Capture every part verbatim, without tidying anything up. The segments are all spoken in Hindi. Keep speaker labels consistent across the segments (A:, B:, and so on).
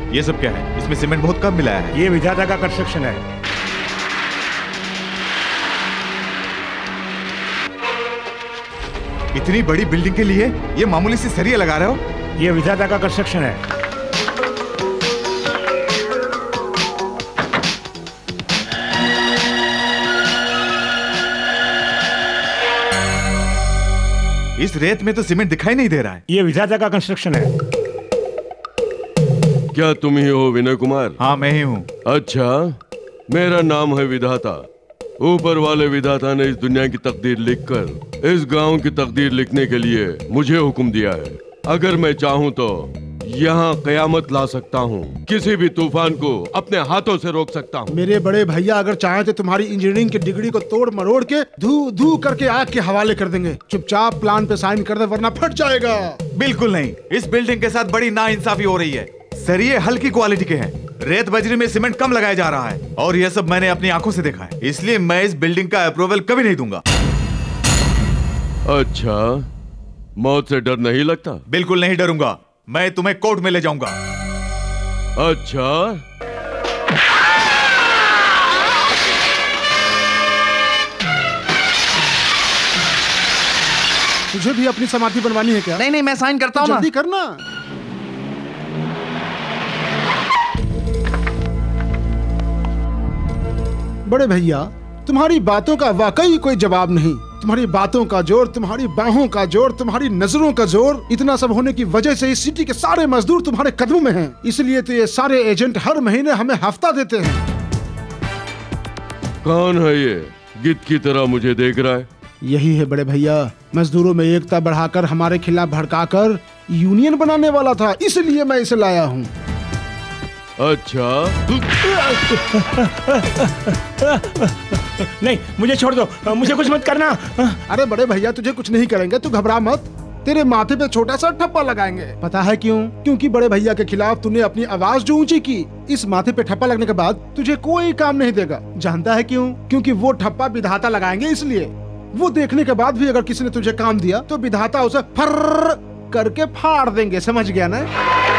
A: ये सब क्या है? इसमें सीमेंट बहुत कम मिलाया है।
B: ये विधाता का कंस्ट्रक्शन है।
A: इतनी बड़ी बिल्डिंग के लिए ये मामूली सी सरिया लगा रहे हो?
B: ये विधाता का कंस्ट्रक्शन है।
A: इस रेत में तो सीमेंट दिखाई नहीं दे रहा है।
B: ये विधाता का कंस्ट्रक्शन है।
C: क्या तुम ही हो विनय कुमार?
A: हाँ मैं ही हूँ।
C: अच्छा, मेरा नाम है विधाता। ऊपर वाले विधाता ने इस दुनिया की तकदीर लिखकर इस गांव की तकदीर लिखने के लिए मुझे हुक्म दिया है। अगर मैं चाहूँ तो यहाँ कयामत ला सकता हूँ, किसी भी तूफान को अपने हाथों से रोक सकता हूँ।
D: मेरे बड़े भैया अगर चाहे तो तुम्हारी इंजीनियरिंग की डिग्री को तोड़ मरोड़ के धू धू करके आग के हवाले कर देंगे। चुपचाप प्लान पे साइन कर दे वरना फट जाएगा।
A: बिल्कुल नहीं, इस बिल्डिंग के साथ बड़ी नाइंसाफी हो रही है। सरिये हल्की क्वालिटी के हैं, रेत बजरी में सीमेंट कम लगाया जा रहा है और यह सब मैंने अपनी आंखों से देखा है। इसलिए मैं इस बिल्डिंग का अप्रूवल कभी नहीं दूंगा।
C: अच्छा, मौत से डर नहीं लगता?
A: बिल्कुल नहीं डरूंगा, मैं तुम्हें कोर्ट में ले जाऊंगा।
C: अच्छा,
D: तुझे भी अपनी समाधि बनवानी है क्या?
E: नहीं नहीं, मैं साइन करता हूँ।
D: जल्दी करना। बड़े भैया, तुम्हारी बातों का वाकई कोई जवाब नहीं। तुम्हारी बातों का जोर, तुम्हारी बाहों का जोर, तुम्हारी नजरों का जोर, इतना सब होने की वजह से इस सिटी के सारे मजदूर तुम्हारे कदमों में हैं। इसलिए तो ये सारे एजेंट हर महीने हमें हफ्ता देते हैं।
C: कौन है ये गिद्ध की तरह मुझे देख रहा है?
D: यही है बड़े भैया, मजदूरों में एकता बढ़ाकर हमारे खिलाफ भड़काकर यूनियन बनाने वाला था, इसलिए मैं इसे लाया हूँ।
C: अच्छा,
B: नहीं, मुझे छोड़ दो, मुझे कुछ मत करना।
D: अरे बड़े भैया, तुझे कुछ नहीं करेंगे, तू घबरा मत। तेरे माथे पे छोटा सा ठप्पा लगाएंगे। पता है क्यों? क्योंकि बड़े भैया के खिलाफ तूने अपनी आवाज जो ऊंची की, इस माथे पे ठप्पा लगने के बाद तुझे कोई काम नहीं देगा। जानता है क्यों? क्योंकि वो ठप्पा विधाता लगाएंगे, इसलिए। वो देखने के बाद भी अगर किसी ने तुझे काम दिया तो विधाता उसे फर्र करके फाड़ देंगे। समझ गया ना?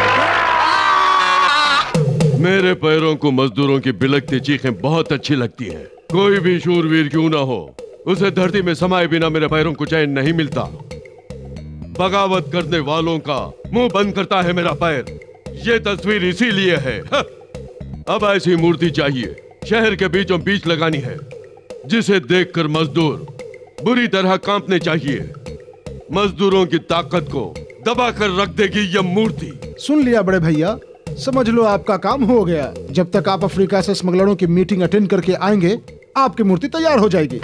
C: मेरे पैरों को मजदूरों की बिलखती चीखें बहुत अच्छी लगती हैं। कोई भी शूरवीर क्यों ना हो, उसे धरती में समाये बिना मेरे पैरों को चैन नहीं मिलता। बगावत करने वालों का मुंह बंद करता है मेरा पैर। ये तस्वीर इसीलिए है। अब ऐसी मूर्ति चाहिए, शहर के बीचों बीच लगानी है, जिसे देखकर मजदूर बुरी तरह कांपने चाहिए। मजदूरों की ताकत को दबा कर रख देगी यह मूर्ति।
D: सुन लिया बड़े भैया, समझ लो आपका काम हो गया। जब तक आप अफ्रीका से स्मगलरों की मीटिंग अटेंड करके आएंगे, आपकी मूर्ति तैयार हो जाएगी।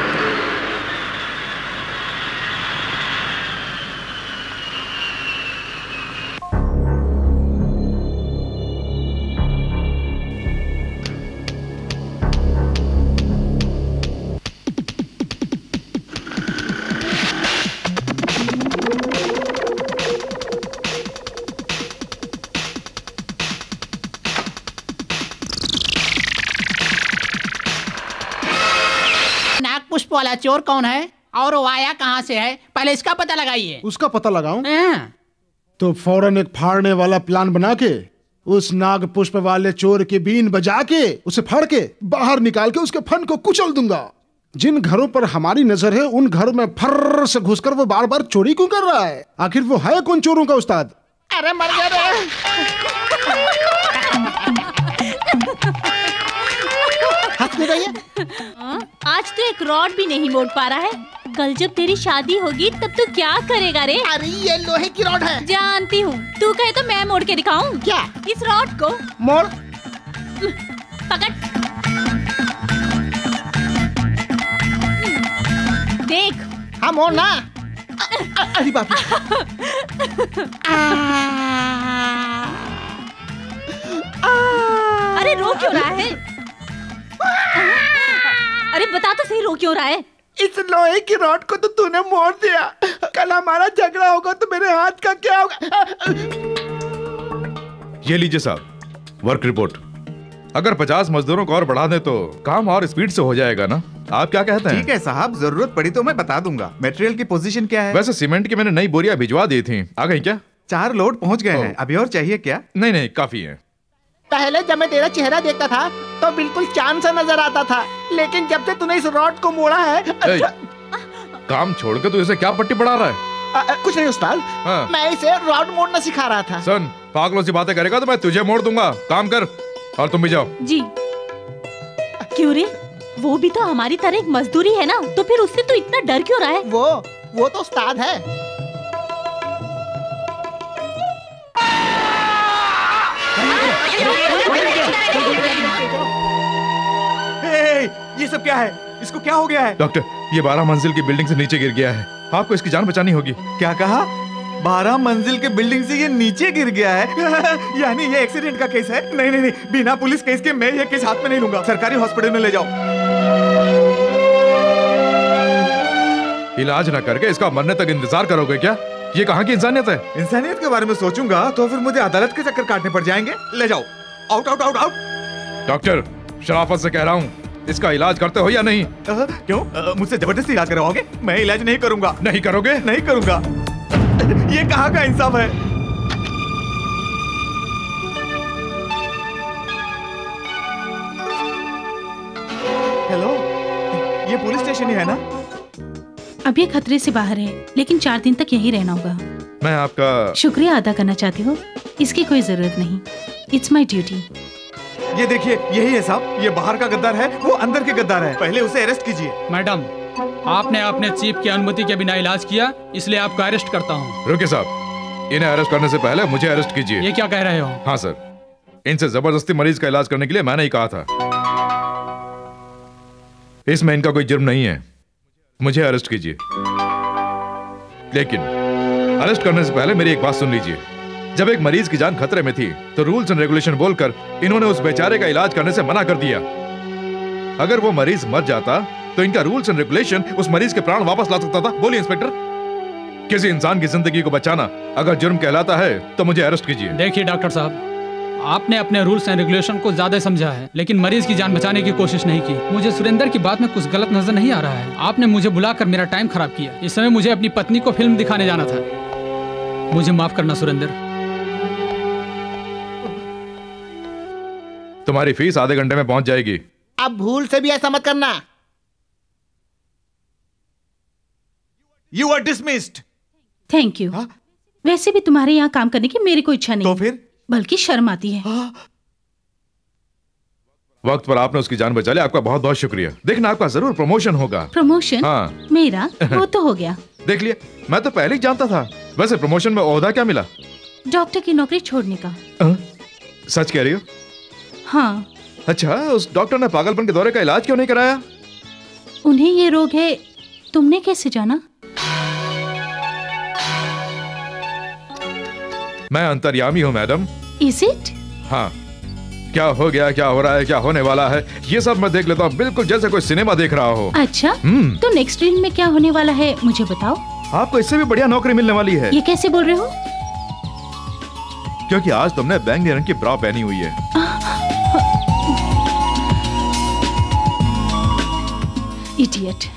F: पुष्प वाला चोर कौन है और वो आया कहाँ से है, पहले इसका पता लगाइए।
D: उसका पता लगाऊं? तो फौरन एक फाड़ने वाला प्लान बना के उस नाग पुष्प वाले चोर के बीन बजा के उसे फाड़ के बाहर निकाल के उसके फन को कुचल दूंगा। जिन घरों पर हमारी नजर है उन घरों में फर्र से घुसकर वो बार बार चोरी क्यों कर रहा है? आखिर वो है कौन चोरों का उस्ताद?
F: अरे मर गया रे।
G: आज तो एक रॉड भी नहीं मोड़ पा रहा है। कल जब तेरी शादी होगी तब तू क्या करेगा रे?
F: अरे ये लोहे की रॉड है।
G: जानती हूँ, तू कहे तो मैं मोड़ के दिखाऊं।
F: क्या?
G: इस रॉड को
F: मोड़।
G: पकड़, देख।
F: हाँ मोड़ ना।
D: अरे बाप रे।
G: अरे रो क्यों रहा है? अरे बता तो सही, रो क्यों रहा है?
F: इस लोहे की रॉड को तो तूने मोड़ दिया। कल हमारा झगड़ा होगा तो मेरे हाथ का क्या होगा?
A: ये लीजिए साहब, वर्क रिपोर्ट। अगर पचास मजदूरों को और बढ़ा दें तो काम और स्पीड से हो जाएगा ना? आप क्या कहते हैं?
H: ठीक है साहब, जरूरत पड़ी तो मैं बता दूंगा। मटेरियल की पोजीशन क्या है?
A: वैसे सीमेंट की मैंने नई बोरियां भिजवा दी थी, आ गई क्या?
H: चार लोड पहुंच गए हैं, अभी और चाहिए क्या?
A: नहीं नहीं, काफी है।
F: पहले जब मैं तेरा चेहरा देखता था तो बिल्कुल चांद सा नजर आता था, लेकिन जब से तूने इस रॉड को मोड़ा है। अच्छा,
E: काम छोड़ के तू इसे क्या पट्टी पढ़ा रहा है?
F: आ, आ, कुछ नहीं उस्ताद,
E: हाँ।
F: मैं इसे रॉड मोड़ना सिखा रहा था।
E: सन, पागलों से बातें करेगा तो मैं तुझे मोड़ दूंगा। काम कर और तुम भी जाओ।
G: जी। क्यों रे, वो भी तो हमारी तरह एक मजदूरी है ना, तो फिर उससे तो इतना डर क्यों रहा है?
F: वो वो तो उस्ताद है।
A: ए, ये सब क्या है? इसको क्या हो गया है?
E: डॉक्टर, ये बारह मंजिल की बिल्डिंग से नीचे गिर गया है। आपको इसकी जान बचानी होगी।
A: क्या कहा? बारह मंजिल के बिल्डिंग से ये नीचे गिर गया है? यानी ये एक्सीडेंट का केस है? नहीं नहीं नहीं, बिना पुलिस केस के मैं ये केस हाथ में नहीं लूंगा। सरकारी हॉस्पिटल में ले जाओ।
E: इलाज न करके इसका मरने तक इंतजार करोगे क्या? ये कहाँ की इंसानियत है?
A: इंसानियत के बारे में सोचूंगा तो फिर मुझे अदालत के चक्कर काटने पड़ जाएंगे। ले जाओ, out out out out.
E: Doctor, शराफत से कह रहा हूँ, इसका इलाज करते हो या नहीं?
A: आ, क्यों? आ, मुझसे जबरदस्ती इलाज करवाओगे? मैं इलाज नहीं करूंगा।
E: नहीं करोगे?
A: नहीं करूंगा। ये कहाँ का इंसाफ है? हेलो, ये पुलिस स्टेशन ही है ना?
I: अब ये खतरे से बाहर है, लेकिन चार दिन तक यहीं रहना होगा।
E: मैं आपका
I: शुक्रिया अदा करना चाहती हूँ, इसकी कोई जरूरत नहीं। It's my duty.
A: ये देखिए, यही है साहब। ये बाहर का गद्दार है, वो अंदर के गद्दार है। पहले उसे अरेस्ट कीजिए।
J: मैडम, आपने अपने चीफ की अनुमति के बिना इलाज किया, इसलिए आपको अरेस्ट करता हूँ।
E: रुकिए साहब, इन्हें अरेस्ट करने से पहले मुझे अरेस्ट कीजिए।
J: ये क्या कह रहे हो?
E: हाँ सर, इनसे जबरदस्ती मरीज का इलाज करने के लिए मैंने ही कहा था। इसमें इनका कोई जुर्म नहीं है, मुझे अरेस्ट कीजिए। लेकिन अरेस्ट करने से पहले मेरी एक बात सुन लीजिए। जब एक मरीज की जान खतरे में थी तो रूल्स एंड रेगुलेशन बोलकर इन्होंने उस बेचारे का इलाज करने से मना कर दिया। अगर वो मरीज मर जाता तो इनका रूल्स एंड रेगुलेशन उस मरीज के प्राण वापस ला सकता था। बोलिए इंस्पेक्टर, किसी इंसान की जिंदगी को बचाना अगर जुर्म कहलाता है तो मुझे अरेस्ट कीजिए।
J: देखिए डॉक्टर साहब, आपने अपने रूल्स एंड रेगुलेशन को ज्यादा समझा है, लेकिन मरीज की जान बचाने की कोशिश नहीं की। मुझे सुरेंद्र की बात में कुछ गलत नजर नहीं आ रहा है। आपने मुझे बुलाकर मेरा टाइम खराब किया। इस समय मुझे अपनी पत्नी को फिल्म दिखाने जाना था। मुझे माफ करना सुरेंद्र।
E: तुम्हारी फीस आधे घंटे में पहुंच जाएगी।
F: अब भूल से भी ऐसा मत करना।
A: You are dismissed.
I: Thank you. वैसे भी तुम्हारे यहाँ काम करने की मेरी कोई इच्छा नहीं,
A: तो फिर
I: बल्कि शर्म आती है।
E: वक्त पर आपने उसकी जान बचा ली, आपका बहुत बहुत शुक्रिया। देखना, आपका जरूर प्रमोशन होगा।
I: प्रमोशन?
E: हाँ।
I: मेरा वो तो हो गया।
E: देख लिया, मैं तो पहले ही जानता था। वैसे प्रमोशन में ओहदा क्या मिला?
I: डॉक्टर की नौकरी छोड़ने का।
E: आ? सच कह रही हो?
I: हाँ।
E: अच्छा, उस डॉक्टर ने पागलपन के दौरे का इलाज क्यों नहीं कराया?
I: उन्हें ये रोग है, तुमने कैसे जाना?
E: मैं अंतर्यामी हूँ मैडम।
I: Is it?
E: हाँ, क्या हो गया, क्या हो रहा है, क्या होने वाला है, ये सब मैं देख लेता हूँ, बिल्कुल जैसे कोई सिनेमा देख रहा हो।
I: अच्छा, तो नेक्स्ट रील में क्या होने वाला है मुझे बताओ।
E: आपको इससे भी बढ़िया नौकरी मिलने वाली है।
I: ये कैसे बोल रहे हो?
E: क्योंकि आज तुमने बैंगनी रंग की ब्रा पहनी हुई है।
I: इडियट।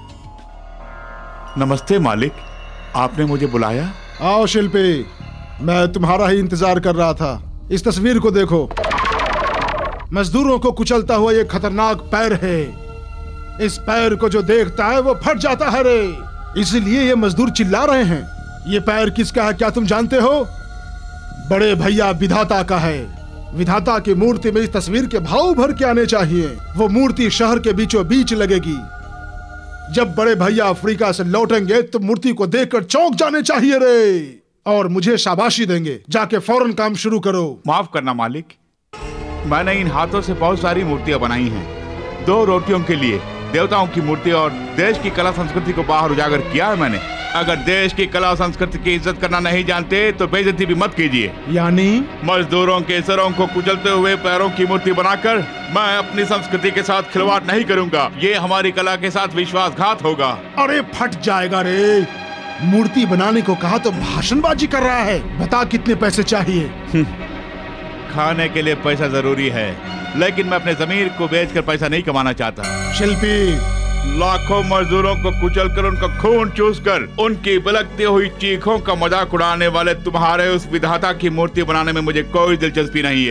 H: नमस्ते मालिक, आपने मुझे बुलाया?
D: आओ शिल्पी, मैं तुम्हारा ही इंतजार कर रहा था। इस तस्वीर को देखो, मजदूरों को कुचलता हुआ ये खतरनाक पैर है। इस पैर को जो देखता है वो फट जाता है रे। इसलिए ये मजदूर चिल्ला रहे हैं। ये पैर किसका है क्या तुम जानते हो? बड़े भैया विधाता का है। विधाता की मूर्ति में इस तस्वीर के भाव भर के आने चाहिए। वो मूर्ति शहर के बीचों बीच लगेगी। जब बड़े भैया अफ्रीका से लौटेंगे तो मूर्ति को देखकर चौंक जाने चाहिए रे, और मुझे शाबाशी देंगे। जाके फौरन काम शुरू करो।
H: माफ करना मालिक, मैंने इन हाथों से बहुत सारी मूर्तियां बनाई हैं। दो रोटियों के लिए देवताओं की मूर्ति और देश की कला संस्कृति को बाहर उजागर किया है मैंने। अगर देश की कला संस्कृति की इज्जत करना नहीं जानते तो बेइज्जती भी मत कीजिए।
D: यानी
H: मजदूरों के सरों को कुचलते हुए पैरों की मूर्ति बनाकर मैं अपनी संस्कृति के साथ खिलवाड़ नहीं करूंगा। ये हमारी कला के साथ विश्वासघात होगा।
D: अरे फट जाएगा रे। मूर्ति बनाने को कहा तो भाषणबाजी कर रहा है। बता कितने पैसे चाहिए?
H: खाने के लिए पैसा जरूरी है, लेकिन मैं अपने जमीर को बेचकर पैसा नहीं कमाना चाहता।
D: शिल्पी,
H: लाखों मजदूरों को कुचलकर उनका खून चूसकर उनकी बिलखती हुई चीखों का मजाक उड़ाने वाले तुम्हारे उस विधाता की मूर्ति बनाने में मुझे कोई दिलचस्पी नहीं है।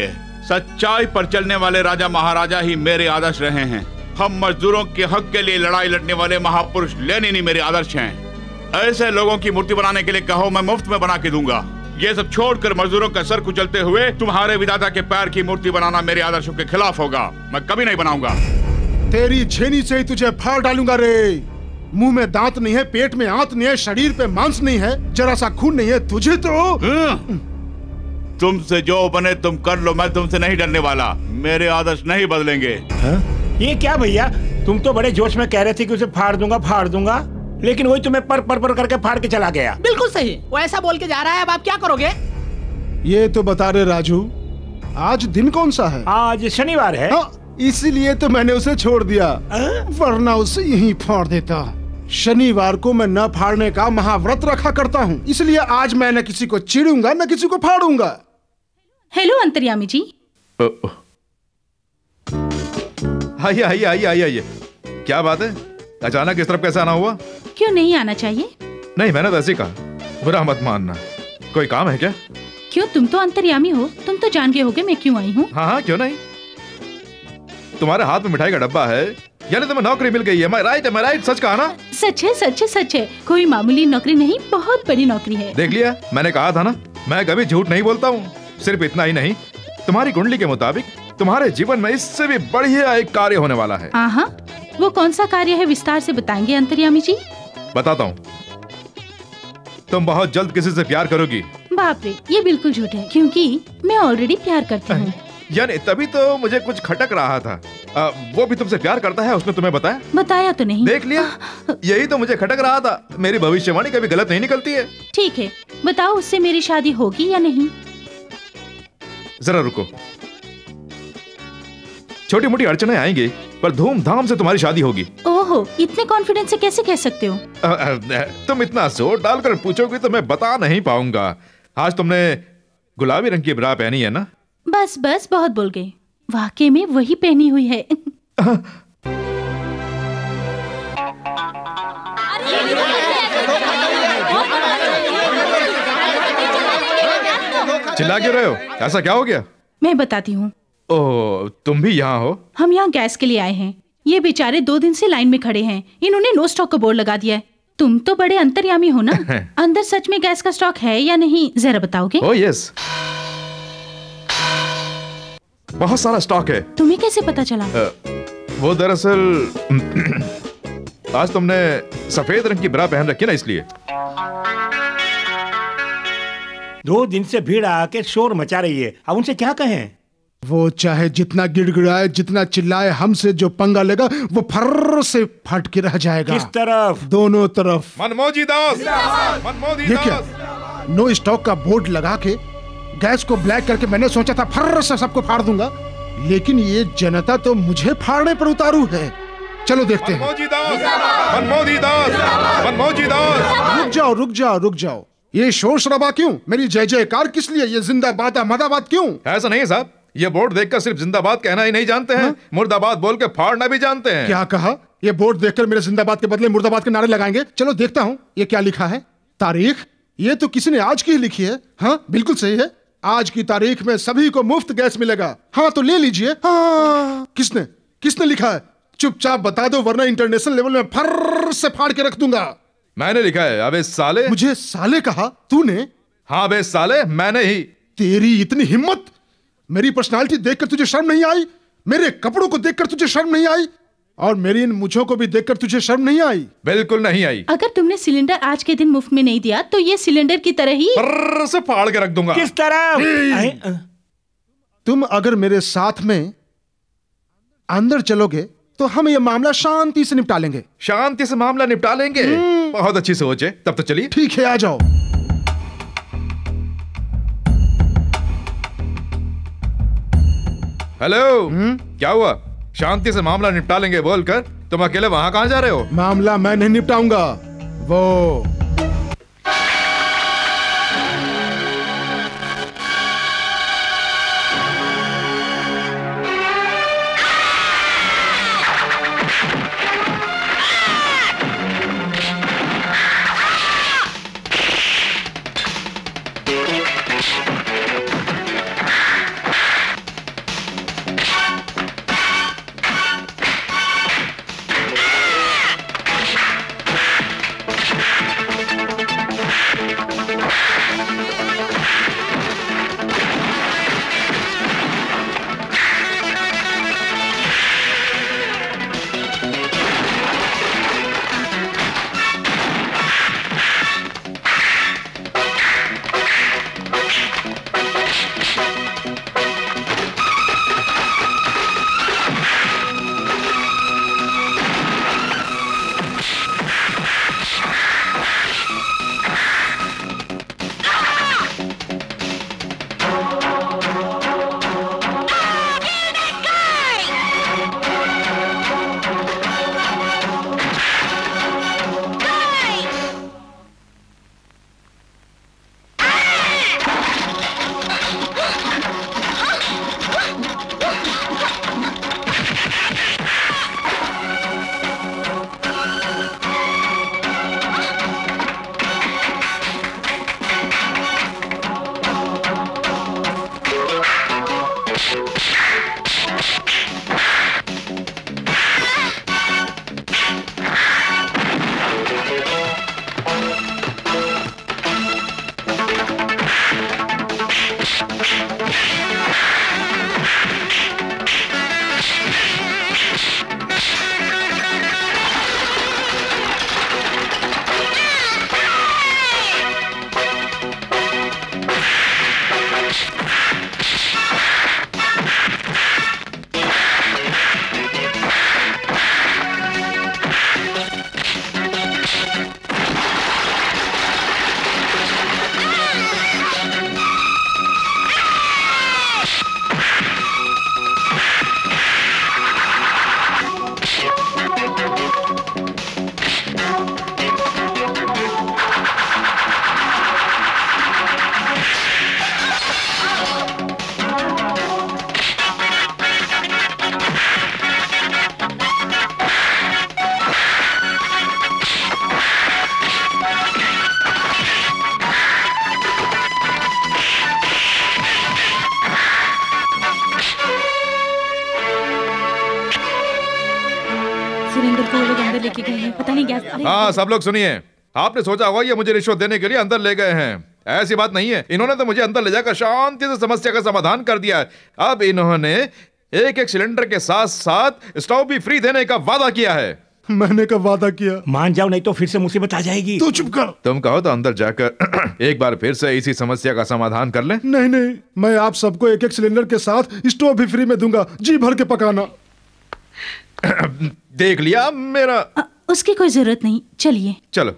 H: सच्चाई पर चलने वाले राजा महाराजा ही मेरे आदर्श रहे हैं। हम मजदूरों के हक के लिए लड़ाई लड़ने वाले महापुरुष लेनिन ही मेरे आदर्श हैं। ऐसे लोगों की मूर्ति बनाने के लिए कहो, मैं मुफ्त में बना के दूंगा। ये सब छोड़कर मजदूरों का सर कुचलते हुए तुम्हारे विधाता के पैर की मूर्ति बनाना मेरे आदर्शों के खिलाफ होगा। मैं कभी नहीं बनाऊंगा।
D: तेरी झेनी से ही तुझे फाड़ डालूंगा रे। मुंह में दांत नहीं है, पेट में आंत नहीं है, शरीर पे मांस नहीं है, जरा सा खून नहीं है तुझे तो।
H: तुमसे जो बने तुम कर लो, मैं तुमसे नहीं डरने वाला। मेरे आदर्श नहीं बदलेंगे।
B: हा? ये क्या भैया, तुम तो बड़े जोश में कह रहे थे कि उसे फाड़ दूंगा फाड़ दूंगा, लेकिन वही तुम्हें पर पर पर करके फाड़ के चला गया।
F: बिल्कुल सही, वो ऐसा बोल के जा रहा है। अब आप क्या करोगे?
D: ये तो बता रहे राजू, आज दिन कौन सा है?
B: आज शनिवार है।
D: हाँ, इसीलिए तो मैंने उसे छोड़ दिया, वरना उसे यहीं फाड़ देता। शनिवार को मैं न फाड़ने का महाव्रत रखा करता हूँ, इसलिए आज मैं न किसी को चिढ़ूंगा न किसी को फाड़ूंगा।
I: हेलो अंतर्यामी जी।
E: आइए आइए आइए आइए आइए। क्या बात है, अचानक इस तरफ कैसे आना हुआ?
I: क्यों नहीं आना चाहिए?
E: नहीं, मैंने तो ऐसे कहा, बुरा मत मानना। कोई काम है क्या?
I: क्यों, तुम तो अंतर्यामी हो, तुम तो जान गए होगे मैं क्यों आई हूँ।
E: हाँ हाँ, क्यों नहीं। तुम्हारे हाथ में मिठाई का डब्बा है, यानी तुम्हें नौकरी मिल गई है। मैं राइट है, मैं राइट, सच कहा ना?
I: सच है सच है सच है, कोई मामूली नौकरी नहीं, बहुत बड़ी नौकरी है।
E: देख लिया, मैंने कहा था ना, मैं कभी झूठ नहीं बोलता हूँ। सिर्फ इतना ही नहीं, तुम्हारी कुंडली के मुताबिक तुम्हारे जीवन में इससे भी बढ़िया एक कार्य होने वाला है।
I: आहा, वो कौन सा कार्य है, विस्तार से बताएंगे अंतर्यामी जी?
E: बताता हूँ। तुम बहुत जल्द किसी से प्यार करोगी।
I: बाप रे, ये बिल्कुल झूठ है, क्योंकि मैं ऑलरेडी प्यार करती हूँ।
E: यानी तभी तो मुझे कुछ खटक रहा था। आ, वो भी तुमसे प्यार करता है, उसने तुम्हें बताया?
I: बताया तो नहीं।
E: देख लिया, यही तो मुझे खटक रहा था। मेरी भविष्यवाणी कभी गलत नहीं निकलती है।
I: ठीक है, बताओ उससे मेरी शादी होगी या नहीं?
E: जरा रुको, छोटी मोटी अड़चनें आएंगी, पर धूमधाम से तुम्हारी शादी होगी।
I: ओहो, इतने कॉन्फिडेंस से कैसे कह सकते हो?
E: आ, आ, तुम इतना जोर डालकर पूछोगी तो मैं बता नहीं पाऊंगा। आज तुमने गुलाबी रंग की ब्रा पहनी है ना?
I: बस बस, बहुत बोल गए, वाकई में वही पहनी हुई है।
E: चिल्ला क्यों रहे हो? ऐसा क्या हो गया?
I: मैं बताती हूँ।
E: ओह, तुम भी यहाँ हो?
I: हम यहाँ गैस के लिए आए हैं। ये बेचारे दो दिन से लाइन में खड़े हैं, इन्होंने नो स्टॉक का बोर्ड लगा दिया है। तुम तो बड़े अंतर्यामी हो ना, अंदर सच में गैस का स्टॉक है या नहीं, जरा बताओगे?
E: ओह यस, बहुत सारा स्टॉक है।
I: तुम्हें कैसे पता चला?
E: आ, वो दरअसल आज तुमने सफेद रंग की ब्रा पहन रखी ना, इसलिए।
B: दो दिन से भीड़ आके शोर मचा रही है, अब उनसे क्या कहें?
D: वो चाहे जितना गिड़गिड़ाए, जितना चिल्लाए, हमसे जो पंगा लेगा वो फर्र से फट के रह जाएगा।
B: किस तरफ?
D: दोनों तरफ।
E: मनमोजी दास, मनमोजी
D: ये
E: दास।
D: क्या, नो स्टॉक का बोर्ड लगा के गैस को ब्लैक करके मैंने सोचा था फर्र से सबको फाड़ दूंगा, लेकिन ये जनता तो मुझे फाड़ने पर उतारू है। चलो देखते हैं।
E: मनमोजी दास, मनमोजी दास, मनमोजी दास।
D: रुक जाओ रुक जाओ रुक जाओ, ये शोर शराबा क्यों? मेरी जय जयकार किस लिए? ये जिंदाबाद अहमदाबाद क्यों?
E: ऐसा नहीं है साहब, ये बोर्ड देखकर सिर्फ जिंदाबाद कहना ही नहीं जानते हैं, मुर्दाबाद बोल के फाड़ना भी जानते हैं।
D: क्या कहा? ये बोर्ड देखकर मेरे जिंदाबाद के बदले मुर्दाबाद के नारे लगाएंगे? चलो देखता हूँ ये क्या लिखा है। तारीख, ये तो किसी ने आज की ही लिखी है। हाँ बिल्कुल सही है, आज की तारीख में सभी को मुफ्त गैस मिलेगा। हाँ तो ले लीजिए। हाँ, किसने किसने लिखा है? चुपचाप बता दो, वरना इंटरनेशनल लेवल में फर्र से फाड़ के रख दूंगा।
E: मैंने लिखा है। अबे साले।
D: मुझे साले कहा तूने?
E: हाँ बे साले, मैंने ही।
D: तेरी इतनी हिम्मत! मेरी पर्सनालिटी देखकर तुझे शर्म नहीं आई? मेरे कपड़ों को देखकर तुझे शर्म नहीं आई? और मेरी इन मुझों को भी देखकर तुझे शर्म नहीं आई?
E: बिल्कुल नहीं आई।
I: अगर तुमने सिलेंडर आज के दिन मुफ्त में नहीं दिया तो ये सिलेंडर की तरह ही
E: फर्र से फाड़ के रख दूंगा।
B: किस तरह?
D: तुम अगर मेरे साथ में अंदर चलोगे तो हम ये मामला शांति से निपटा लेंगे।
E: शांति से मामला निपटा लेंगे? बहुत अच्छी सोच है, तब तो चलिए।
D: ठीक है, आ जाओ।
E: हेलो, क्या हुआ? शांति से मामला निपटा लेंगे बोलकर तुम अकेले वहां कहां जा रहे हो?
D: मामला मैं नहीं निपटाऊंगा, वो
G: सुरेंद्र को ये लोग अंदर लेके गए हैं, पता नहीं गैस। अरे
E: हाँ सब लोग सुनिए, आपने सोचा होगा ये मुझे रिश्वत देने के लिए अंदर ले गए हैं। ऐसी बात नहीं है, इन्होंने तो मुझे अंदर ले जाकर शांति से समस्या का समाधान कर दिया है। अब इन्होंने एक एक सिलेंडर के साथ साथ स्टोव भी फ्री देने का वादा किया है।
D: मैंने कब वादा किया?
B: मान जाओ नहीं तो फिर से मुसीबत आ जाएगी।
D: तू चुप कर।
E: तुम कहो तो अंदर जाकर एक बार फिर से इसी समस्या का समाधान कर ले।
D: नहीं नहीं, मैं आप सबको एक एक सिलेंडर के साथ स्टोव भी फ्री में दूंगा, जी भर के पकाना।
E: देख लिया मेरा।
I: अ, उसकी कोई जरूरत नहीं, चलिए।
E: चलो।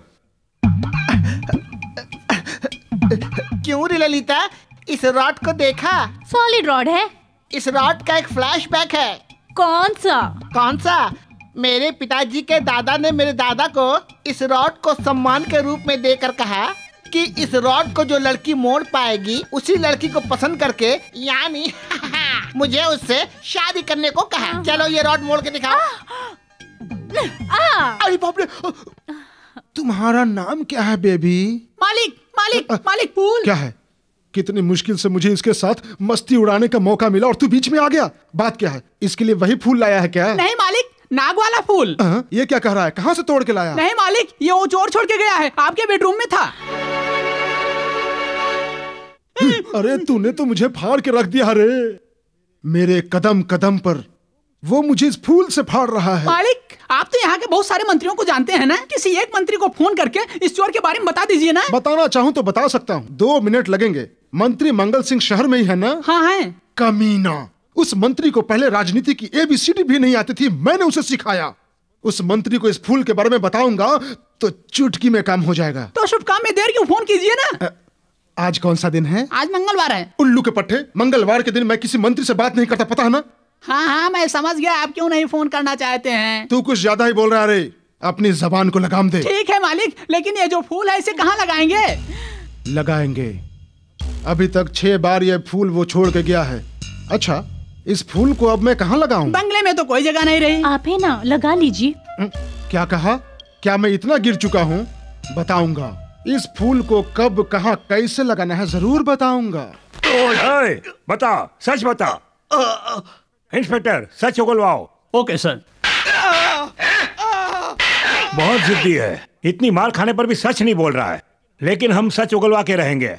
F: क्यों रे ललिता, इस रॉड को देखा?
G: सॉलिड रॉड है।
F: इस रॉड का एक फ्लैशबैक है।
G: कौन सा?
F: कौन सा? मेरे पिताजी के दादा ने मेरे दादा को इस रॉड को सम्मान के रूप में देकर कहा कि इस रॉड को जो लड़की मोड़ पाएगी उसी लड़की को पसंद करके, यानी मुझे उससे शादी करने को कहा। चलो ये रॉड मोड़ के दिखाओ।
D: अरे बाप रे, तुम्हारा नाम क्या है बेबी?
J: मालिक मालिक मालिक फूल।
D: क्या है? कितनी मुश्किल से मुझे इसके साथ मस्ती उड़ाने का मौका मिला और तू बीच में आ गया। बात क्या है? इसके लिए वही फूल लाया है क्या?
J: नहीं मालिक, नाग वाला फूल।
D: आ, ये क्या कह रहा है? कहाँ से तोड़ के लाया?
J: नहीं मालिक, ये वो चोर छोड़ के गया है, आपके बेडरूम में था।
D: अरे तूने तो मुझे फाड़ के रख दिया रे। मेरे कदम कदम पर वो मुझे इस फूल से फाड़ रहा है।
J: मालिक आप तो यहाँ के बहुत सारे मंत्रियों को जानते हैं ना, किसी एक मंत्री को फोन करके इस चोर के बारे में बता दीजिए ना।
D: बताना चाहूँ तो बता सकता हूँ, दो मिनट लगेंगे। मंत्री मंगल सिंह शहर में ही है ना?
J: हाँ है।
D: कमीना, उस मंत्री को पहले राजनीति की एबीसीडी भी नहीं आती थी, मैंने उसे सिखाया। उस मंत्री को इस फूल के बारे में बताऊंगा तो चुटकी में काम हो जाएगा।
J: तो शुभ काम में देर क्यों, फोन कीजिए ना।
D: आज कौन सा दिन है?
J: आज मंगलवार है।
D: उल्लू के पट्टे, मंगलवार के दिन मैं किसी मंत्री से बात नहीं करता, पता है ना?
J: हाँ हाँ मैं समझ गया, आप क्यों नहीं फोन करना चाहते हैं।
D: तू कुछ ज्यादा ही बोल रहा है रे, अपनी जबान को लगाम दे।
J: ठीक है मालिक, लेकिन ये जो फूल है इसे कहाँ लगाएंगे?
D: लगाएंगे। अभी तक छह बार ये फूल वो छोड़ के गया है। अच्छा, इस फूल को अब मैं कहाँ लगाऊं?
J: बंगले में तो कोई जगह नहीं रही।
G: आप है ना, लगा लीजिए।
D: क्या कहा? क्या मैं इतना गिर चुका हूँ? बताऊंगा इस फूल को कब, कहाँ, कैसे लगाना है, जरूर बताऊंगा।
B: ओए, बता, सच बता। इंस्पेक्टर सच उगलवाओ।
J: Okay sir.
B: बहुत जिद्दी है, इतनी मार खाने पर भी सच नहीं बोल रहा है, लेकिन हम सच उगलवा के रहेंगे।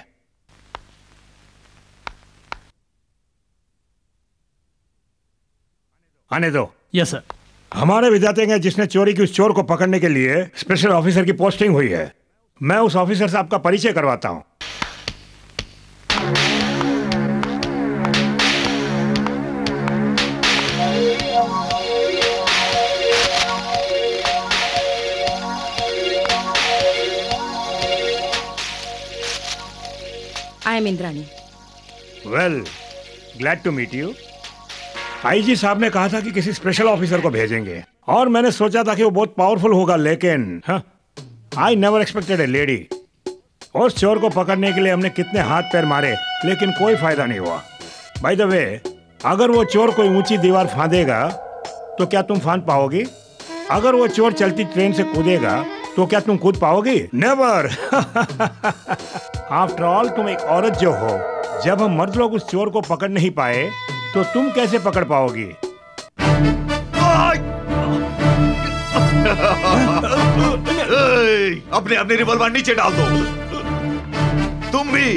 B: आने दो।
J: Yes sir.
B: हमारे विधायक हैं जिसने चोरी की उस चोर को पकड़ने के लिए स्पेशल ऑफिसर की पोस्टिंग हुई है। मैं उस ऑफिसर से आपका परिचय करवाता हूं।
K: I am Indrani.
B: Well, glad to meet you. IG साहब ने कहा था कि किसी स्पेशल ऑफिसर को भेजेंगे और मैंने सोचा था कि वो बहुत पावरफुल होगा, लेकिन I never expected a lady. उस चोर को पकड़ने के लिए हमने कितने हाथ पैर मारे, लेकिन कोई फायदा नहीं हुआ। बाय द वे, अगर वो चोर कोई ऊंची दीवार फांदेगा तो क्या तुम फांद पाओगी? अगर वो चोर चलती ट्रेन से कूदेगा तो क्या तुम कूद पाओगी? नेवर। आफ्टर ऑल तुम एक औरत जो हो, जब हम मर्द लोग उस चोर को पकड़ नहीं पाए तो तुम कैसे पकड़ पाओगी?
A: अपने अपने रिवॉल्वर नीचे डाल दो। तुम भी।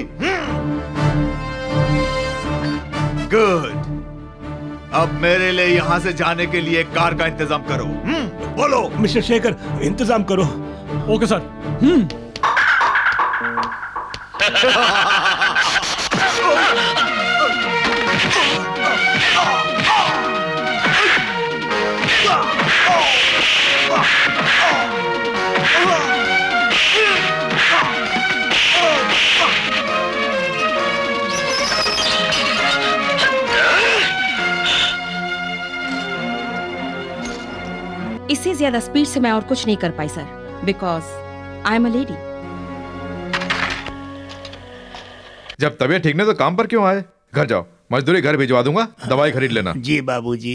A: गुड। अब मेरे लिए यहाँ से जाने के लिए कार का इंतजाम करो। बोलो।
B: मिस्टर शेखर, इंतजाम करो।
J: Okay sir. हम्म।
K: इससे ज्यादा स्पीड से मैं और कुछ नहीं कर पाई sir, because I am a lady.
E: जब तबीयत ठीक नहीं तो काम पर क्यों आए? घर जाओ, मजदूरी घर भिजवा दूंगा, दवाई खरीद लेना।
B: जी बाबूजी।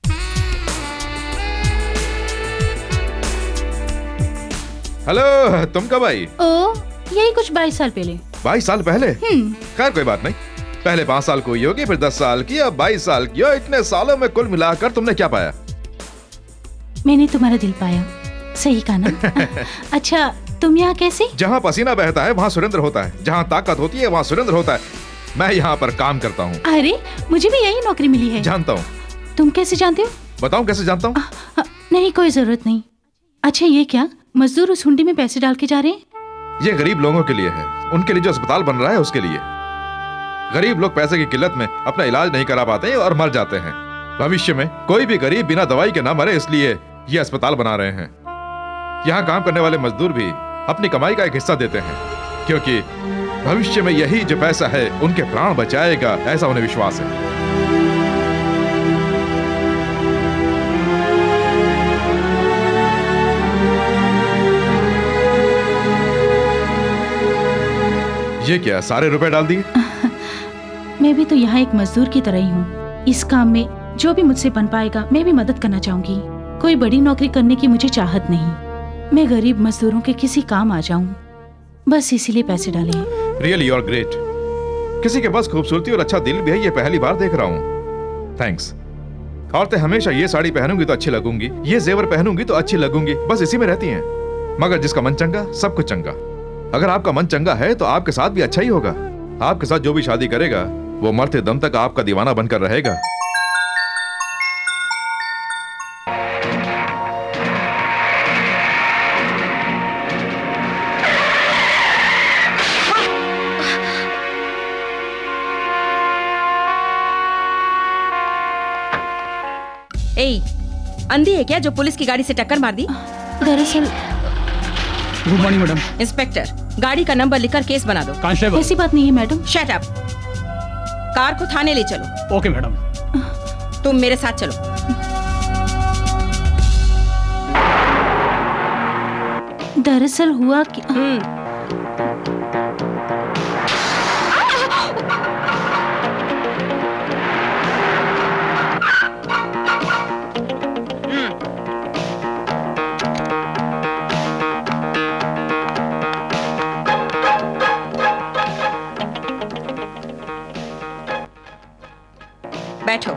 E: हेलो, तुम कब आई?
I: ओ, यही कुछ बाईस साल पहले।
E: बाईस साल पहले? खैर कोई बात नहीं, पहले पांच साल को हुई होगी, फिर दस साल की, अब बाईस साल की। इतने सालों में कुल मिलाकर तुमने क्या पाया?
I: मैंने तुम्हारा दिल पाया, सही कहा ना? अच्छा तुम यहाँ कैसे?
E: जहाँ पसीना बहता है वहाँ सुरेंद्र होता है, जहाँ ताकत होती है वहाँ सुरेंद्र होता है। मैं यहाँ पर काम करता हूँ।
I: अरे मुझे भी यही नौकरी मिली है।
E: जानता हूँ।
I: तुम कैसे जानते हो?
E: बताऊँ कैसे जानता हूँ?
I: नहीं कोई जरूरत नहीं। अच्छा ये क्या, मजदूर उस हुंडी में पैसे डाल के जा रहे हैं?
E: ये गरीब लोगों के लिए है, उनके लिए जो अस्पताल बन रहा है उसके लिए। गरीब लोग पैसे की किल्लत में अपना इलाज नहीं करा पाते हैं और मर जाते हैं। भविष्य में कोई भी गरीब बिना दवाई के ना मरे, इसलिए ये अस्पताल बना रहे हैं। यहाँ काम करने वाले मजदूर भी अपनी कमाई का एक हिस्सा देते हैं, क्योंकि भविष्य में यही जो पैसा है उनके प्राण बचाएगा, ऐसा उन्हें विश्वास है। ये क्या, सारे रुपए डाल दिए?
I: मैं भी तो यहाँ एक मजदूर की तरह ही हूँ। इस काम में जो भी मुझसे बन पाएगा मैं भी मदद करना चाहूंगी। कोई बड़ी नौकरी करने की मुझे चाहत नहीं। मैं गरीब मजदूरों के किसी काम आ जाऊं, बस इसीलिए पैसे डाले हैं।
E: Really you are great. किसी के पास खूबसूरती और अच्छा दिल भी है, ये पहली बार देख रहा हूँ। थैंक्स। औरतें हमेशा ये साड़ी पहनूंगी तो अच्छी लगूंगी, ये जेवर पहनूंगी तो अच्छी लगूंगी, बस इसी में रहती हैं। मगर जिसका मन चंगा सब कुछ चंगा। अगर आपका मन चंगा है तो आपके साथ भी अच्छा ही होगा। आपके साथ जो भी शादी करेगा वो मरते दम तक आपका दीवाना बनकर रहेगा।
K: ए, अंधी है क्या जो पुलिस की गाड़ी से टक्कर मार दी?
I: दरअसल
J: गुड मॉर्निंग मैडम।
K: इंस्पेक्टर, गाड़ी का नंबर लिखकर केस बना दो।
J: कांस्टेबल,
I: ऐसी बात नहीं है मैडम।
K: Shut up. कार को थाने ले चलो।
J: Okay madam.
K: तुम मेरे साथ चलो।
I: दरअसल हुआ कि
K: बैठो।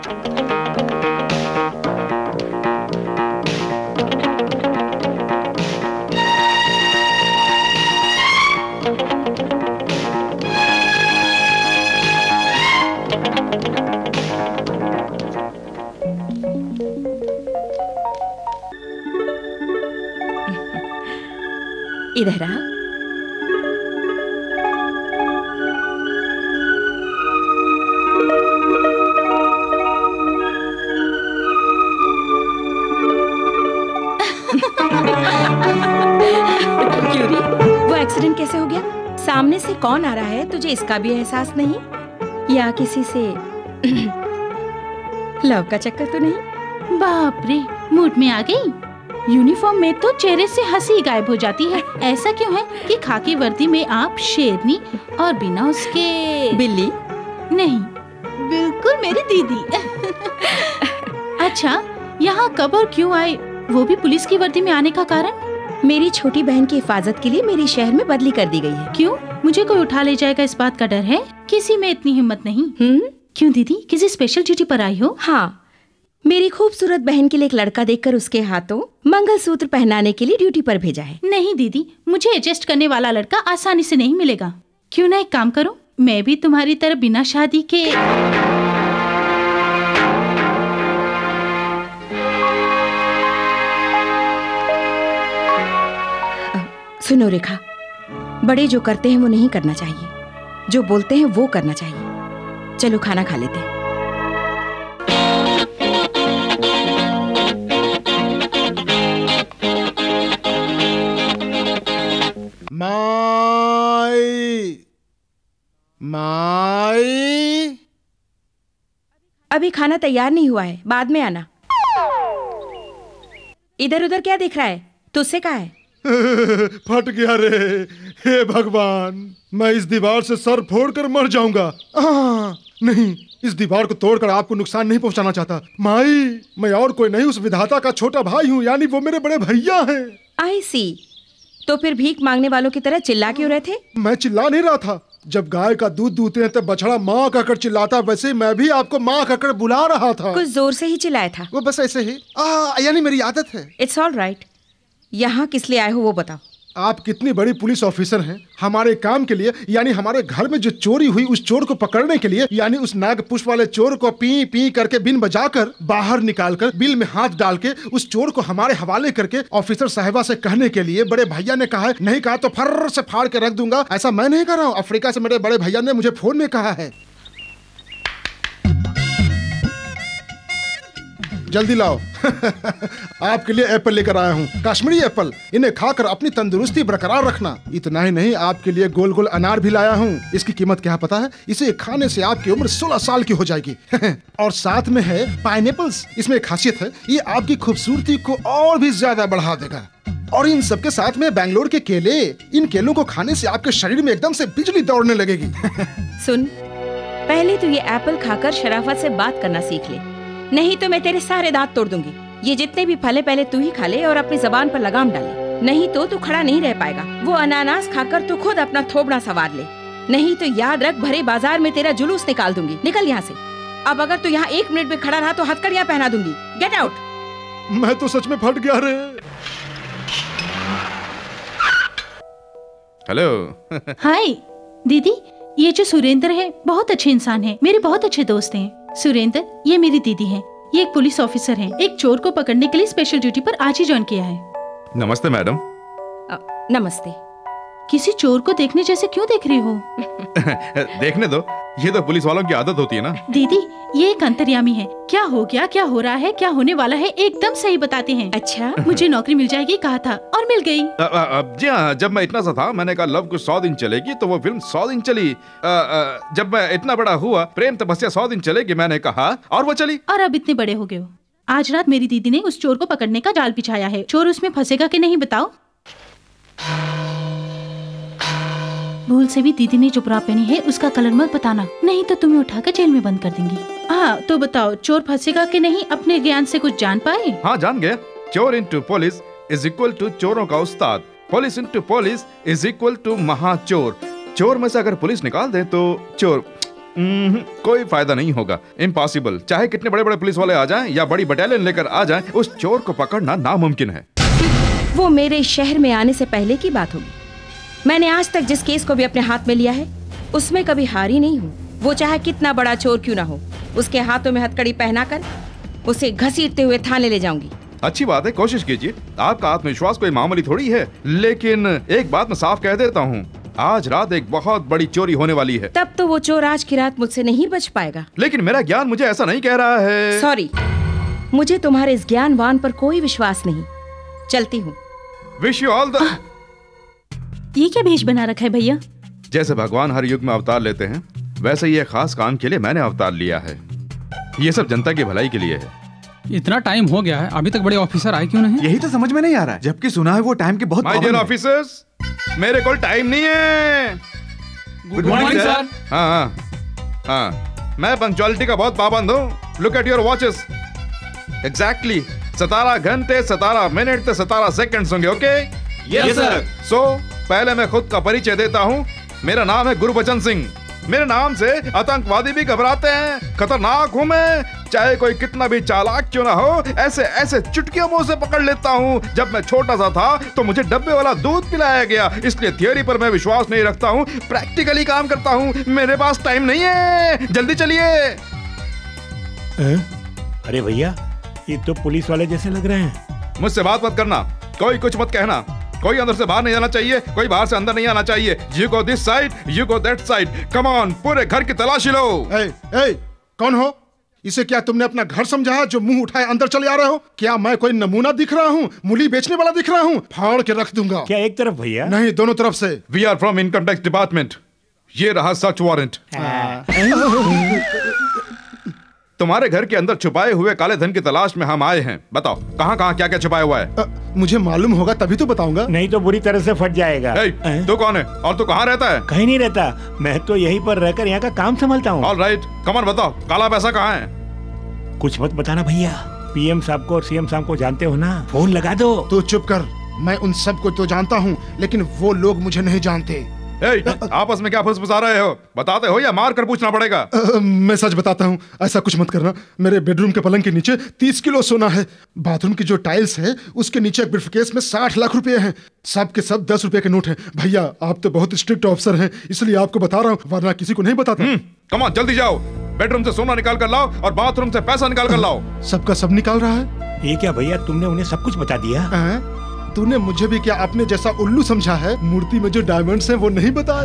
K: इधर आ। क्यूरी, वो एक्सीडेंट कैसे हो गया? सामने से कौन आ रहा है, तुझे इसका भी एहसास नहीं? या किसी से लव का चक्कर तो नहीं?
I: बाप रे, मूड में आ गई। यूनिफॉर्म में तो चेहरे से हंसी गायब हो जाती है। ऐसा क्यों है कि खाकी वर्दी में आप शेरनी और बिना उसके
K: बिल्ली?
I: नहीं, बिल्कुल मेरी दीदी। अच्छा, यहाँ कब और क्यों आए, वो भी पुलिस की वर्दी में आने का कारण?
K: मेरी छोटी बहन की हिफाजत के लिए मेरी शहर में बदली कर दी गई है।
I: क्यों? मुझे कोई उठा ले जाएगा इस बात का डर है? किसी में इतनी हिम्मत नहीं।
K: हम्म?
I: क्यों दीदी, किसी स्पेशल ड्यूटी पर आई हो?
K: हाँ, मेरी खूबसूरत बहन के लिए एक लड़का देखकर उसके हाथों मंगलसूत्र पहनाने के लिए ड्यूटी पर भेजा है।
I: नहीं दीदी, मुझे एडजस्ट करने वाला लड़का आसानी से नहीं मिलेगा। क्यों ना एक काम करो, मैं भी तुम्हारी तरह बिना शादी के।
K: सुनो रेखा, बड़े जो करते हैं वो नहीं करना चाहिए, जो बोलते हैं वो करना चाहिए। चलो खाना खा लेते हैं।
D: माई माई,
K: अभी खाना तैयार नहीं हुआ है, बाद में आना। इधर उधर क्या दिख रहा है? तुझसे कहा है?
D: फट गया रे। हे भगवान, मैं इस दीवार से सर फोड़कर मर जाऊंगा। आ, नहीं, इस दीवार को तोड़कर आपको नुकसान नहीं पहुंचाना चाहता। माई, मैं और कोई नहीं, उस विधाता का छोटा भाई हूँ, यानी वो मेरे बड़े भैया हैं।
K: आई सी। तो फिर भीख मांगने वालों की तरह चिल्ला क्यों रहे थे?
D: मैं चिल्ला नहीं रहा था, जब गाय का दूध दूहते हैं तब बछड़ा माँ कहकर चिल्लाता, वैसे ही मैं भी आपको माँ कहकर बुला रहा था।
K: कुछ जोर से ही चिल्लाया था।
D: वो बस ऐसे ही, आ, यानी मेरी आदत है।
K: It's all right. यहाँ किस लिए आए हो वो बताओ।
D: आप कितनी बड़ी पुलिस ऑफिसर हैं, हमारे काम के लिए, यानी हमारे घर में जो चोरी हुई उस चोर को पकड़ने के लिए, यानी उस नाग पुष्प वाले चोर को पी पी करके बिन बजाकर बाहर निकालकर बिल में हाथ डाल के उस चोर को हमारे हवाले करके ऑफिसर साहिबा से कहने के लिए बड़े भैया ने कहा है, नहीं कहा तो फर्र से फाड़ के रख दूंगा। ऐसा मैं नहीं कर रहा हूँ, अफ्रीका से मेरे बड़े भैया ने मुझे फोन में कहा है। जल्दी लाओ। आपके लिए एप्पल लेकर आया हूँ, कश्मीरी एप्पल। इन्हें खाकर अपनी तंदुरुस्ती बरकरार रखना। इतना ही नहीं, आपके लिए गोल गोल अनार भी लाया हूँ। इसकी कीमत क्या पता है? इसे खाने से आपकी उम्र सोलह साल की हो जाएगी। और साथ में है पाइनएप्पल्स। इसमें एक खासियत है, ये आपकी खूबसूरती को और भी ज्यादा बढ़ा देगा। और इन सबके साथ में बेंगलोर के केले। इन केलों को खाने से आपके शरीर में एकदम से बिजली दौड़ने लगेगी।
K: सुन, पहले तो ये एप्पल खाकर शराफत से बात करना सीख ले, नहीं तो मैं तेरे सारे दांत तोड़ दूंगी। ये जितने भी फले पहले तू ही खा ले और अपनी जबान पर लगाम डाले, नहीं तो तू खड़ा नहीं रह पाएगा। वो अनानास खाकर तू खुद अपना थोबड़ा सवार ले, नहीं तो याद रख भरे बाजार में तेरा जुलूस निकाल दूंगी। निकल यहाँ से। अब अगर तू यहाँ एक मिनट में खड़ा रहा तो हथकड़ियाँ पहना दूंगी। Get out.
D: मैं तो सच में फट गया रे।
E: हेलो।
I: हाय दीदी, ये जो सुरेंद्र है बहुत अच्छे इंसान है, मेरे बहुत अच्छे दोस्त हैं। सुरेंद्र, ये मेरी दीदी है, ये एक पुलिस ऑफिसर है। एक चोर को पकड़ने के लिए स्पेशल ड्यूटी पर आज ही ज्वाइन किया है।
E: नमस्ते मैडम।
K: नमस्ते।
I: किसी चोर को देखने जैसे क्यों देख रही हो?
E: देखने दो, ये तो पुलिस वालों की आदत होती है ना।
I: दीदी, ये एक अंतर्यामी है। क्या हो गया, क्या हो रहा है, क्या होने वाला है, एकदम सही बताते हैं।
K: अच्छा,
I: मुझे नौकरी मिल जाएगी कहा था और मिल गई।
E: जी हाँ, जब मैं इतना सा था मैंने कहा लव कुछ सौ दिन चलेगी, तो वो फिल्म सौ दिन चली। आ, आ, जब मैं इतना बड़ा हुआ, प्रेम तपस्या सौ दिन चलेगी मैंने कहा, और वो चली।
I: और अब इतने बड़े हो गए हो। आज रात मेरी दीदी ने उस चोर को पकड़ने का जाल बिछाया है। चोर उसमें फंसेगा कि नहीं बताओ? भूल से भी दीदी ने जो ब्रा पहनी है उसका कलर मत बताना, नहीं तो तुम्हें उठाकर जेल में बंद कर देंगी। हाँ तो बताओ, चोर फंसेगा कि नहीं? अपने ज्ञान से कुछ जान पाए?
E: हाँ जान गया। चोर into police is equal to चोरों का उस्ताद। Police into police is equal to महाचोर। चोर में से अगर पुलिस निकाल दे तो चोर कोई फायदा नहीं होगा। इम्पॉसिबल। चाहे कितने बड़े बड़े पुलिस वाले आ जाएं या बड़ी बटालियन लेकर आ जाएं, उस चोर को पकड़ना नामुमकिन है।
K: वो मेरे शहर में आने से पहले की बात होगी। मैंने आज तक जिस केस को भी अपने हाथ में लिया है उसमें कभी हारी नहीं हूँ। वो चाहे कितना बड़ा चोर क्यों ना हो, उसके हाथों में हथकड़ी पहनाकर उसे घसीटते हुए थाने ले जाऊंगी।
E: अच्छी बात है, कोशिश कीजिए। आपका आत्मविश्वास कोई मामूली थोड़ी है। लेकिन एक बात मैं साफ कह देता हूँ, आज रात एक बहुत बड़ी चोरी होने वाली है।
K: तब तो वो चोर आज की रात मुझसे नहीं बच पाएगा।
E: लेकिन मेरा ज्ञान मुझे ऐसा नहीं कह रहा है।
K: सॉरी, मुझे तुम्हारे इस ज्ञानवान पर कोई विश्वास नहीं। चलती हूँ।
E: Wish you all the.
I: ये क्या भेष बना रखा है भैया?
E: जैसे भगवान हर युग में अवतार लेते हैं, वैसे ये खास काम के लिए मैंने अवतार लिया है। ये सब जनता की भलाई के लिए है।
J: इतना टाइम हो गया है, अभी तक बड़े ऑफिसर आए क्यों नहीं?
A: यही तो समझ में नहीं आ रहा है, जबकि सुना है वो टाइम के बहुत
E: माय डियर ऑफिसर्स, मेरे को टाइम नहीं है।
J: Good morning sir.
E: हाँ हाँ हाँ, मैं पंक्चुअलिटी का बहुत पाबंद हूँ। Look at your watches. Exactly सतारह घंटे सतारह मिनट से सतारह सेकंड्स होंगे। Okay
J: yes sir.
E: सो पहले मैं खुद का परिचय देता हूँ। मेरा नाम है गुरबचन सिंह। मेरे नाम से आतंकवादी भी घबराते हैं। खतरनाक हूँ मैं, चाहे कोई कितना भी चालाक क्यों ना हो, ऐसे ऐसे चुटकियों मुंह से पकड़ लेता हूँ। जब मैं छोटा सा था तो मुझे डब्बे वाला दूध पिलाया गया, इसलिए थियोरी पर मैं विश्वास नहीं रखता हूँ, प्रैक्टिकली काम करता हूँ। मेरे पास टाइम नहीं है, जल्दी चलिए।
B: अरे भैया, ये तो पुलिस वाले जैसे लग रहे हैं।
E: मुझसे बात मत करना, कोई कुछ मत कहना। कोई अंदर से बाहर नहीं आना चाहिए, कोई बाहर से अंदर नहीं आना चाहिए। You go this side, you go that side. Come on, पूरे घर की तलाशी लो।
D: ए, ए, कौन हो? इसे क्या तुमने अपना घर समझा है जो मुंह उठाए अंदर चले आ रहे हो? क्या मैं कोई नमूना दिख रहा हूँ? मूली बेचने वाला दिख रहा हूँ? फाड़ के रख दूंगा।
B: क्या एक तरफ भैया?
D: नहीं, दोनों तरफ से।
E: We are from income tax department. ये रहा सर्च वारंट। तुम्हारे घर के अंदर छुपाए हुए काले धन की तलाश में हम आए हैं। बताओ कहाँ कहाँ क्या क्या छुपाया हुआ है?
D: आ, मुझे मालूम होगा तभी तो बताऊंगा।
B: नहीं तो बुरी तरह से फट जाएगा।
E: तू कौन है और तू कहाँ रहता है?
B: कहीं नहीं रहता, मैं तो यहीं पर रहकर यहाँ का काम संभालता हूँ।
E: ऑल राइट, कमर बताओ, काला पैसा कहाँ है?
B: कुछ मत बताना भैया, पीएम साहब को और सीएम साहब को जानते हो ना, फोन लगा दो।
D: तू चुप कर, मैं उन सब को तो जानता हूँ, लेकिन वो लोग मुझे नहीं जानते।
E: ए, आपस में क्या फुसफुसा रहे हो? बताते हो या मार कर पूछना पड़ेगा?
D: आ, मैं सच बताता हूँ, ऐसा कुछ मत करना। मेरे बेडरूम के पलंग के नीचे तीस किलो सोना है। बाथरूम की जो टाइल्स है उसके नीचे एक ब्रीफकेस में साठ लाख रुपए हैं। सब के सब दस रुपए के नोट हैं। भैया आप तो बहुत स्ट्रिक्ट ऑफिसर हैं, इसलिए आपको बता रहा हूँ, वरना किसी को नहीं बताता।
E: कम ऑन, जल्दी जाओ, बेडरूम से सोना निकाल कर लाओ और बाथरूम से पैसा निकाल कर लाओ।
D: सबका सब निकाल रहा है।
B: ये क्या भैया, तुमने उन्हें सब कुछ बता दिया?
D: तूने मुझे भी क्या अपने जैसा उल्लू समझा है? मूर्ति में जो डायमंड्स हैं वो नहीं बताए?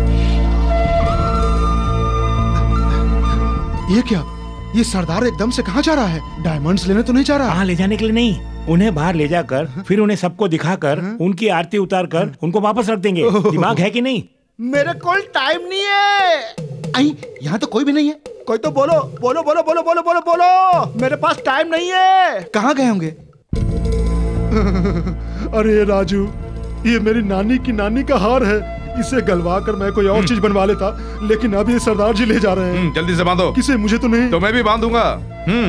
D: ये क्या, ये सरदार एकदम से कहाँ जा रहा है? डायमंड्स लेने तो नहीं जा रहा?
B: कहाँ ले जाने के लिए नहीं, उन्हें बाहर ले जाकर फिर उन्हें सबको दिखाकर उनकी आरती उतार कर उनको वापस रख देंगे। दिमाग है कि नहीं?
F: मेरे कोल टाइम नहीं है। आई, यहाँ तो कोई भी नहीं है। कोई तो बोलो बोलो बोलो बोलो बोलो बोलो बोलो, मेरे पास टाइम नहीं है। कहाँ गए होंगे?
D: अरे राजू, ये मेरी नानी की नानी का हार है। इसे गलवा कर मैं कोई और चीज बनवा लेता, लेकिन अब ये सरदार जी ले जा रहे हैं।
E: जल्दी से बांधो।
D: किसे? मुझे तो नहीं।
E: तो मैं भी बांधूंगा। हम्म,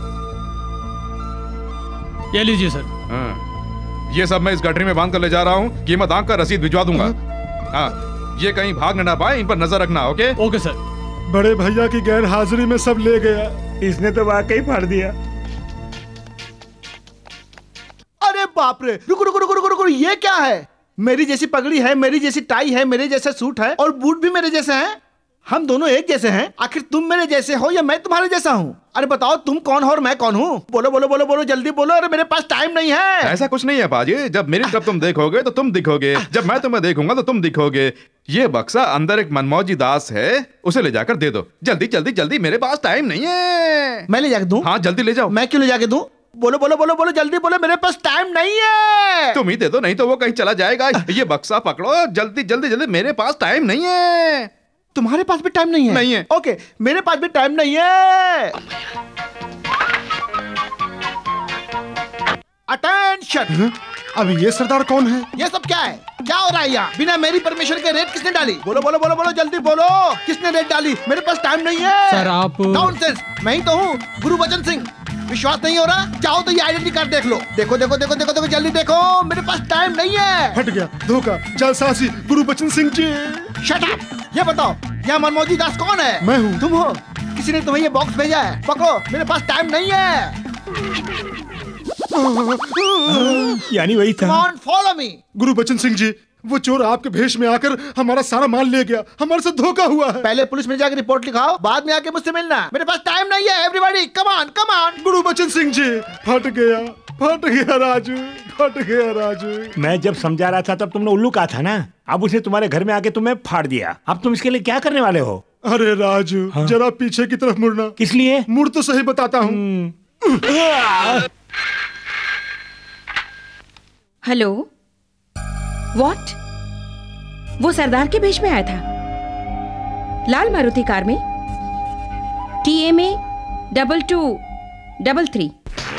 J: ये लीजिए सर।
E: ये सब मैं इस गठरी में बांध कर ले जा रहा हूँ। कीमत आंक कर रसीद भिजवा दूंगा। हाँ, ये कहीं भाग ना पाए, इन पर नजर रखना। Okay
J: okay sir.
D: बड़े भैया की गैर हाजिरी में सब ले गया।
B: इसने तो वाकई फाड़ दिया।
F: अरे बाप रे, रुको रुको रुको रुको रुको, ये क्या है? मेरी जैसी पगड़ी है, मेरी जैसी टाई है, मेरे जैसा सूट है और बूट भी मेरे जैसे हैं। हम दोनों एक जैसे हैं। आखिर तुम मेरे जैसे हो या मैं तुम्हारे जैसा हूँ? अरे बताओ, तुम कौन हो और मैं कौन हूँ? बोलो बोलो बोलो बोलो, जल्दी बोलो। अरे मेरे पास टाइम नहीं है।
E: ऐसा कुछ नहीं है पाजी। जब मेरी तरफ तुम देखोगे तो तुम दिखोगे, जब मैं तुम्हें देखूंगा तो तुम दिखोगे। ये बक्सा अंदर एक मनमौजी दास है, उसे ले जाकर दे दो। जल्दी जल्दी जल्दी, मेरे पास टाइम नहीं है।
F: मैं ले जाकर दूं?
E: हाँ जल्दी ले जाओ।
F: मैं क्यों ले जाके दूं? बोलो बोलो बोलो बोलो, जल्दी बोलो, मेरे पास टाइम नहीं है।
E: तुम ही दे दो, नहीं तो वो कहीं चला जाएगा। ये बक्सा पकड़ो, जल्दी जल्दी जल्दी, मेरे पास टाइम नहीं है।
F: तुम्हारे पास भी टाइम नहीं है?
E: नहीं है।
F: ओके, मेरे पास भी टाइम नहीं है। अटेंशन।
D: अब ये सरदार कौन है?
F: ये सब क्या है? क्या हो रहा है यहाँ? बिना मेरी परमिशन के रेड किसने डाली? बोलो बोलो बोलो बोलो, जल्दी बोलो, किसने रेड डाली? मेरे पास टाइम नहीं है।
J: सर आप।
F: नॉनसेंस, मैं ही तो हूँ, गुरुबचन सिंह। विश्वास नहीं हो रहा? चाहो तो ये आइडेंटिटी कार्ड देख लो। देखो देखो देखो देखो देखो, जल्दी देखो, मेरे पास टाइम नहीं है।
D: हट गया, धोखा, जालसाजी, गुरुबचन सिंह जी।
F: Shut up. ये बताओ, यहाँ मनमौजी दास कौन है?
D: मैं हूँ।
F: तुम हो? किसी ने तुम्हें ये बॉक्स भेजा है? पकड़ो, मेरे पास टाइम नहीं है।
B: यानी वही था।
F: Come on, follow me.
D: Gurbachan Singh जी, वो चोर आपके भेष में आकर हमारा सारा माल ले गया। हमारे साथ धोखा हुआ है।
F: पहले पुलिस में जाकर रिपोर्ट लिखाओ, बाद में आके मुझसे मिलना। मेरे पास टाइम नहीं है। Everybody come on come on.
D: Gurbachan Singh ji, फट गया फट गया राजू, फट गया राजू।
B: मैं जब समझा रहा था तब तुमने उल्लू कहा था ना। अब उसने तुम्हारे घर में आके तुम्हें फाड़ दिया। अब तुम इसके लिए क्या करने वाले हो?
D: अरे राजू, हाँ? जरा पीछे की तरफ मुड़ना।
B: किस लिए?
D: मुड़ तो सही बताता हूँ।
K: Hello, what? वो सरदार के भेष में आया था, लाल मारुति कार में, T M A double two double three.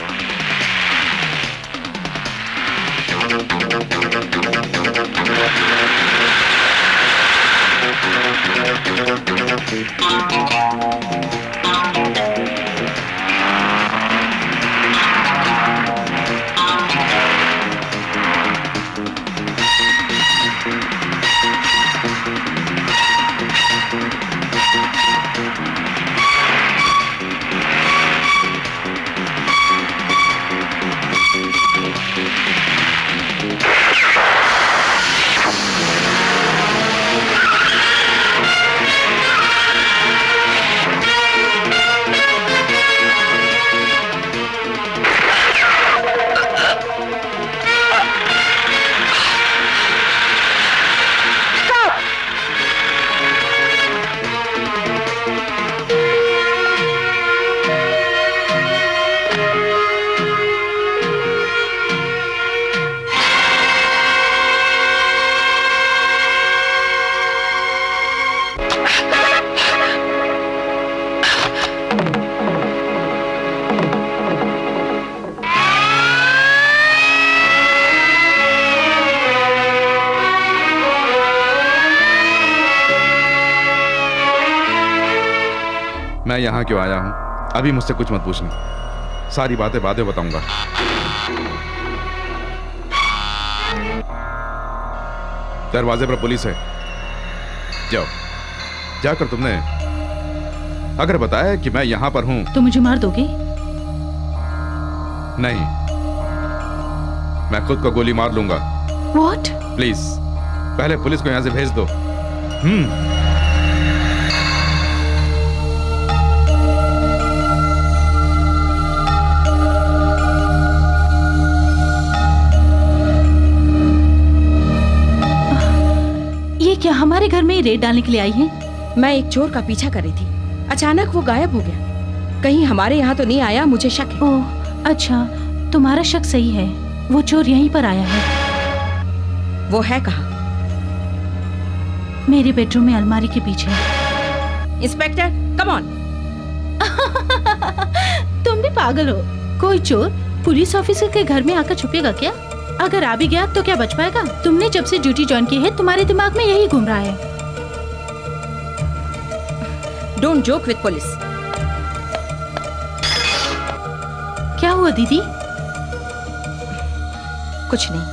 E: मैं यहाँ क्यों आया हूँ अभी मुझसे कुछ मत पूछना, सारी बातें बाद में बताऊंगा। दरवाजे पर पुलिस है, जाओ, जाकर तुमने अगर बताया कि मैं यहां पर हूं
I: तो मुझे मार दोगे?
E: नहीं, मैं खुद को गोली मार लूंगा।
I: What?
E: प्लीज पहले पुलिस को यहां से भेज दो। हम्म
I: ये क्या हमारे घर में ही रेड डालने के लिए आई है?
K: मैं एक चोर का पीछा कर रही थी, अचानक वो गायब हो गया। कहीं हमारे यहाँ तो नहीं आया, मुझे शक है।
I: ओह अच्छा, तुम्हारा शक सही है, वो चोर यहीं पर आया है।
K: वो है कहाँ?
I: मेरे बेडरूम में अलमारी के पीछे।
K: Inspector come on.
I: तुम भी पागल हो, कोई चोर पुलिस ऑफिसर के घर में आकर छुपेगा क्या? अगर आ भी गया तो क्या बच पाएगा? तुमने जब से ड्यूटी ज्वाइन की है तुम्हारे दिमाग में यही घूम रहा है।
K: Don't joke with police.
I: क्या हुआ दीदी?
K: कुछ नहीं।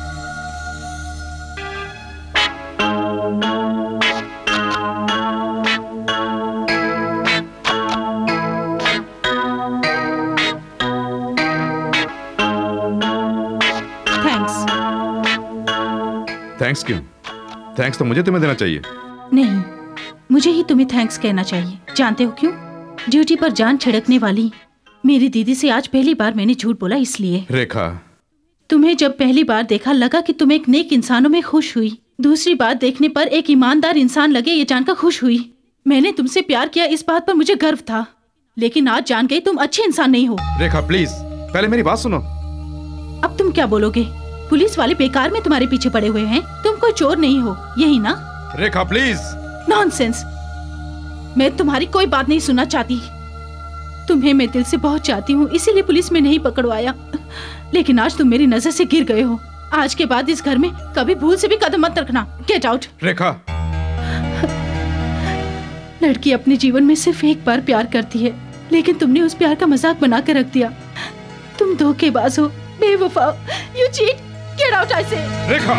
E: थैंक्स क्यों? थैंक्स तो मुझे तुम्हें देना चाहिए।
I: नहीं, मुझे ही तुम्हें थैंक्स कहना चाहिए। जानते हो क्यों? ड्यूटी पर जान छिड़कने वाली मेरी दीदी से आज पहली बार मैंने झूठ बोला, इसलिए।
E: रेखा,
I: तुम्हें जब पहली बार देखा लगा कि तुम एक नेक इंसानों में खुश हुई। दूसरी बार देखने पर एक ईमानदार इंसान लगे, ये जानकर खुश हुई। मैंने तुमसे प्यार किया, इस बात पर मुझे गर्व था, लेकिन आज जान गई तुम अच्छे इंसान नहीं हो।
E: रेखा प्लीज पहले मेरी बात सुनो।
I: अब तुम क्या बोलोगे? पुलिस वाले बेकार में तुम्हारे पीछे पड़े हुए हैं, तुम कोई चोर नहीं हो, यही ना?
E: रेखा प्लीज।
I: नॉनसेंस, मैं तुम्हारी कोई बात नहीं सुनना चाहती। तुम्हें मैं दिल से बहुत चाहती हूँ, इसीलिए पुलिस में नहीं पकड़वाया, लेकिन आज तुम मेरी नजर से गिर गए हो। आज के बाद इस घर में कभी भूल से भी कदम मत रखना। Get out.
E: रेखा,
I: लड़की अपने जीवन में सिर्फ एक बार प्यार करती है, लेकिन तुमने उस प्यार का मजाक बना कर रख दिया। तुम धोखेबाज हो, बेवफा, you cheat. Get out I say.
E: Rekha,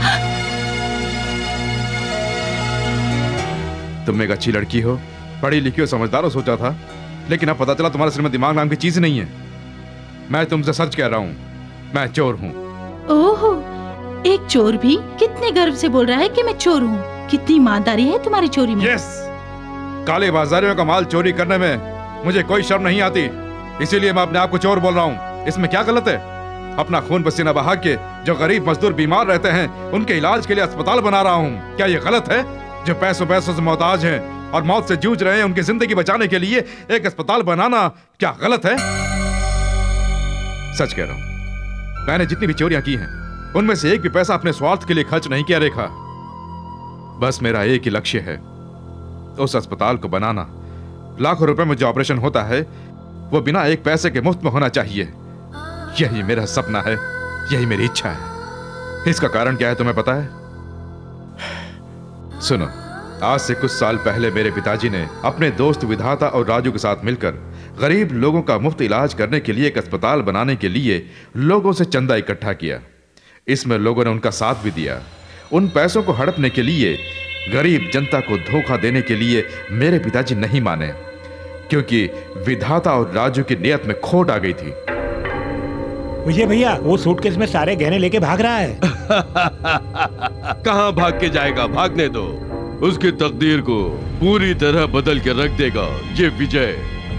E: तुम एक अच्छी लड़की हो, पढ़ी लिखी हो, समझदार हो सोचा था, लेकिन अब पता चला तुम्हारे सिर में दिमाग नाम की चीज नहीं है। मैं तुमसे सच कह रहा हूँ, मैं चोर हूँ।
I: ओहो, एक चोर भी कितने गर्व से बोल रहा है कि मैं चोर हूँ। कितनी ईमानदारी है तुम्हारी चोरी में।
E: यस, काले बाजारियों का माल चोरी करने में मुझे कोई शर्म नहीं आती, इसीलिए मैं अपने आप को चोर बोल रहा हूँ। इसमें क्या गलत है? अपना खून पसीना बहा के जो गरीब मजदूर बीमार रहते हैं उनके इलाज के लिए अस्पताल बना रहा हूँ। क्या ये गलत है? जो पैसों पैसों से मोहताज हैं और मौत से जूझ रहे हैं, उनकी जिंदगी बचाने के लिए एक अस्पताल बनाना क्या गलत है? सच कह रहा हूं, मैंने जितनी भी चोरियां की हैं उनमें से एक भी पैसा अपने स्वार्थ के लिए खर्च नहीं किया रेखा। बस मेरा एक ही लक्ष्य है, उस अस्पताल को बनाना। लाखों रुपए में जो ऑपरेशन होता है वो बिना एक पैसे के मुफ्त में होना चाहिए। यही मेरा सपना है, यही मेरी इच्छा है। इसका कारण क्या है तुम्हें पता है? सुनो, आज से कुछ साल पहले मेरे पिताजी ने अपने दोस्त विधाता और राजू के साथ मिलकर गरीब लोगों का मुफ्त इलाज करने के लिए एक अस्पताल बनाने के लिए लोगों से चंदा इकट्ठा किया। इसमें लोगों ने उनका साथ भी दिया। उन पैसों को हड़पने के लिए, गरीब जनता को धोखा देने के लिए मेरे पिताजी नहीं माने, क्योंकि विधाता और राजू की नियत में खोट आ गई थी।
B: विजय भैया, वो सूटकेस में सारे गहने लेके भाग रहा है।
C: कहाँ भाग के जाएगा? भागने दो, उसकी तकदीर को पूरी तरह बदल के रख देगा ये विजय।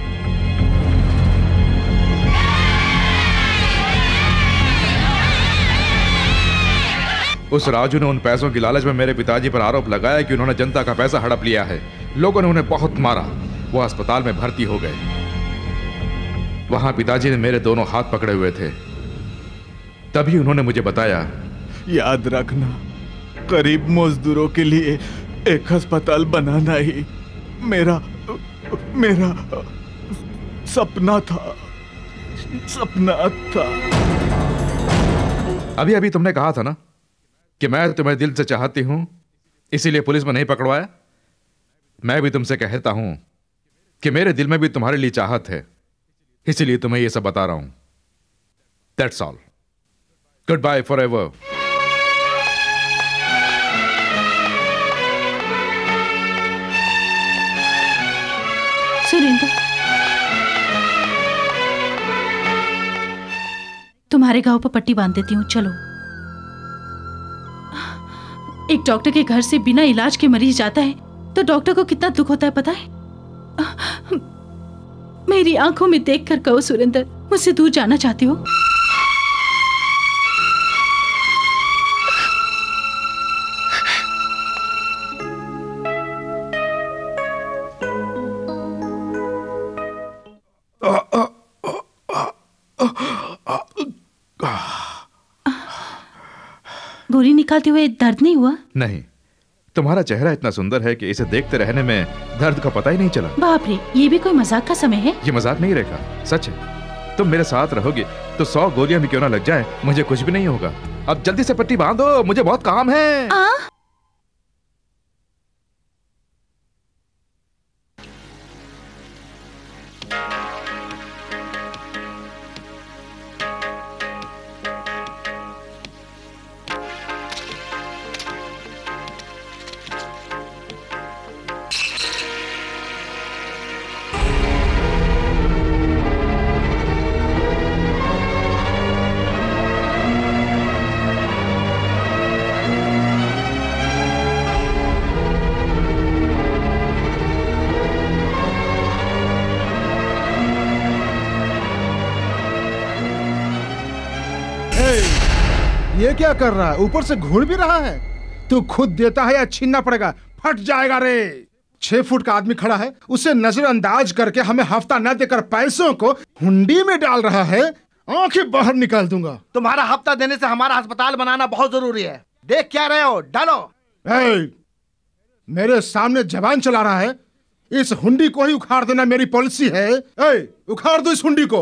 E: उस राजू ने उन पैसों की लालच में मेरे पिताजी पर आरोप लगाया कि उन्होंने जनता का पैसा हड़प लिया है। लोगों ने उन्हें बहुत मारा, वो अस्पताल में भर्ती हो गए। वहां पिताजी ने मेरे दोनों हाथ पकड़े हुए थे। तभी उन्होंने मुझे बताया,
A: याद रखना, गरीब मजदूरों के लिए एक अस्पताल बनाना ही मेरा मेरा सपना था सपना था।
E: अभी अभी तुमने कहा था ना कि मैं तुम्हें दिल से चाहती हूं, इसीलिए पुलिस में नहीं पकड़वाया। मैं भी तुमसे कहता हूं कि मेरे दिल में भी तुम्हारे लिए चाहत है, इसीलिए तुम्हें यह सब बता रहा हूं। That's all. Good bye forever.
I: तुम्हारे घाव पर पट्टी बांध देती हूँ, चलो। एक डॉक्टर के घर से बिना इलाज के मरीज जाता है तो डॉक्टर को कितना दुख होता है पता है? मेरी आंखों में देखकर कहो सुरेंद्र, मुझसे दूर जाना चाहती हो? गोली निकालते हुए दर्द नहीं हुआ?
E: नहीं, तुम्हारा चेहरा इतना सुंदर है कि इसे देखते रहने में दर्द का पता ही नहीं चला।
I: बाप रे, ये भी कोई मजाक का समय है?
E: ये मजाक नहीं रेखा, सच है। तुम मेरे साथ रहोगे तो सौ गोलियां भी क्यों ना लग जाए, मुझे कुछ भी नहीं होगा। अब जल्दी से पट्टी बांधो, मुझे बहुत काम है।
I: आ?
D: ये क्या कर रहा है? ऊपर से घूर भी रहा है। तू खुद देता है या छीनना पड़ेगा? फट जाएगा रे। छह फुट का आदमी खड़ा है, उसे नजरअंदाज करके हमें हफ्ता न देकर पैसों को हुंडी में डाल रहा है। आंखें बाहर निकाल दूंगा।
F: तुम्हारा हफ्ता देने से हमारा अस्पताल बनाना बहुत जरूरी है। देख क्या रहे हो, डालो।
D: ए, मेरे सामने जबान चला रहा है। इस हुंडी को ही उखाड़ देना मेरी पॉलिसी है। ए, उखाड़ दो इस हुंडी को।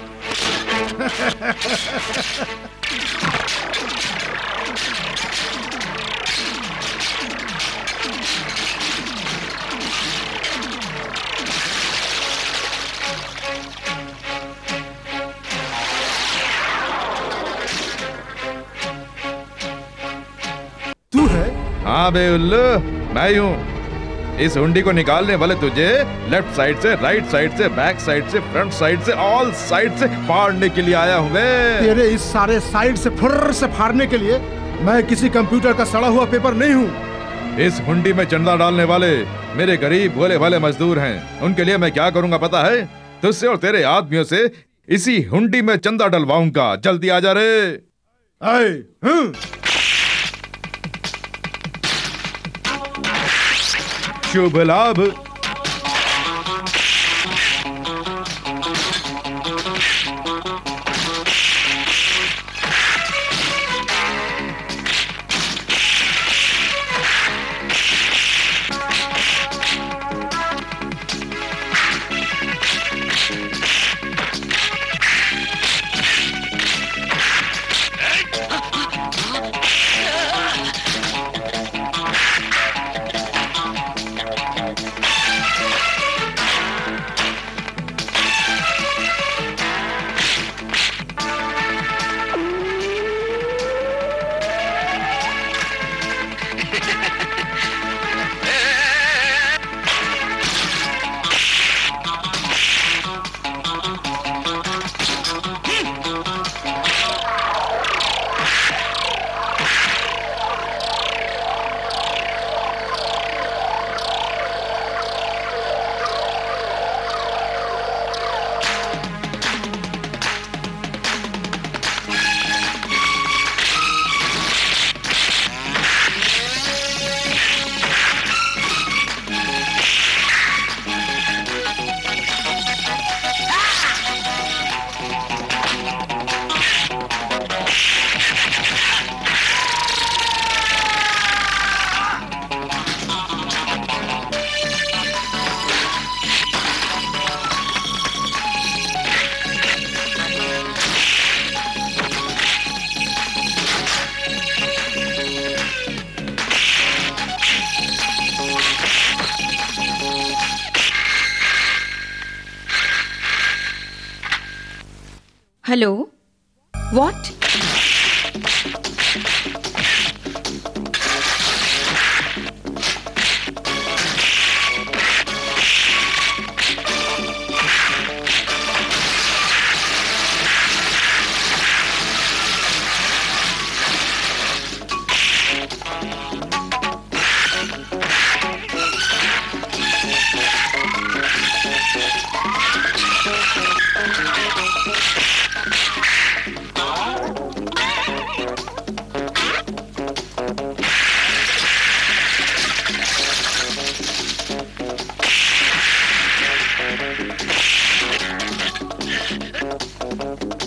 D: तू है?
E: हाँ बे उल्लू, मैं ही हूँ। इस हुंडी को निकालने वाले तुझे लेफ्ट साइड से, राइट साइड से, बैक साइड से, फ्रंट साइड से, ऑल साइड से फाड़ने के लिए आया हूँ मैं।
D: तेरे इस सारे साइड से फुर्र से फाड़ने के लिए मैं किसी कंप्यूटर का सड़ा हुआ पेपर नहीं हूँ।
E: इस हुंडी में चंदा डालने वाले मेरे गरीब भोले भाले मजदूर हैं। उनके लिए मैं क्या करूँगा पता है? तुझसे और तेरे आदमियों से इसी हुंडी में चंदा डलवाऊंगा। जल्दी आ जा रे।
D: आए, हम्म।
E: शुभ लाभ।
K: Hello, what?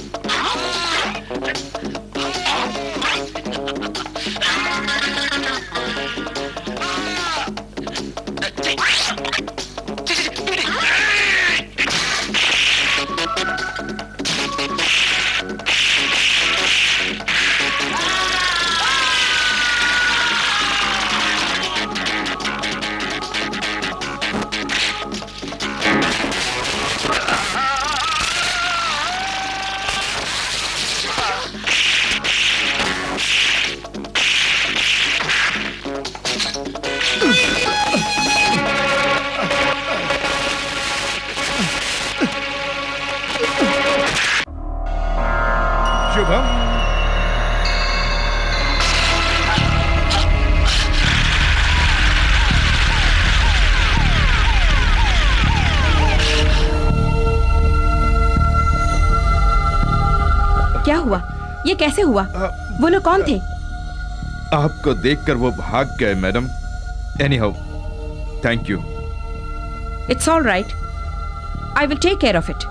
K: क्या हुआ? ये कैसे हुआ? वो लोग कौन थे?
E: आपको देखकर वो भाग गए madam. Anyhow, thank you.
K: It's all right, I will take care of it.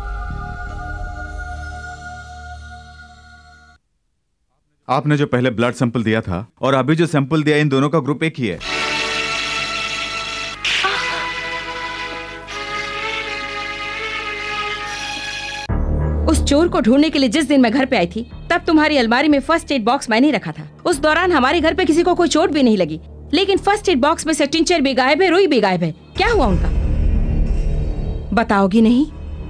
A: आपने जो पहले ब्लड सैंपल दिया था और अभी जो सैंपल दिया, इन दोनों का ग्रुप एक ही है।
K: उस चोर को ढूंढने के लिए जिस दिन मैं घर पे आई थी, तब तुम्हारी अलमारी में फर्स्ट एड बॉक्स मैंने रखा था। उस दौरान हमारे घर पे किसी को कोई चोट भी नहीं लगी, लेकिन फर्स्ट एड बॉक्स में से टिंचर भी गायब है, रुई भी गायब है। क्या हुआ उनका? बताओगी नहीं?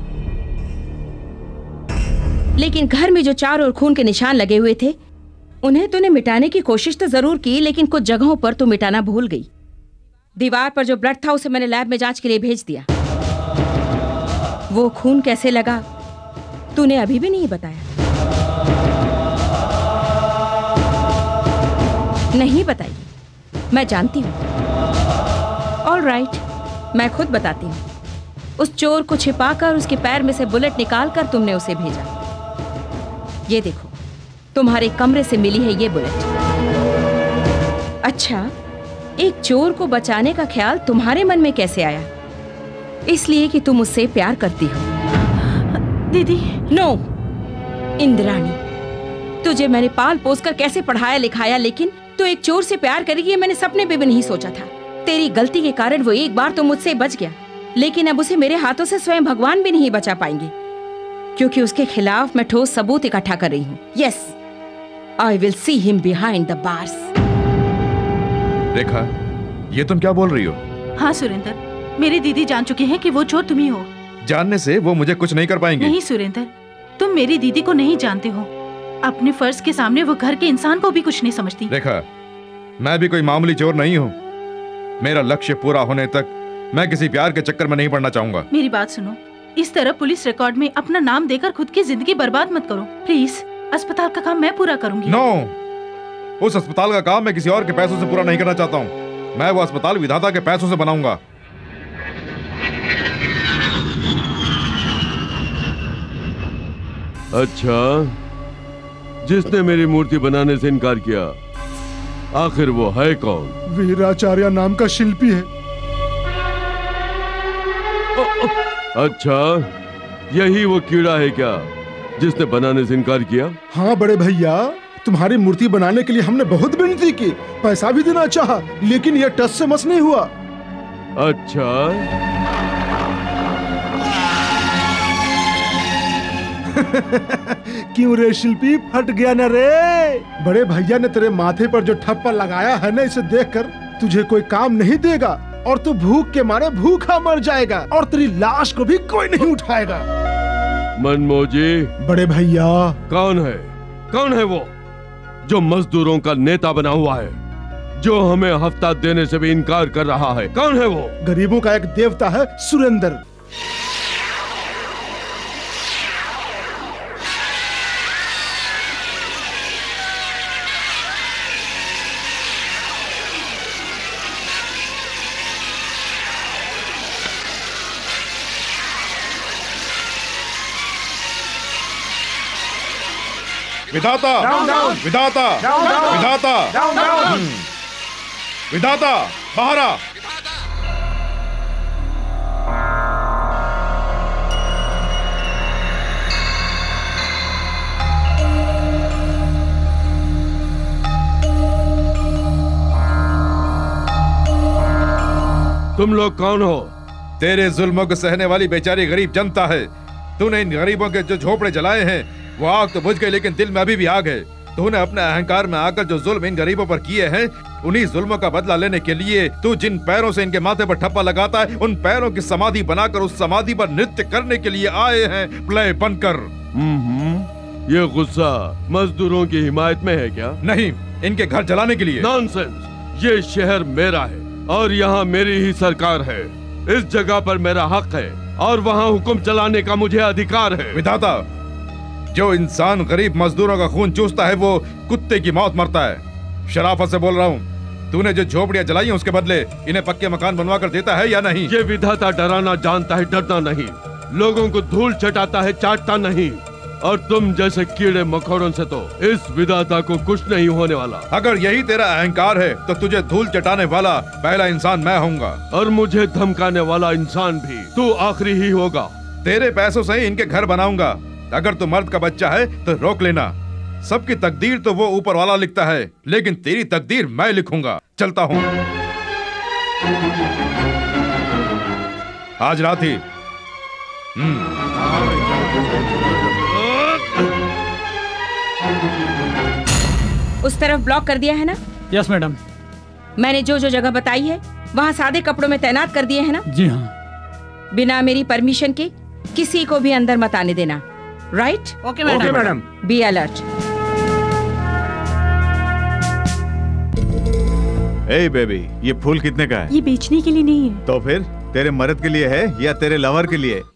K: लेकिन घर में जो चारों ओर खून के निशान लगे हुए थे, उन्हें तूने मिटाने की कोशिश तो जरूर की, लेकिन कुछ जगहों पर तू मिटाना भूल गई। दीवार पर जो ब्लड था उसे मैंने लैब में जांच के लिए भेज दिया। वो खून कैसे लगा तूने अभी भी नहीं बताया। नहीं बताई, मैं जानती हूं। ऑल राइट, मैं खुद बताती हूं। उस चोर को छिपाकर उसके पैर में से बुलेट निकालकर तुमने उसे भेजा। ये देखो, तुम्हारे कमरे से मिली है ये बुलेट। अच्छा, एक चोर को बचाने का ख्याल तुम्हारे मन में कैसे आया? इसलिए कि तुम उससे प्यार करती हो।
I: दीदी।
K: नो इंद्राणी, तुझे मैंने पाल पोस कर कैसे पढ़ाया लिखाया, लेकिन तू एक चोर से प्यार करेगी ये मैंने सपने में भी नहीं सोचा था। तेरी गलती के कारण वो एक बार तो मुझसे बच गया, लेकिन अब उसे मेरे हाथों से स्वयं भगवान भी नहीं बचा पाएंगे, क्योंकि उसके खिलाफ मैं ठोस सबूत इकट्ठा कर रही हूँ। Yes, I will see him behind the bars.
E: Rekha, ये तुम क्या बोल रही हो?
I: हाँ सुरेंद्र, मेरी दीदी जान चुकी है कि वो चोर तुम ही हो।
E: जानने से वो मुझे कुछ नहीं कर पाएंगे।
I: नहीं सुरेंद्र, तुम मेरी दीदी को नहीं जानते हो। अपने फर्ज के सामने वो घर के इंसान को भी कुछ नहीं समझती।
E: रेखा, मैं भी कोई मामूली चोर नहीं हूँ। मेरा लक्ष्य पूरा होने तक मैं किसी प्यार के चक्कर में नहीं पड़ना चाहूंगा।
I: मेरी बात सुनो, इस तरह पुलिस रिकॉर्ड में अपना नाम देकर खुद की जिंदगी बर्बाद मत करो प्लीज। अस्पताल का काम मैं पूरा करूंगी।
E: नो, उस अस्पताल का काम मैं किसी और के पैसों से पूरा नहीं करना चाहता हूँ। मैं वो अस्पताल विधाता के पैसों से बनाऊंगा।
C: अच्छा, जिसने मेरी मूर्ति बनाने से इनकार किया, आखिर वो है कौन?
D: वीराचार्य नाम का शिल्पी है।
C: अच्छा, यही वो कीड़ा है क्या जिसने बनाने से इनकार किया?
D: हाँ बड़े भैया, तुम्हारी मूर्ति बनाने के लिए हमने बहुत विनती की, पैसा भी देना चाहा, लेकिन यह टस से मस नहीं हुआ।
C: अच्छा
D: क्यों रे शिल्पी, फट गया न रे? बड़े भैया ने तेरे माथे पर जो ठप्पा लगाया है ना, इसे देखकर तुझे कोई काम नहीं देगा और तू भूख के मारे भूखा मर जाएगा और तेरी लाश को भी कोई नहीं उठाएगा।
C: मनमोजी।
D: बड़े भैया।
C: कौन है, कौन है वो जो मजदूरों का नेता बना हुआ है, जो हमें हफ्ता देने से भी इनकार कर रहा है? कौन है वो?
D: गरीबों का एक देवता है सुरेंद्र।
E: विधाता, विधाता, विधाता, विधाता, बाहर आ।
C: तुम लोग कौन हो?
E: तेरे जुल्मों को सहने वाली बेचारी गरीब जनता है। तूने इन गरीबों के जो झोपड़े जलाए हैं वो आग तो बुझ गई, लेकिन दिल में अभी भी आग है। तूने अपने अहंकार में आकर जो जुल्म इन गरीबों पर किए हैं, उन्हीं जुल्मों का बदला लेने के लिए तू जिन पैरों से इनके माथे पर ठप्पा लगाता है, उन पैरों की समाधि बनाकर उस समाधि पर नृत्य करने के लिए आए हैं प्ले बनकर।
C: हम्म, ये गुस्सा मजदूरों की हिमायत में है क्या?
E: नहीं, इनके घर जलाने के लिए।
C: नॉनसेंस! ये शहर मेरा है और यहाँ मेरी ही सरकार है। इस जगह पर मेरा हक है और वहाँ हुक्म चलाने का मुझे अधिकार है।
E: विधाता, जो इंसान गरीब मजदूरों का खून चूसता है वो कुत्ते की मौत मरता है। शराफत से बोल रहा हूँ, तूने जो झोपड़ियाँ जलाई हैं उसके बदले इन्हें पक्के मकान बनवा कर देता है या नहीं?
C: ये विधाता डराना जानता है, डरता नहीं। लोगों को धूल चटाता है, चाटता नहीं। और तुम जैसे कीड़े मकोड़ों से तो इस विधाता को कुछ नहीं होने वाला।
E: अगर यही तेरा अहंकार है तो तुझे धूल चटाने वाला पहला इंसान मैं होऊंगा,
C: और मुझे धमकाने वाला इंसान भी तू आखिरी ही होगा।
E: तेरे पैसों से ही इनके घर बनाऊंगा। अगर तू मर्द का बच्चा है तो रोक लेना। सबकी तकदीर तो वो ऊपर वाला लिखता है, लेकिन तेरी तकदीर मैं लिखूंगा। चलता हूँ। आज रात ही।
K: उस तरफ ब्लॉक कर दिया है ना?
J: Yes madam.
K: मैंने जो जो जगह बताई है वहाँ सादे कपड़ों में तैनात कर दिए है ना?
J: जी हाँ।
K: बिना मेरी परमिशन के किसी को भी अंदर मत आने देना। Right?
F: Okay madam.
B: Okay madam.
K: Be alert.
A: ए बेबी, ये फूल कितने का है?
G: ये बेचने के लिए नहीं है।
A: तो फिर तेरे मर्द के लिए है या तेरे लवर के लिए?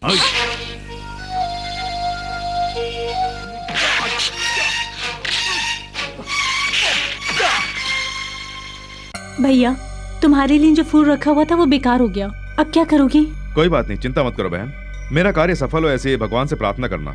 G: भैया, तुम्हारे लिए जो फूल रखा हुआ था वो बेकार हो गया, अब क्या करोगी?
E: कोई बात नहीं, चिंता मत करो बहन। मेरा कार्य सफल हो ऐसे भगवान से प्रार्थना करना।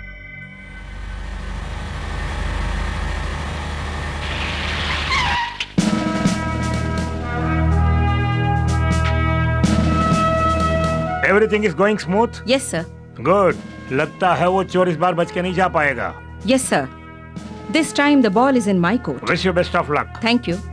B: Everything is going smooth?
K: Yes sir.
B: Good. लगता है वो चोर इस बार बच के नहीं जा पाएगा।
K: Yes sir. This time the ball is in my court.
B: Wish you best of luck.
K: Thank you.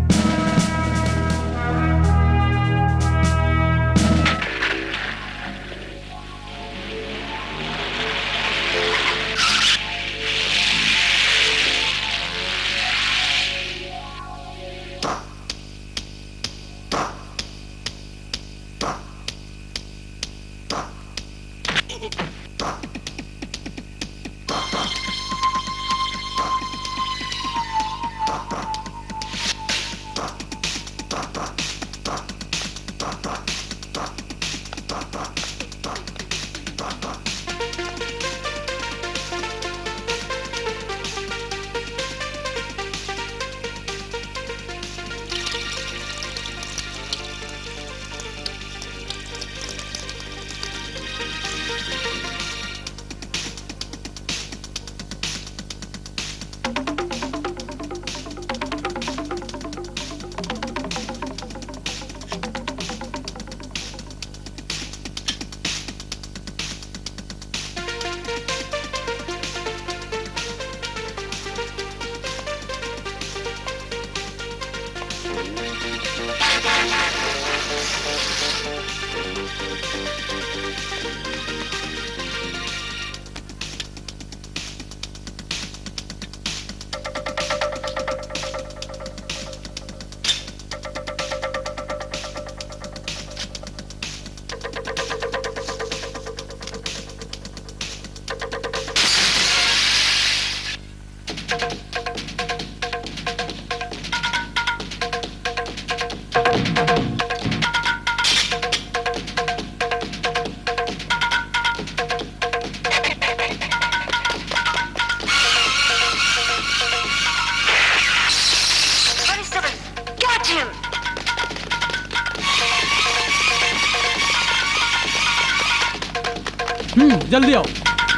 J: हम्म, जल्दी आओ।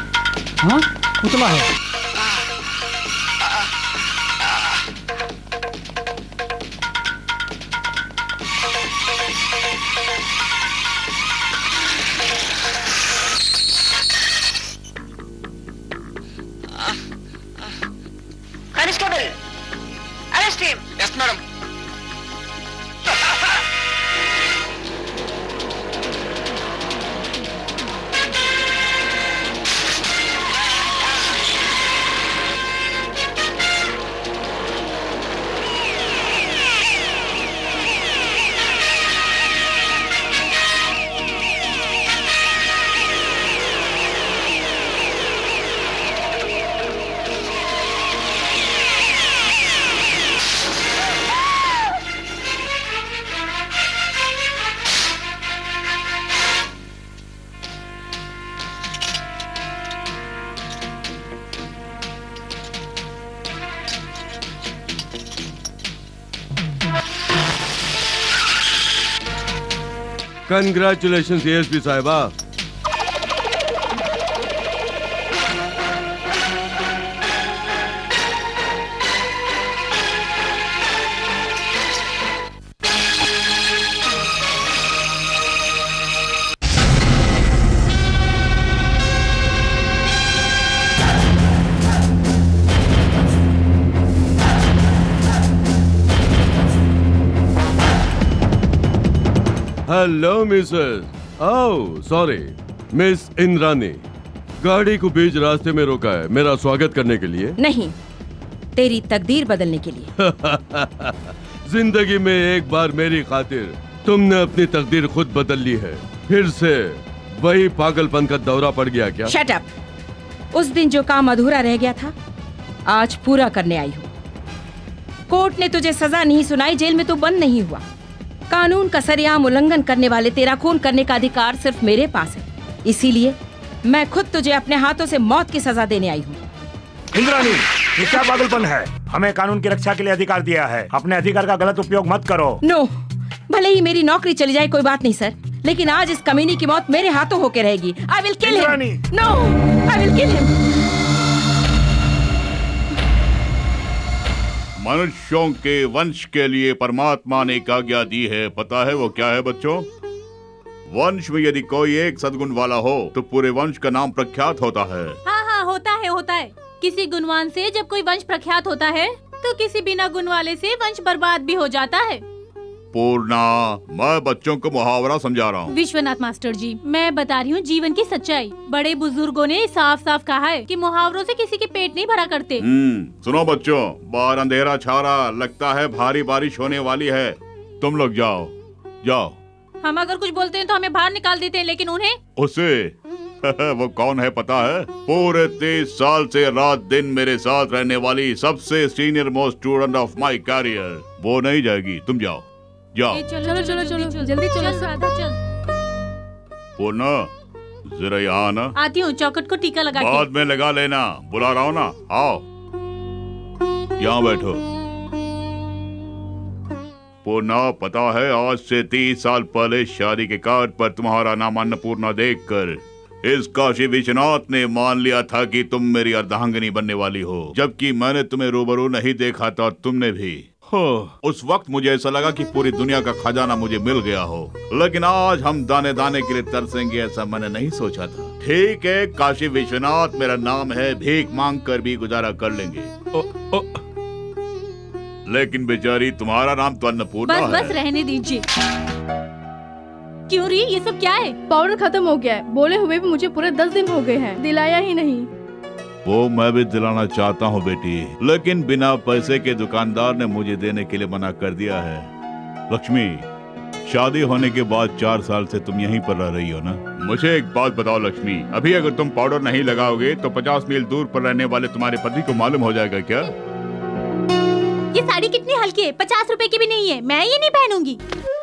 J: हाँ, उतला है।
L: Constable, arrest him. Yes, madam.
C: Congratulation ASP साहिबा। Hello Mrs, oh sorry, miss Indrani. गाड़ी को बीच रास्ते में रोका है मेरा स्वागत करने के लिए?
K: नहीं, तेरी तकदीर बदलने के लिए।
C: जिंदगी में एक बार मेरी खातिर तुमने अपनी तकदीर खुद बदल ली है। फिर से वही पागलपन का दौरा पड़ गया क्या?
K: Shut up. उस दिन जो काम अधूरा रह गया था आज पूरा करने आई हूँ। कोर्ट ने तुझे सजा नहीं सुनाई, जेल में तू बंद नहीं हुआ। कानून का सरेआम उल्लंघन करने वाले तेरा खून करने का अधिकार सिर्फ मेरे पास है, इसीलिए मैं खुद तुझे अपने हाथों से मौत की सजा देने आई हूँ।
B: इंद्रानी, ये क्या पागलपन है? हमें कानून की रक्षा के लिए अधिकार दिया है, अपने अधिकार का गलत उपयोग मत करो।
K: नो, भले ही मेरी नौकरी चली जाए कोई बात नहीं सर, लेकिन आज इस कमीनी की मौत मेरे हाथों होके रहेगी। I will kill him. No, I will kill him.
H: मनुष्यों के वंश के लिए परमात्मा ने एक आज्ञा दी है, पता है वो क्या है बच्चों? वंश में यदि कोई एक सद्गुण वाला हो तो पूरे वंश का नाम प्रख्यात होता है।
G: हाँ हाँ होता है होता है। किसी गुणवान से जब कोई वंश प्रख्यात होता है तो किसी बिना गुण वाले से वंश बर्बाद भी हो जाता है।
H: पूर्णा, मैं बच्चों को मुहावरा समझा रहा हूँ।
G: विश्वनाथ मास्टर जी, मैं बता रही हूँ जीवन की सच्चाई। बड़े बुजुर्गों ने साफ साफ कहा है कि मुहावरों से किसी के पेट नहीं भरा करते।
H: हम्म, सुनो बच्चों, बाहर अंधेरा छा रहा, लगता है भारी बारिश होने वाली है। तुम लोग जाओ जाओ।
G: हम अगर कुछ बोलते हैं तो हमें बाहर निकाल देते हैं, लेकिन उन्हें
H: उसे वो कौन है पता है? पूरे तीस साल से रात दिन मेरे साथ रहने वाली सबसे senior most student of my career, वो नहीं जाएगी। तुम जाओ जाओ।
G: चलो चलो चलो जल्दी चलो राधा चल।
H: पूर्णा, जरा यहाँ आना।
G: आती हूँ, चौखट को टीका लगा के।
H: बाद में लगा लेना, बुला रहा हूँ ना। आओ यहाँ बैठो। पूर्णा, पता है आज से तीस साल पहले शादी के कार्ड पर तुम्हारा नाम अन्नपूर्णा देखकर इस काशी विश्वनाथ ने मान लिया था कि तुम मेरी अर्धांगिनी बनने वाली हो, जबकि मैंने तुम्हें रूबरू नहीं देखा था, तुमने भी। हो, उस वक्त मुझे ऐसा लगा कि पूरी दुनिया का खजाना मुझे मिल गया हो, लेकिन आज हम दाने दाने के लिए तरसेंगे ऐसा मैंने नहीं सोचा था। ठीक है, काशी विश्वनाथ मेरा नाम है, भीख मांग कर भी गुजारा कर लेंगे। ओ, ओ, लेकिन बेचारी तुम्हारा नाम तो अन्नपूर्णा है।
G: बस बस रहने दीजिए। क्यों री, ये सब क्या है?
M: पाउडर खत्म हो गया है, बोले हुए भी मुझे पूरे दस दिन हो गए हैं, दिलाया ही नहीं।
H: वो मैं भी दिलाना चाहता हूँ बेटी, लेकिन बिना पैसे के दुकानदार ने मुझे देने के लिए मना कर दिया है। लक्ष्मी, शादी होने के बाद चार साल से तुम यहीं पर रह रही हो ना? मुझे एक बात बताओ लक्ष्मी, अभी अगर तुम पाउडर नहीं लगाओगे तो पचास मील दूर पर रहने वाले तुम्हारे पति को मालूम हो जाएगा क्या?
G: ये साड़ी कितनी हल्की है, पचास रुपए की भी नहीं है, मैं ये नहीं पहनूंगी।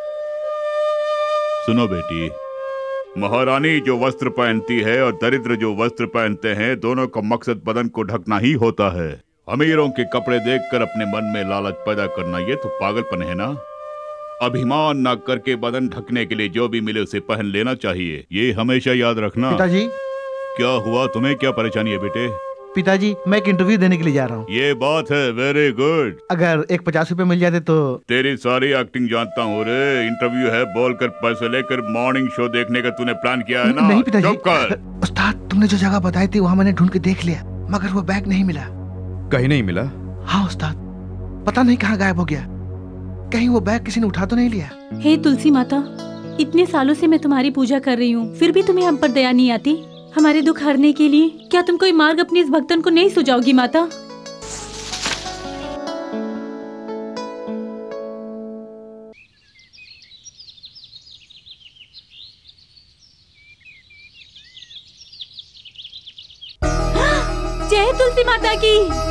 H: सुनो बेटी, महारानी जो वस्त्र पहनती है और दरिद्र जो वस्त्र पहनते हैं, दोनों का मकसद बदन को ढकना ही होता है। अमीरों के कपड़े देखकर अपने मन में लालच पैदा करना, ये तो पागलपन है ना। अभिमान न करके बदन ढकने के लिए जो भी मिले उसे पहन लेना चाहिए, ये हमेशा याद रखना।
N: पिताजी,
H: क्या हुआ? तुम्हें क्या परेशानी है बेटे?
N: पिताजी, मैं एक इंटरव्यू देने के लिए जा रहा हूँ।
H: ये बात है, वेरी गुड।
N: अगर एक पचास रुपए मिल जाते तो।
H: तेरी सारी एक्टिंग जानता हूँ रे, इंटरव्यू है बोलकर पैसे लेकर मॉर्निंग शो देखने का तूने प्लान किया है ना?
N: नहीं पिताजी।
H: चुप कर।
N: उस्ताद, तुमने जो जगह बताई थी वहाँ मैंने ढूंढ के देख लिया, मगर वो बैग नहीं मिला।
E: कहीं नहीं मिला?
N: हाँ उस्ताद, पता नहीं कहाँ गायब हो गया। कहीं वो बैग किसी ने उठा तो नहीं लिया?
G: हे तुलसी माता, इतने सालों से मैं तुम्हारी पूजा कर रही हूँ, फिर भी तुम्हें हम पर दया नहीं आती। हमारे दुख हरने के लिए क्या तुम कोई मार्ग अपने इस भक्तन को नहीं सुझाओगी माता? जय तुलसी माता की।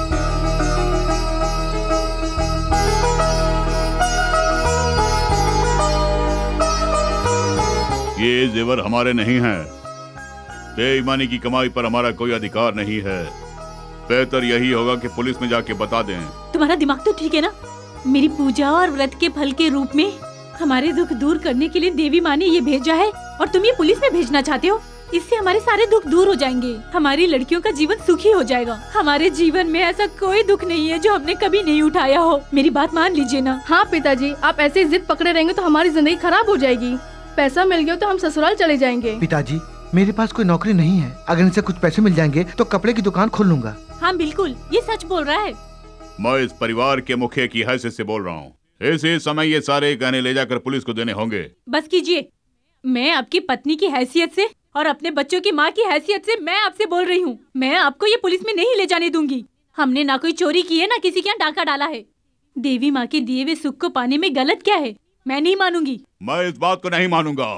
H: ये जेवर हमारे नहीं हैं। बेईमानी की कमाई पर हमारा कोई अधिकार नहीं है। बेहतर यही होगा कि पुलिस में जाके बता दें।
G: तुम्हारा दिमाग तो ठीक है ना? मेरी पूजा और व्रत के फल के रूप में हमारे दुख दूर करने के लिए देवी माँ ने ये भेजा है और तुम ये पुलिस में भेजना चाहते हो। इससे हमारे सारे दुख दूर हो जाएंगे, हमारी लड़कियों का जीवन सुखी हो जाएगा। हमारे जीवन में ऐसा कोई दुख नहीं है जो हमने कभी नहीं उठाया हो। मेरी बात मान लीजिए ना।
M: हाँ पिताजी, आप ऐसे जिद पकड़े रहेंगे तो हमारी जिंदगी खराब हो जाएगी। पैसा मिल गया तो हम ससुराल चले जाएंगे।
N: पिताजी, मेरे पास कोई नौकरी नहीं है। अगर इनसे कुछ पैसे मिल जाएंगे तो कपड़े की दुकान खोल लूंगा।
G: हाँ बिल्कुल, ये सच बोल रहा है।
H: मैं इस परिवार के मुखिया की हैसियत से बोल रहा हूँ। इसी समय ये सारे गहने ले जाकर पुलिस को देने होंगे।
G: बस कीजिए, मैं आपकी पत्नी की हैसियत से और अपने बच्चों की माँ की हैसियत से मैं आपसे बोल रही हूँ, मैं आपको ये पुलिस में नहीं ले जाने दूंगी। हमने ना कोई चोरी की है, ना किसी के यहाँ डाका डाला है। देवी माँ के दिए हुए सुख को पाने में गलत क्या है? मैं नहीं मानूंगी।
H: मैं इस बात को नहीं मानूंगा।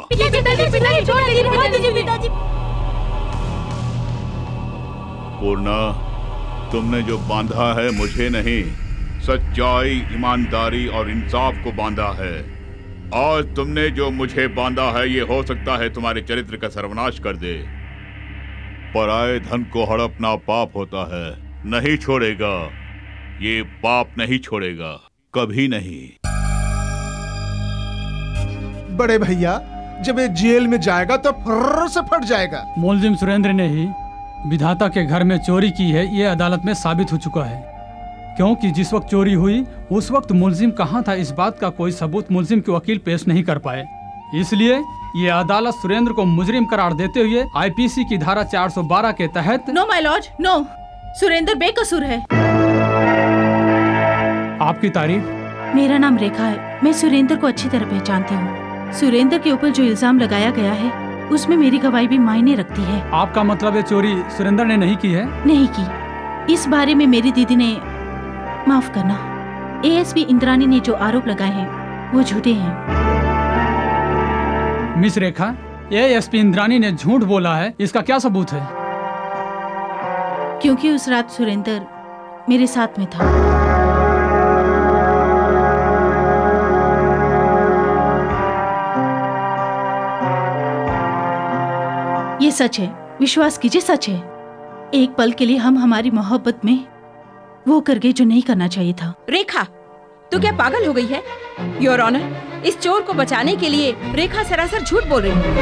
H: पूर्णा, तुमने जो बांधा है मुझे नहीं, सच्चाई, ईमानदारी और इंसाफ को बांधा है। और तुमने जो मुझे बांधा है ये हो सकता है तुम्हारे चरित्र का सर्वनाश कर दे। पराये धन को हड़पना पाप होता है, नहीं छोड़ेगा, ये पाप नहीं छोड़ेगा, कभी नहीं।
D: बड़े भैया, जब ये जेल में जाएगा तो फर्र से फट जाएगा।
J: मुलजिम सुरेंद्र ने ही विधाता के घर में चोरी की है, ये अदालत में साबित हो चुका है। क्योंकि जिस वक्त चोरी हुई उस वक्त मुलजिम कहाँ था, इस बात का कोई सबूत मुलजिम के वकील पेश नहीं कर पाए। इसलिए ये अदालत सुरेंद्र को मुजरिम करार देते हुए आईपीसी की धारा चार सौ बारह के तहत।
I: No my lord, no, Surendra बेकसूर है।
J: आपकी तारीफ?
I: मेरा नाम रेखा है, मैं सुरेंद्र को अच्छी तरह पहचानती हूँ। सुरेंद्र के ऊपर जो इल्जाम लगाया गया है उसमें मेरी गवाही भी मायने रखती है।
J: आपका मतलब है चोरी सुरेंद्र ने नहीं की है?
I: नहीं की। इस बारे में मेरी दीदी ने, माफ करना, एएसपी इंद्रानी ने जो आरोप लगाए हैं वो झूठे हैं।
J: मिस रेखा, एएसपी इंद्रानी ने झूठ बोला है, इसका क्या सबूत है?
I: क्योंकि उस रात सुरेंद्र मेरे साथ में था। ये सच है, विश्वास कीजिए, सच है। एक पल के लिए हम हमारी मोहब्बत में वो कर गए जो नहीं करना चाहिए था।
K: रेखा, तू क्या पागल हो गई है? योर ऑनर, इस चोर को बचाने के लिए रेखा सरासर झूठ बोल रही है।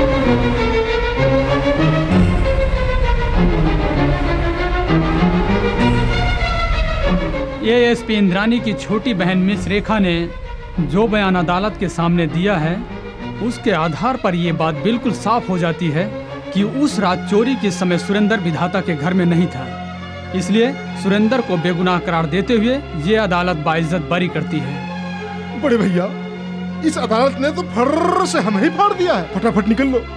J: एएसपी इंद्रानी की छोटी बहन मिस रेखा ने जो बयान अदालत के सामने दिया है उसके आधार पर ये बात बिल्कुल साफ हो जाती है कि उस रात चोरी के समय सुरेंद्र विधाता के घर में नहीं था। इसलिए सुरेंद्र को बेगुनाह करार देते हुए ये अदालत बाइज्जत बरी करती है।
D: बड़े भैया, इस अदालत ने तो फर्र से हमें ही फाड़ दिया है। फटाफट निकल लो।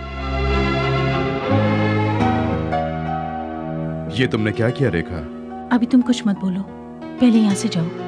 E: ये तुमने क्या किया रेखा?
I: अभी तुम कुछ मत बोलो, पहले यहाँ से जाओ।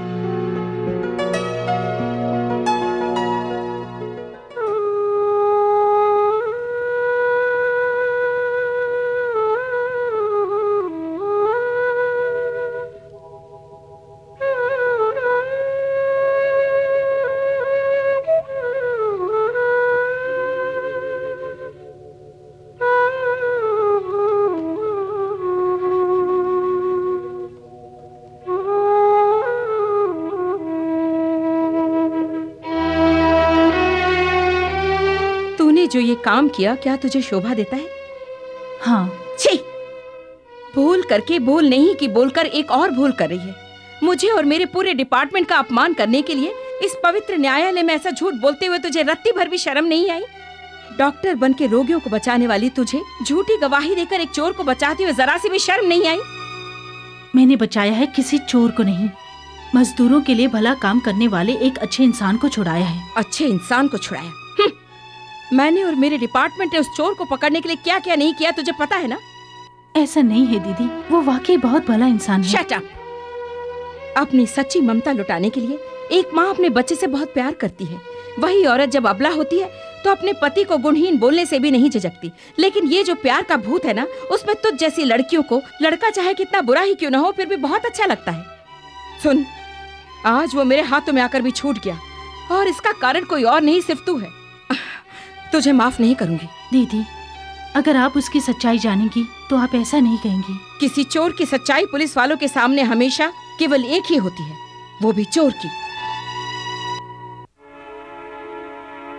K: जो ये काम किया क्या तुझे शोभा देता है?
I: हाँ।
K: छी! भूल करके भूल नहीं कि बोलकर एक और भूल कर रही है। मुझे और मेरे पूरे डिपार्टमेंट का अपमान करने के लिए इस पवित्र न्यायालय में ऐसा झूठ बोलते हुए तुझे रत्ती भर भी शर्म नहीं आई? डॉक्टर बन के रोगियों को बचाने वाली तुझे झूठी गवाही देकर एक चोर को बचाते हुए जरा सी भी शर्म नहीं आई?
I: मैंने बचाया है किसी चोर को नहीं, मजदूरों के लिए भला काम करने वाले एक अच्छे इंसान को छुड़ाया है।
K: अच्छे इंसान को छुड़ाया? मैंने और मेरे डिपार्टमेंट ने उस चोर को पकड़ने के लिए क्या क्या नहीं किया तुझे पता है ना?
I: ऐसा नहीं है दीदी, वो वाकई बहुत भला इंसान है।
K: Shut up! अपनी सच्ची ममता लुटाने के लिए एक माँ अपने बच्चे से बहुत प्यार करती है। वही औरत जब अबला होती है तो अपने पति को गुणहीन बोलने से भी नहीं झिझकती। लेकिन ये जो प्यार का भूत है ना, उसमें तुझ जैसी लड़कियों को लड़का चाहे कितना बुरा ही क्यों ना हो फिर भी बहुत अच्छा लगता है। सुन, आज वो मेरे हाथों में आकर भी छूट गया और इसका कारण कोई और नहीं सिर्फ तू है। तुझे माफ नहीं करूंगी।
I: दीदी, अगर आप उसकी सच्चाई जानेंगी तो आप ऐसा नहीं कहेंगी।
K: किसी चोर की सच्चाई पुलिस वालों के सामने हमेशा केवल एक ही होती है, वो भी चोर की।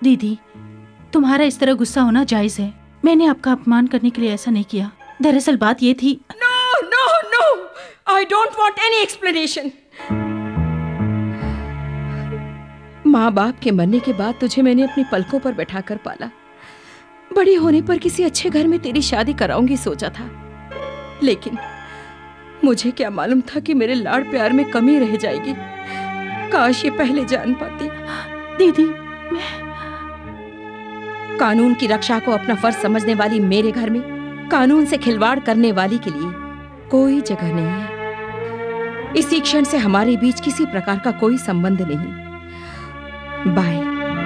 I: दीदी, तुम्हारा इस तरह गुस्सा होना जायज है। मैंने आपका अपमान करने के लिए ऐसा नहीं किया। दरअसल बात ये थी।
K: No no no, I don't want any explanation. माँ बाप के मरने के बाद तुझे मैंने अपनी पलकों पर बैठाकर पाला। बड़ी होने पर किसी अच्छे घर में तेरी शादी कराऊंगी सोचा था, लेकिन मुझे क्या मालूम था कि मेरे लाड़ प्यार में कमी रह जाएगी। काश ये पहले जान पाती।
I: दीदी,
K: कानून की रक्षा को अपना फर्ज समझने वाली मेरे घर में कानून से खिलवाड़ करने वाली के लिए कोई जगह नहीं है। इसी क्षण से हमारे बीच किसी प्रकार का कोई संबंध नहीं। Bye.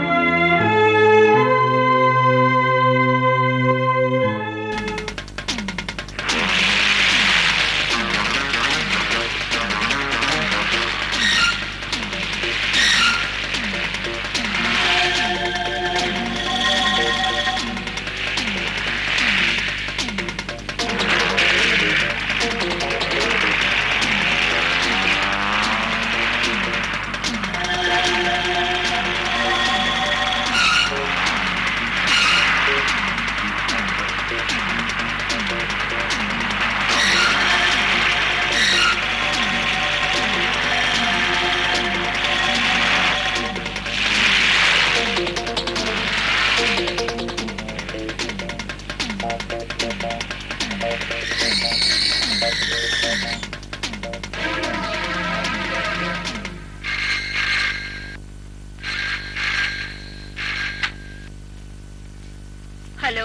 L: Hello,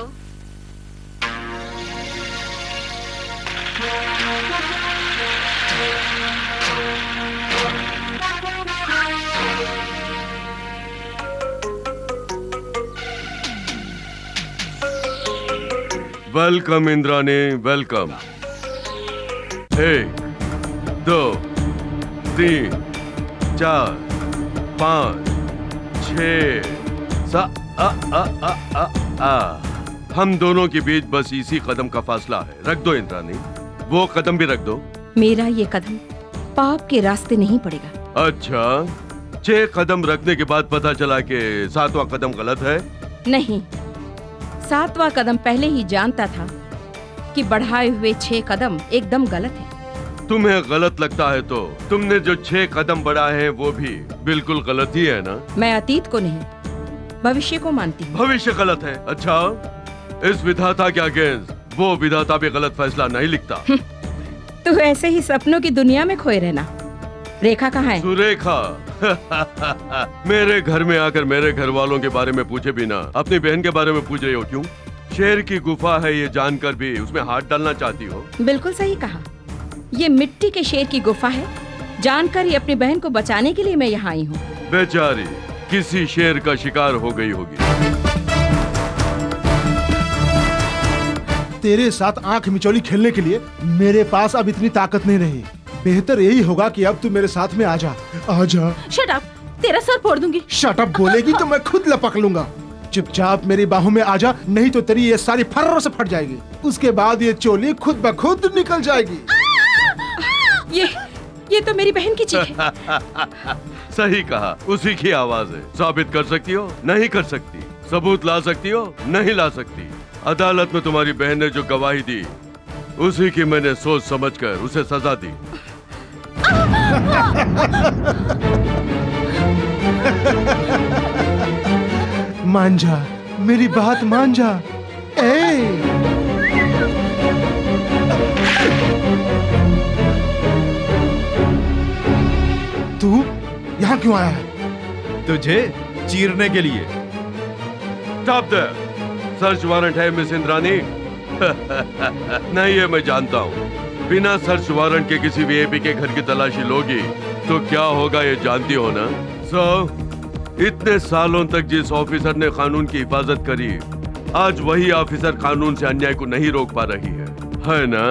C: welcome Indrani, welcome. एक, दो, तीन, चार, पाँच, छः, सा आ आ आ आ आ। हम दोनों के बीच बस इसी कदम का फासला है। रख दो इंद्राणी, वो कदम भी रख दो।
K: मेरा ये कदम पाप के रास्ते नहीं पड़ेगा।
C: अच्छा, छह कदम रखने के बाद पता चला कि सातवां कदम गलत है?
K: नहीं, सातवां कदम पहले ही जानता था कि बढ़ाए हुए छह कदम एकदम गलत है।
C: तुम्हें गलत लगता है तो तुमने जो छह कदम बढ़ाए हैं वो भी बिल्कुल गलत ही है ना?
K: मैं अतीत को नहीं, भविष्य को मानती हूँ।
C: भविष्य गलत है? अच्छा, इस विधाता के अगेंस्ट वो विधाता भी गलत फैसला नहीं लिखता।
K: तू ऐसे ही सपनों की दुनिया में खोए रहना। रेखा कहाँ है?
C: सुरेखा मेरे घर में आकर मेरे घर वालों के बारे में पूछे बिना अपनी बहन के बारे में पूछ रही हो क्यों? शेर की गुफा है ये जानकर भी उसमें हाथ डालना चाहती हो?
K: बिल्कुल सही कहा। ये मिट्टी के शेर की गुफा है, जानकर ही अपनी बहन को बचाने के लिए मैं यहाँ आई हूँ।
C: बेचारी किसी शेर का शिकार हो गई होगी।
D: तेरे साथ आंख मिचौली खेलने के लिए मेरे पास अब इतनी ताकत नहीं रही। बेहतर यही होगा कि अब तू मेरे साथ में आजा। आजा।
I: शट अप, तेरा सर फोड़ दूंगी।
D: शट अप बोलेगी तो मैं खुद लपक लूंगा। चुपचाप मेरी बाहों में आजा, नहीं तो तेरी ये सारी फर्रों से फट जाएगी। उसके बाद ये चोली खुद ब खुद निकल जाएगी।
K: ये ये तो मेरी बहन की चीख है।
C: सही कहा, उसी की आवाज है। साबित कर सकती हो? नहीं कर सकती। सबूत ला सकती हो? नहीं ला सकती। अदालत में तुम्हारी बहन ने जो गवाही दी उसी की मैंने सोच समझकर उसे सजा दी।
D: मान जा, मेरी बात मान जा। ए! तू यहाँ क्यों आया है?
E: तुझे चीरने के लिए।
C: Stop there. सर्च वारंट है मिस इंद्राणी? नहीं है, मैं जानता हूँ। बिना सर्च वारंट के किसी वीआईपी के घर की तलाशी लोगी तो क्या होगा ये जानती हो ना? सो इतने सालों तक जिस ऑफिसर ने कानून की हिफाजत करी, आज वही ऑफिसर कानून से अन्याय को नहीं रोक पा रही है, है ना?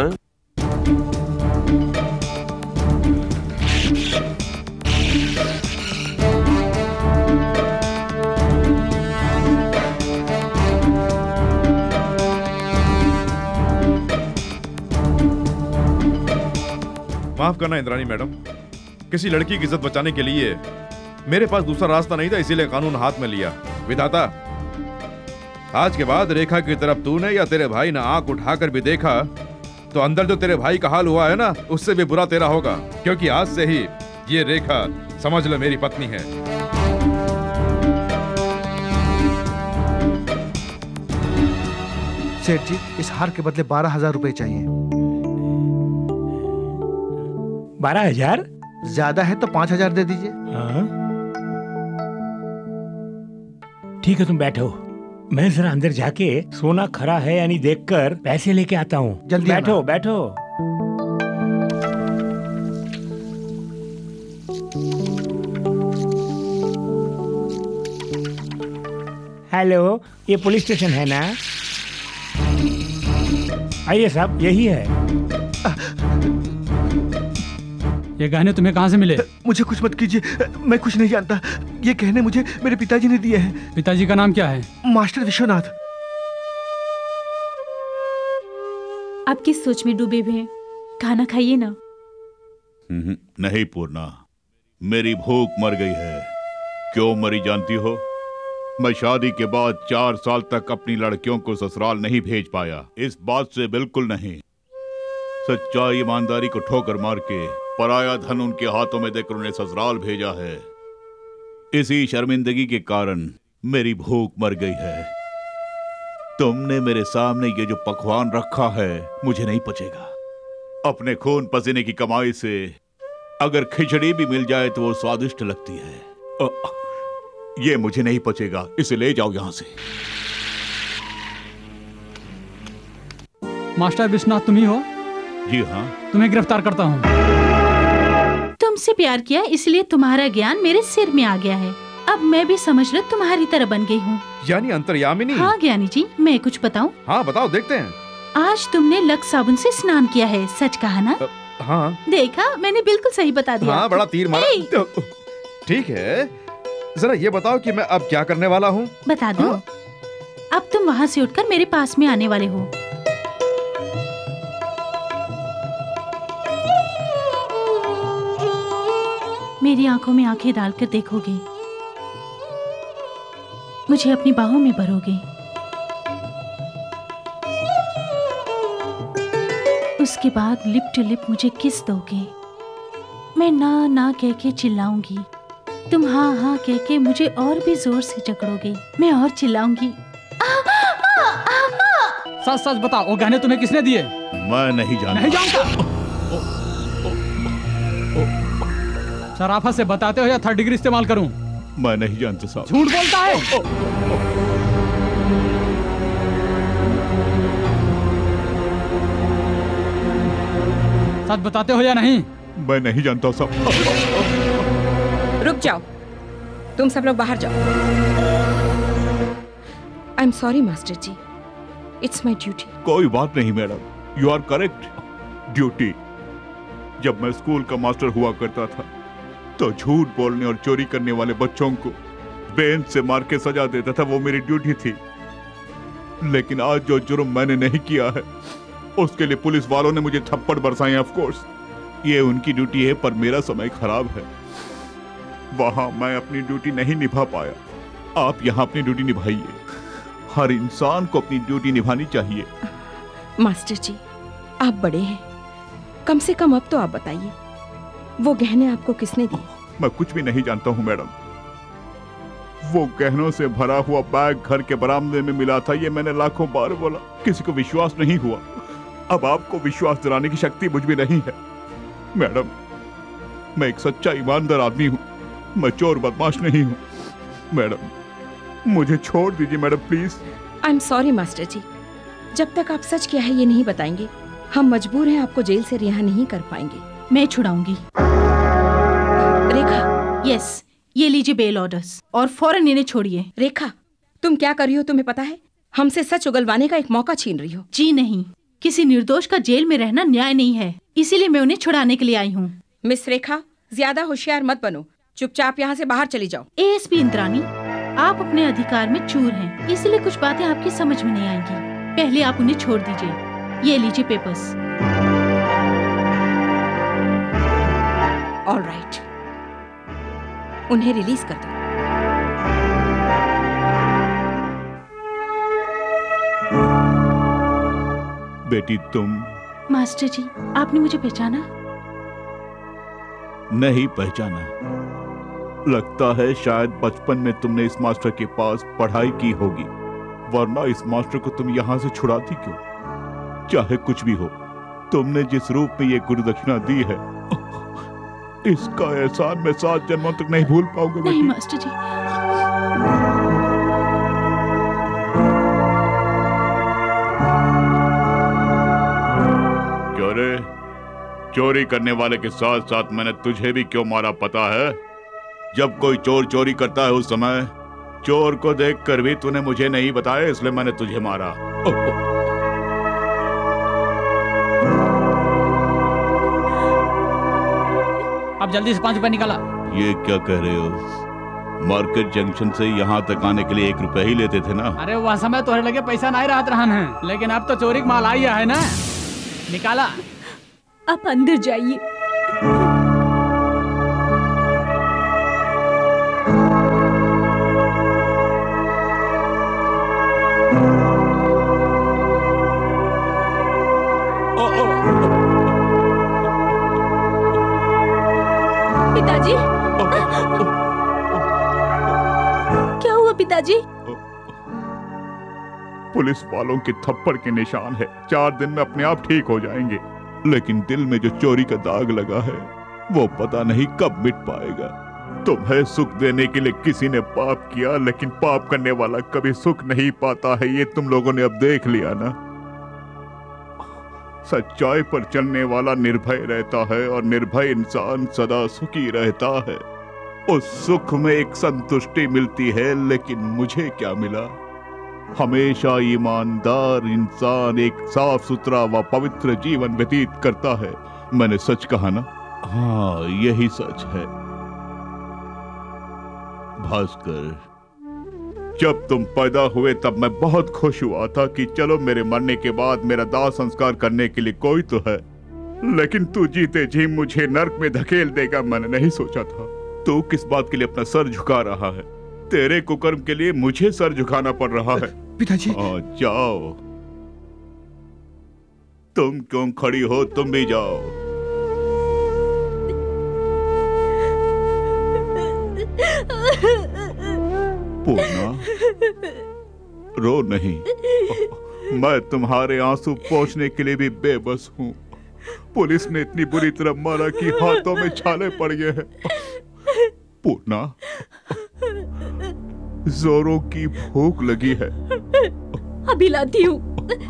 E: माफ करना इंद्राणी मैडम, किसी लड़की की इज्जत बचाने के लिए मेरे पास दूसरा रास्ता नहीं था, इसीलिए कानून हाथ में लिया। विधाता, आज के बाद रेखा की तरफ तूने या तेरे भाई ने आंख उठाकर भी देखा तो अंदर जो तेरे भाई का हाल हुआ है ना, उससे भी बुरा तेरा होगा, क्योंकि आज से ही ये रेखा समझ ले मेरी पत्नी है।
N: सेठ जी, इस हार के बदले बारह हजार रुपए चाहिए।
B: बारह हजार?
N: ज्यादा है तो पांच हजार दे दीजिए।
B: हाँ? ठीक है, तुम बैठो, मैं जरा अंदर जाके सोना खरा है यानी देखकर पैसे लेके आता हूँ।
N: जल्दी
B: बैठो
N: आना।
B: बैठो। हेलो, ये पुलिस स्टेशन है ना? आइए साहब, यही है।
J: ये गहने तुम्हें कहाँ से मिले?
N: मुझे कुछ मत कीजिए, मैं कुछ नहीं जानता। ये गहने मुझे मेरे पिताजी ने दिए हैं।
J: पिताजी का नाम क्या है?
N: मास्टर विश्वनाथ।
G: आप किस सोच में डूबे हुए हैं? खाना खाइए ना।
H: नहीं पूर्णा, मेरी भूख मर गई है। क्यों मरी जानती हो? मैं शादी के बाद चार साल तक अपनी लड़कियों को ससुराल नहीं भेज पाया। इस बात से बिल्कुल नहीं। सच्चाई ईमानदारी को ठोकर मार के पराया धन उनके हाथों में देकर उन्हें ससुराल भेजा है। इसी शर्मिंदगी के कारण मेरी भूख मर गई है। तुमने मेरे सामने ये जो पकवान रखा है मुझे नहीं पचेगा। अपने खून पसीने की कमाई से अगर खिचड़ी भी मिल जाए तो वो स्वादिष्ट लगती है। आ, ये मुझे नहीं पचेगा, इसे ले जाओ यहां से।
J: मास्टर विश्वनाथ तुम ही हो?
H: जी हाँ।
J: तुम्हें गिरफ्तार करता हूँ।
I: तुमसे प्यार किया इसलिए तुम्हारा ज्ञान मेरे सिर में आ गया है। अब मैं भी समझ लो तुम्हारी तरह बन गई हूँ।
E: यानी अंतर्यामिनी?
I: हाँ ज्ञानी जी, मैं कुछ बताऊँ?
E: हाँ बताओ, देखते हैं।
I: आज तुमने लक्स साबुन से स्नान किया है, सच कहा ना?
E: हाँ।
I: देखा, मैंने बिल्कुल सही बता दिया।
E: हाँ, बड़ा तीर मारा। ठीक है, जरा ये बताओ कि मैं अब क्या करने वाला हूँ?
I: बता दो। हाँ? अब तुम वहाँ से उठकर मेरे पास में आने वाले हो। मेरी आंखों में आंखें डालकर देखोगे, मुझे अपनी बाहों में भरोगे। उसके बाद लिप टू लिप मुझे किस दोगे। मैं ना ना कह के चिल्लाऊंगी, तुम हाँ हाँ कह के मुझे और भी जोर से जकड़ोगे। मैं और चिल्लाऊंगी।
J: सच सच बताओ, वो गहने तुम्हें किसने दिए?
H: मैं नहीं जानता।
J: नहीं जानता? शराफत से बताते हो या थर्ड डिग्री इस्तेमाल करूं?
H: मैं नहीं जानता साहब।
J: झूठ बोलता है। सच बताते हो या नहीं?
H: मैं नहीं जानता साहब।
K: रुक जाओ, तुम सब लोग बाहर जाओ। I am sorry master ji, it's my duty.
H: कोई बात नहीं madam, you are correct. Duty. जब मैं स्कूल का मास्टर हुआ करता था तो झूठ बोलने और चोरी करने वाले बच्चों को बेंच से मार के सजा देता था, वो मेरी ड्यूटी थी। लेकिन आज जो जुर्म मैंने नहीं किया है उसके लिए पुलिस वालों ने मुझे थप्पड़ बरसाए। ऑफ कोर्स ये उनकी ड्यूटी है, पर मेरा समय खराब है। वहां मैं अपनी ड्यूटी नहीं निभा पाया। आप यहाँ अपनी ड्यूटी निभाइए। हर इंसान को अपनी ड्यूटी निभानी चाहिए।
K: मास्टर जी, आप बड़े हैं, कम से कम अब तो आप बताइए, वो गहने आपको किसने दिए?
H: मैं कुछ भी नहीं जानता हूँ मैडम। वो गहनों से भरा हुआ बैग घर के बरामदे में मिला था, ये मैंने लाखों बार बोला, किसी को विश्वास नहीं हुआ। अब आपको विश्वास दिलाने की शक्ति मुझ में नहीं है मैडम। मैं एक सच्चा ईमानदार आदमी हूँ, मैं चोर बदमाश नहीं हूँ। मैडम मुझे छोड़ दीजिए madam, please.
K: I am sorry master ji, जब तक आप सच क्या है ये नहीं बताएंगे हम मजबूर हैं आपको जेल से रिहा नहीं कर पाएंगे।
I: मैं छुड़ाऊंगी।
K: रेखा।
I: यस, ये लीजिए बेल ऑर्डर्स और फौरन इन्हें छोड़िए।
K: रेखा, तुम क्या कर रही हो तुम्हें पता है? हमसे सच उगलवाने का एक मौका छीन रही हो।
I: जी नहीं, किसी निर्दोष का जेल में रहना न्याय नहीं है, इसीलिए मैं उन्हें छुड़ाने के लिए आई हूँ।
K: मिस रेखा, ज्यादा होशियार मत बनो, चुपचाप यहाँ से बाहर चली जाओ।
I: एएसपी इंद्रानी, आप अपने अधिकार में चूर हैं, इसलिए कुछ बातें आपकी समझ में नहीं आएंगी। पहले आप उन्हें छोड़ दीजिए। ये लीजिए पेपर्स।
K: ऑल राइट, उन्हें रिलीज कर दो।
H: बेटी तुम
I: मास्टर जी, आपने मुझे पहचाना?
H: नहीं पहचाना। लगता है शायद बचपन में तुमने इस मास्टर के पास पढ़ाई की होगी, वरना इस मास्टर को तुम यहां से छुड़ाती क्यों? चाहे कुछ भी हो, तुमने जिस रूप में ये गुरुदक्षिणा दी है, इसका एहसान मैं सात जन्मों तक नहीं भूल पाऊंगा।
I: नहीं मास्टर जी।
H: क्यों रे? चोरी करने वाले के साथ साथ मैंने तुझे भी क्यों मारा पता है? जब कोई चोर चोरी करता है उस समय चोर को देखकर भी तूने मुझे नहीं बताया, इसलिए मैंने तुझे मारा।
J: अब जल्दी से पाँच रुपए निकाला।
H: ये क्या कह रहे हो? मार्केट जंक्शन से यहाँ तक आने के लिए एक रुपया ही लेते थे ना?
J: अरे वह समय तोहरे लगे पैसा नहीं रहत रहन है, लेकिन अब तो चोरी का माल आई है ना। निकाला।
G: आप अंदर जाइए। पिताजी, क्या हुआ पिताजी?
H: पुलिस वालों के थप्पड़ के निशान है, चार दिन में अपने आप ठीक हो जाएंगे, लेकिन दिल में जो चोरी का दाग लगा है वो पता नहीं कब मिट पाएगा। तुम्हें सुख देने के लिए किसी ने पाप किया, लेकिन पाप करने वाला कभी सुख नहीं पाता है, ये तुम लोगों ने अब देख लिया ना। सच्चाई पर चलने वाला निर्भय रहता है और निर्भय इंसान सदा सुखी रहता है। उस सुख में एक संतुष्टि मिलती है, लेकिन मुझे क्या मिला? हमेशा ईमानदार इंसान एक साफ सुथरा व पवित्र जीवन व्यतीत करता है। मैंने सच कहा ना? हाँ, यही सच है। भास्कर, जब तुम पैदा हुए तब मैं बहुत खुश हुआ था कि चलो मेरे मरने के बाद मेरा दाह संस्कार करने के लिए कोई तो है, लेकिन तू जीते जी मुझे नर्क में धकेल देगा मैंने नहीं सोचा था। तू किस बात के लिए अपना सर झुका रहा है? तेरे कुकर्म के लिए मुझे सर झुकाना पड़ रहा है।
N: पिताजी,
H: आ, जाओ। तुम क्यों खड़ी हो? तुम भी जाओ। पूर्णा, रो नहीं। मैं तुम्हारे आंसू पोंछने के लिए भी बेबस हूँ। पुलिस ने इतनी बुरी तरह मारा कि हाथों में छाले पड़ गए हैं। पूर्णा, जोरों की भूख लगी है।
G: अभी लाती हूँ।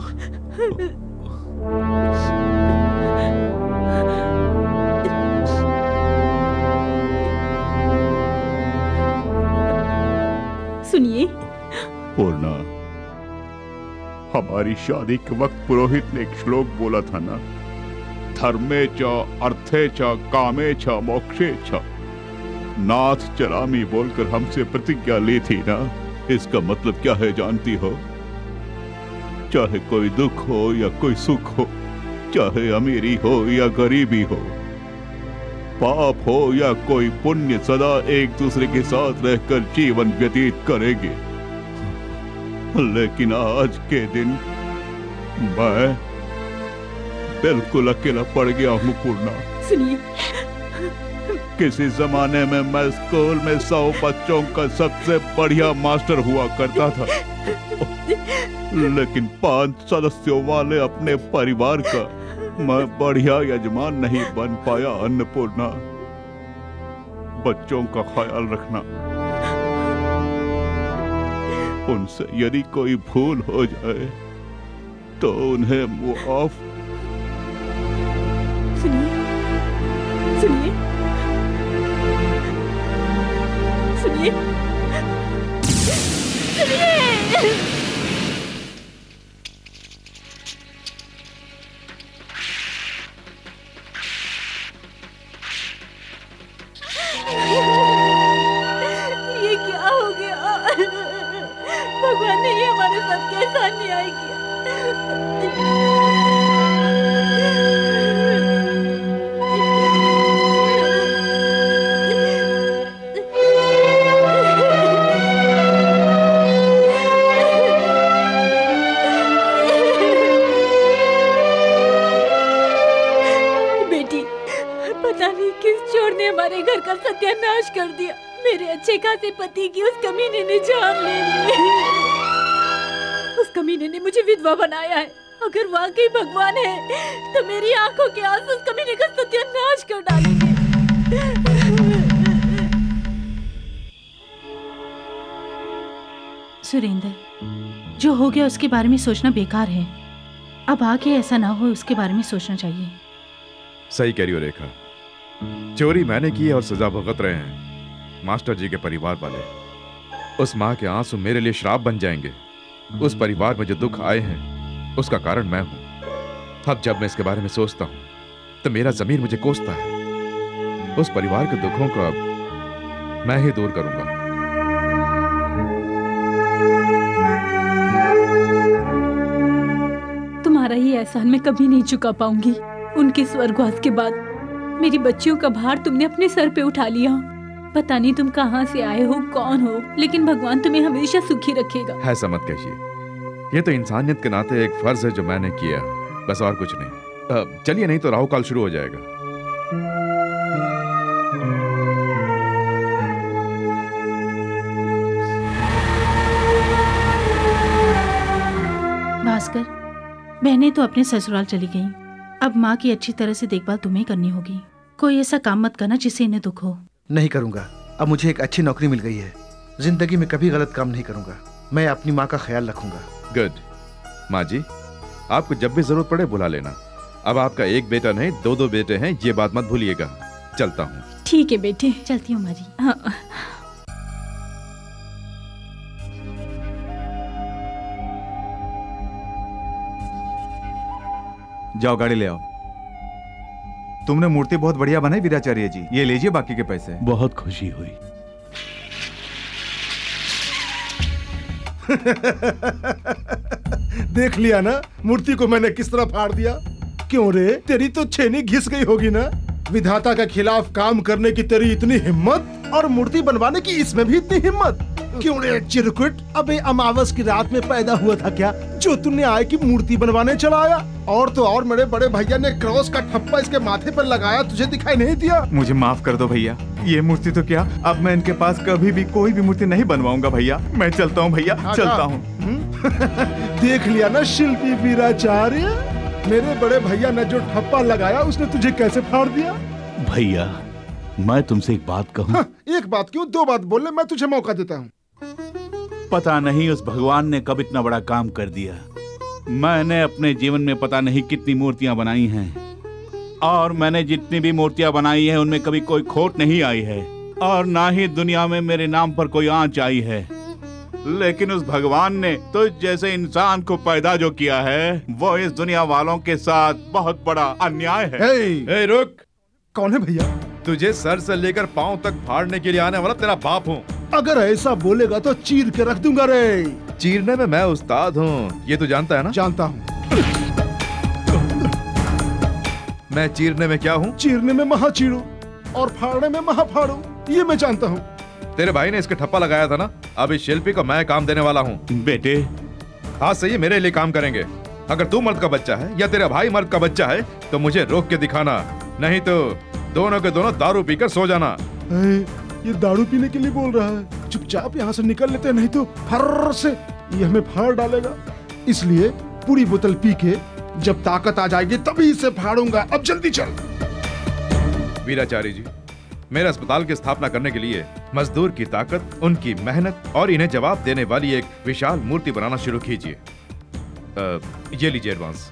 G: सुनिए।
H: पूर्णा, हमारी शादी के वक्त पुरोहित ने एक श्लोक बोला था ना, धर्मे च अर्थे च कामे च मोक्षे च। नाथ चरामी बोलकर हमसे प्रतिज्ञा ली थी ना। इसका मतलब क्या है जानती हो? चाहे कोई दुख हो या कोई सुख हो, चाहे अमीरी हो या गरीबी हो, पाप हो या कोई पुण्य, सदा एक दूसरे के साथ रहकर जीवन व्यतीत करेंगे। लेकिन आज के दिन मैं बिल्कुल अकेला पड़ गया हूँ पूर्णा।
G: सुनिए,
H: किसी जमाने में मैं स्कूल में सौ बच्चों का सबसे बढ़िया मास्टर हुआ करता था, लेकिन पांच सदस्यों वाले अपने परिवार का मैं बढ़िया यजमान नहीं बन पाया। अन्नपूर्णा, बच्चों का ख्याल रखना। उनसे यदि कोई भूल हो जाए तो उन्हें मुआफ।
G: सुनिए, सुनिए, सुनिए, सुनिए।
L: ये क्या हो गया? भगवान ने ये हमारे साथ कैसा अन्याय किया?
G: किस चोर ने हमारे घर का सत्यानाश कर दिया। मेरे अच्छे खासे पति की उस कमीने ने जान ले ली। उस कमीने ने मुझे विधवा बनाया है। अगर वाकई भगवान है तो मेरी आंखों के आंसू उस कमीने का सत्यानाश कर डालेंगे।
I: सुरेंद्र, जो हो गया उसके बारे में सोचना बेकार है। अब आगे ऐसा ना हो उसके बारे में सोचना चाहिए।
E: सही कह रही हो रेखा। चोरी मैंने की है और सजा भुगत रहे हैं मास्टर जी के परिवार वाले। उस माँ के आंसू मेरे लिए श्राप बन जाएंगे। उस परिवार में जो दुख आए हैं उसका कारण मैं हूं। अब जब मैं इसके बारे में सोचता हूं तो मेरा जमीर मुझे कोसता है। उस परिवार के दुखों को अब मैं ही दूर करूंगा।
G: तुम्हारा ये एहसान मैं कभी नहीं चुका पाऊंगी। उनके स्वर्गवास के बाद मेरी बच्चियों का भार तुमने अपने सर पे उठा लिया। पता नहीं तुम कहां से आए हो, कौन हो, लेकिन भगवान तुम्हें हमेशा सुखी रखेगा।
E: ऐसा मत कहिए। ये तो इंसानियत के नाते एक फर्ज है जो मैंने किया, बस और कुछ नहीं। चलिए, नहीं तो राहु काल शुरू हो जाएगा।
I: भास्कर, बहनें तो अपने ससुराल चली गईं। अब माँ की अच्छी तरह से देखभाल तुम्हें करनी होगी। कोई ऐसा काम मत करना जिससे इन्हें दुख हो।
N: नहीं करूंगा। अब मुझे एक अच्छी नौकरी मिल गई है। जिंदगी में कभी गलत काम नहीं करूंगा। मैं अपनी माँ का ख्याल रखूंगा।
E: गुड। माँ जी, आपको जब भी जरूरत पड़े बुला लेना। अब आपका एक बेटा नहीं, दो दो बेटे हैं, ये बात मत भूलिएगा। चलता हूँ।
G: ठीक है बेटे।
I: चलती हूँ माँ जी।
G: हाँ।
A: जाओ गाड़ी ले आओ। तुमने मूर्ति बहुत बढ़िया बनाई वीराचार्य जी। ये लीजिए बाकी के पैसे।
O: बहुत खुशी हुई।
D: देख लिया ना मूर्ति को मैंने किस तरह फाड़ दिया। क्यों रे, तेरी तो छेनी घिस गई होगी ना। विधाता के खिलाफ काम करने की तेरी इतनी हिम्मत और मूर्ति बनवाने की इसमें भी इतनी हिम्मत। क्यों रे चिरकुट, अबे अमावस की रात में पैदा हुआ था क्या जो तुमने आए की मूर्ति बनवाने चला आया? और तो और मेरे बड़े भैया ने क्रॉस का ठप्पा इसके माथे पर लगाया, तुझे दिखाई नहीं दिया?
A: मुझे माफ कर दो भैया। ये मूर्ति तो क्या, अब मैं इनके पास कभी भी कोई भी मूर्ति नहीं बनवाऊंगा भैया। मैं चलता हूँ भैया, चलता हूँ।
D: देख लिया ना शिल्पी वीराचार्य, मेरे बड़े भैया ने जो ठप्पा लगाया उसने तुझे कैसे फाड़ दिया।
O: भैया, मैं तुमसे एक बात कहूँ?
D: हाँ, एक बात क्यों, दो बात बोलने मैं तुझे मौका देता हूँ।
H: पता नहीं उस भगवान ने कब इतना बड़ा काम कर दिया। मैंने अपने जीवन में पता नहीं कितनी मूर्तियां बनाई हैं, और मैंने जितनी भी मूर्तियां बनाई हैं उनमें कभी कोई खोट नहीं आई है, और ना ही दुनिया में मेरे नाम पर कोई आंच आई है। लेकिन उस भगवान ने तो जैसे इंसान को पैदा जो किया है, वो इस दुनिया वालों के साथ बहुत बड़ा अन्याय है।
E: hey, hey, रुक।
D: कौन है भैया?
E: तुझे सर से लेकर पांव तक फाड़ने के लिए आने वाला तेरा बाप हूँ।
D: अगर ऐसा बोलेगा तो चीर के रख दूंगा रे।
E: चीरने में मैं उस्ताद हूँ, ये तो जानता है ना?
D: जानता हूँ।
E: मैं चीरने में क्या हूँ?
D: चीरने में महा चीरू और फाड़ने में महा फाड़ू, ये मैं जानता हूँ।
E: तेरे भाई ने इसके ठप्पा लगाया था ना, अब इस शिल्पी को मैं काम देने वाला हूँ।
H: बेटे,
E: आज से ये मेरे लिए काम करेंगे। अगर तू मर्द का बच्चा है या तेरा भाई मर्द का बच्चा है तो मुझे रोक के दिखाना, नहीं तो दोनों के दोनों दारू पीकर सो जाना।
D: ये दारू पीने के लिए बोल रहा है। चुपचाप यहाँ से निकल लेते, नहीं तो फर्र से ये हमें फाड़ डालेगा। इसलिए पूरी बोतल पी के जब ताकत आ जाएगी तभी इसे फाड़ूंगा। अब जल्दी चल।
E: वीराचार्य जी, मेरे अस्पताल की स्थापना करने के लिए मजदूर की ताकत, उनकी मेहनत और इन्हें जवाब देने वाली एक विशाल मूर्ति बनाना शुरू कीजिए। ये लीजिए एडवांस।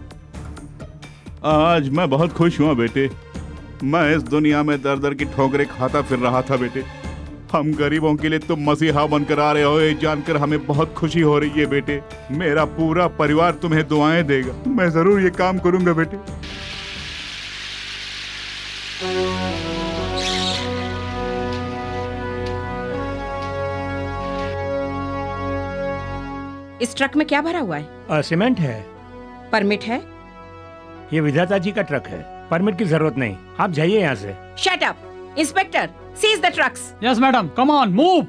H: आज मैं बहुत खुश हुआ बेटे। मैं इस दुनिया में दर दर की ठोकरें खाता फिर रहा था बेटे। हम गरीबों के लिए तुम मसीहा बनकर आ रहे हो, ये जानकर हमें बहुत खुशी हो रही है बेटे। मेरा पूरा परिवार तुम्हें दुआएं देगा। मैं जरूर ये काम करूंगा बेटे।
K: इस ट्रक में क्या भरा हुआ है?
B: आ, सीमेंट है।
K: परमिट है?
B: ये विधाता जी का ट्रक है, परमिट की जरूरत नहीं। आप जाइए यहाँ से।
K: Shut up! Inspector, seize the trucks.
J: Yes madam, come on, move.